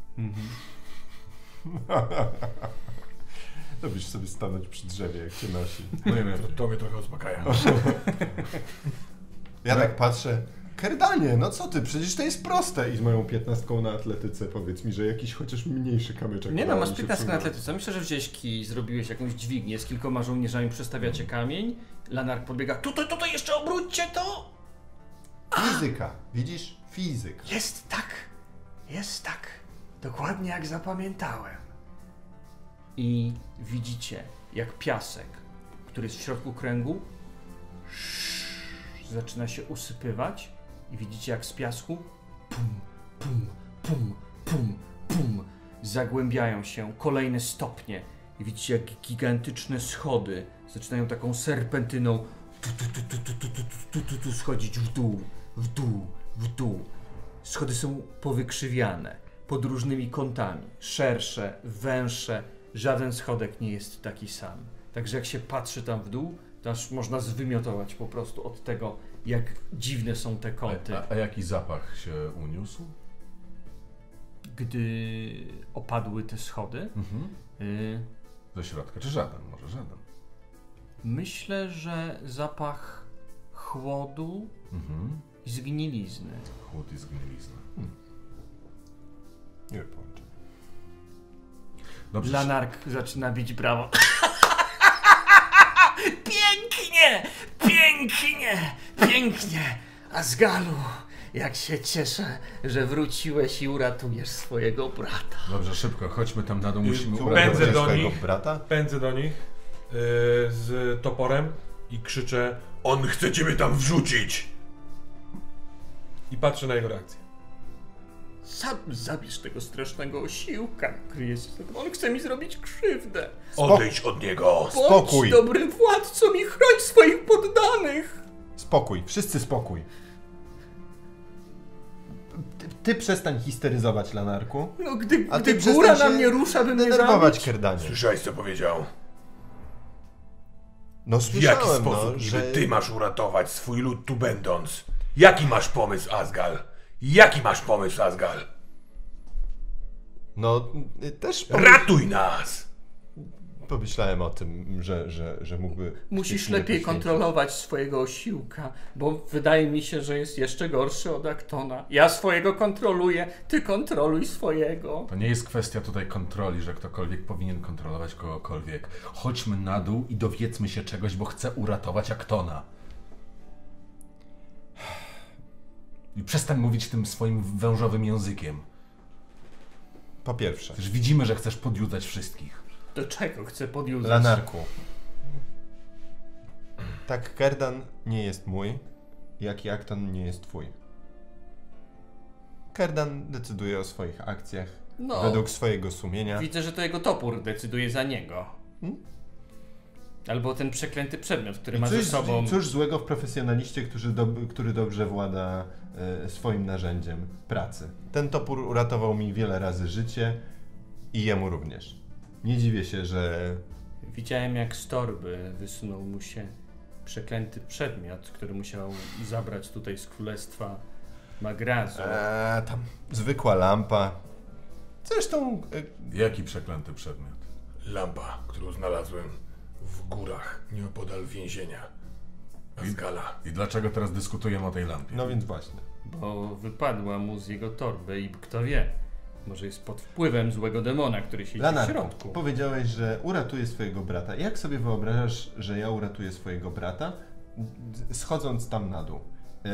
Lubisz sobie stanąć przy drzewie, jak cię nosi. No nie wiem, to mnie trochę uspokaja. Ja tak patrzę, Kerdanie, no co ty, przecież to jest proste. I z moją 15 na atletyce powiedz mi, że jakiś chociaż mniejszy kamyczek. Nie no, udało masz mi się 15 na przyjąć. atletyce. Myślę, że wziąłeś kij, zrobiłeś jakąś dźwignię z kilkoma żołnierzami, przestawiacie kamień. Lanark podbiega, tutaj jeszcze obróćcie to! Fizyka, widzisz? Fizyka. Jest tak. Dokładnie jak zapamiętałem. I widzicie, jak piasek, który jest w środku kręgu, zaczyna się usypywać i widzicie, jak z piasku pum, zagłębiają się kolejne stopnie i widzicie, jak gigantyczne schody zaczynają taką serpentyną schodzić w dół. Schody są powykrzywiane pod różnymi kątami, szersze, węższe, żaden schodek nie jest taki sam. Także jak się patrzy tam w dół, to aż można zwymiotować po prostu od tego, jak dziwne są te kąty. A jaki zapach się uniósł? Gdy opadły te schody, Ze środka, czy żaden? Może żaden. myślę, że zapach chłodu i zgnilizny. Chłód i zgnilizna. Nie połączę. Dobrze. Lanark zaczyna bić brawo. Pięknie! Asgalu, jak się cieszę, że wróciłeś i uratujesz swojego brata. Dobrze, szybko, chodźmy tam na dół, musimy Pędzę uratować do swojego nich. brata? Pędzę do nich z toporem i krzyczę: on chce ciebie tam wrzucić! I patrzę na jego reakcję. Zabierz tego strasznego osiłka, kryje się za tym. On chce mi zrobić krzywdę. Odejdź od niego! Spokój. Bądź dobrym władcą i chroń swoich poddanych. Spokój, wszyscy spokój. Ty przestań histeryzować, Lanarku. No gdy A ty góra przestań na się mnie rusza, by mnie denerwować, zabić. Kerdanie. Słyszałeś, co powiedział? No W jaki słyszałem, sposób no, niby że... ty masz uratować swój lud tu będąc? Jaki masz pomysł, Asgal? Jaki masz pomysł, Asgal? No, też Ratuj nas! pomyślałem o tym, że mógłby... Musisz chcieć mnie lepiej poświęcić. kontrolować swojego osiłka, bo wydaje mi się, że jest jeszcze gorszy od Aktona. Ja swojego kontroluję, ty kontroluj swojego. To nie jest kwestia tutaj kontroli, że ktokolwiek powinien kontrolować kogokolwiek. Chodźmy na dół i dowiedzmy się czegoś, bo chcę uratować Aktona. I przestań mówić tym swoim wężowym językiem. Po pierwsze, Przecież widzimy, że chcesz podjudzać wszystkich. Do czego chcę podjudzać? Lanarku. Tak, Kerdan nie jest mój. jaki Akton nie jest twój. Kerdan decyduje o swoich akcjach według swojego sumienia. Widzę, że to jego topór decyduje za niego. Albo ten przeklęty przedmiot, który ma ze sobą... Cóż złego w profesjonaliście, który dobrze włada swoim narzędziem pracy. Ten topór uratował mi wiele razy życie i jemu również. Nie dziwię się, że... Widziałem, jak z torby wysunął mu się przeklęty przedmiot, który musiał zabrać tutaj z królestwa Magrazu. Tam zwykła lampa. Zresztą... Jaki przeklęty przedmiot? Lampa, którą znalazłem w górach nieopodal więzienia Asgala. I dlaczego teraz dyskutujemy o tej lampie? No więc właśnie. Bo wypadła mu z jego torby i kto wie, może jest pod wpływem złego demona, który siedzi w środku. Powiedziałeś, że uratuje swojego brata. Jak sobie wyobrażasz, że ja uratuję swojego brata, schodząc tam na dół?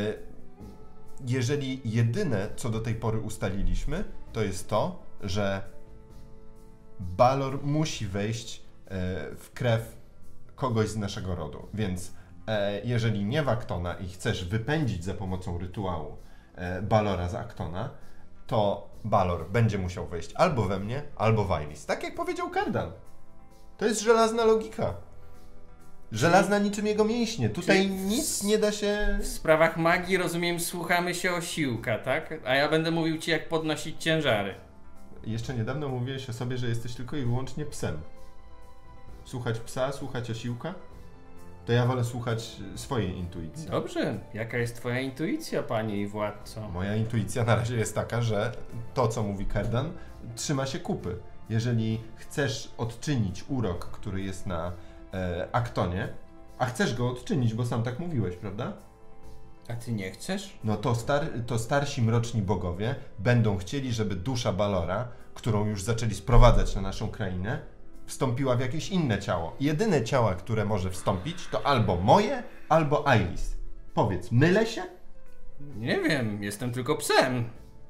Jeżeli jedyne, co do tej pory ustaliliśmy, to jest to, że Balor musi wejść w krew kogoś z naszego rodu. Więc jeżeli nie w Aktona i chcesz wypędzić za pomocą rytuału Balora z Aktona, to Balor będzie musiał wejść albo we mnie, albo w Ailis. Tak jak powiedział Kerdan. To jest żelazna logika. Żelazna niczym jego mięśnie. Tutaj nic nie da się... W sprawach magii, rozumiem, słuchamy się Osiłka, tak? A ja będę mówił ci, jak podnosić ciężary. Jeszcze niedawno mówiłeś o sobie, że jesteś tylko i wyłącznie psem. Słuchać psa, słuchać Osiłka? To ja wolę słuchać swojej intuicji. Dobrze. Jaka jest twoja intuicja, panie i władco? Moja intuicja na razie jest taka, że to, co mówi Kerdan, trzyma się kupy. Jeżeli chcesz odczynić urok, który jest na Aktonie, a chcesz go odczynić, bo sam tak mówiłeś, prawda? A ty nie chcesz? No to starsi mroczni bogowie będą chcieli, żeby dusza Balora, którą już zaczęli sprowadzać na naszą krainę, wstąpiła w jakieś inne ciało. Jedyne ciała, które może wstąpić, to albo moje, albo Ailis. Powiedz, mylę się? Nie wiem, jestem tylko psem.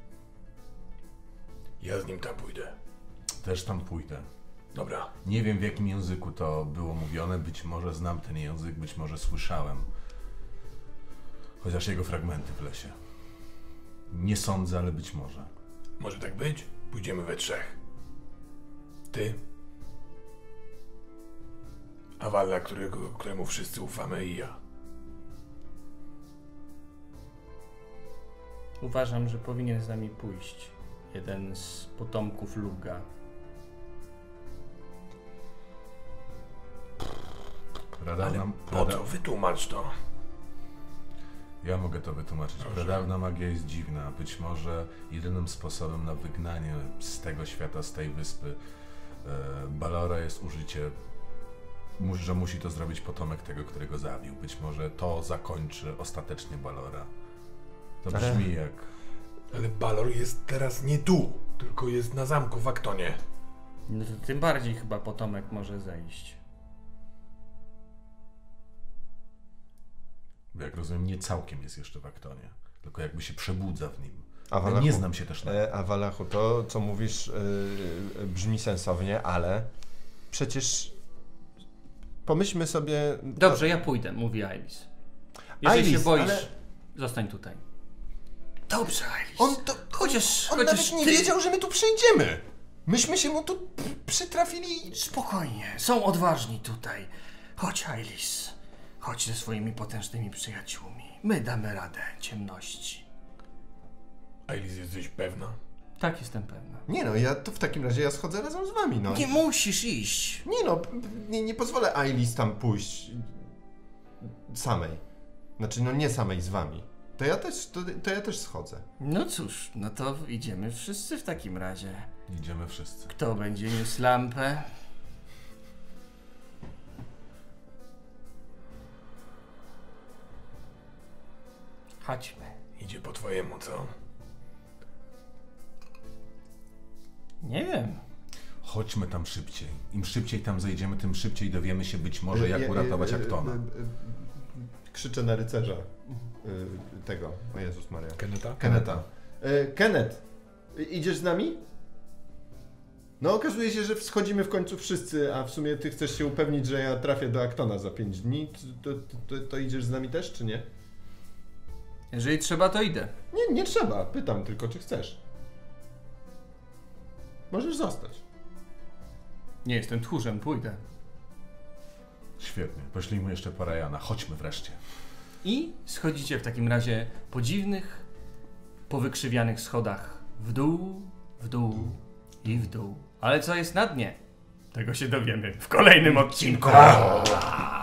Ja z nim tam pójdę. Też tam pójdę. Dobra. Nie wiem, w jakim języku to było mówione. Być może znam ten język, być może słyszałem. Chociaż jego fragmenty w lesie. Nie sądzę, ale być może. Może tak być? Pójdziemy we trzech. Ty. Awala, któremu wszyscy ufamy, i ja. Uważam, że powinien z nami pójść jeden z potomków Luga. Po co? Wytłumacz to. Ja mogę to wytłumaczyć. Pradawna magia jest dziwna. Być może jedynym sposobem na wygnanie z tego świata, z tej wyspy Balora jest użycie, że musi to zrobić potomek tego, którego zabił. Być może to zakończy ostatecznie Balora. To brzmi jak... Ale Balor jest teraz nie tu, tylko jest na zamku w Aktonie. No to tym bardziej chyba potomek może zejść. Jak rozumiem, nie całkiem jest jeszcze w Aktonie, tylko jakby się przebudza w nim. Awalachu, nie znam się też na... Awalachu, to co mówisz brzmi sensownie, ale przecież pomyślmy sobie... Dobrze, ja pójdę, mówi Ailis. Jeżeli się boisz, zostań tutaj. Dobrze, Ailis. On Chociaż nie wiedział, że my tu przyjdziemy. Myśmy się mu tu przytrafili... Spokojnie, są odważni tutaj. Chodź, Ailis. Chodź ze swoimi potężnymi przyjaciółmi. My damy radę ciemności. Ailis, jesteś pewna? Tak, jestem pewna. Nie no, w takim razie ja schodzę razem z wami, no. Nie musisz iść. Nie no, nie pozwolę Ailis tam pójść samej. Znaczy, no nie samej z wami. To ja też schodzę. No cóż, no to idziemy wszyscy w takim razie. Idziemy wszyscy. Kto będzie niósł lampę? Chodźmy. Idzie po twojemu, co? Nie wiem. Chodźmy tam szybciej. Im szybciej tam zejdziemy, tym szybciej dowiemy się być może, jak uratować Aktona. Krzyczę na rycerza tego. O Jezus Maria. Kenneta? Kenneth, idziesz z nami? No okazuje się, że schodzimy w końcu wszyscy, a w sumie ty chcesz się upewnić, że ja trafię do Aktona za 5 dni. To idziesz z nami też, czy nie? Jeżeli trzeba, to idę. Nie trzeba. Pytam tylko, czy chcesz. Możesz zostać. Nie jestem tchórzem, pójdę. Świetnie. Poślijmy jeszcze Parajana. Chodźmy wreszcie. I schodzicie w takim razie po dziwnych, powykrzywianych schodach w dół i w dół. Ale co jest na dnie? Tego się dowiemy w kolejnym odcinku.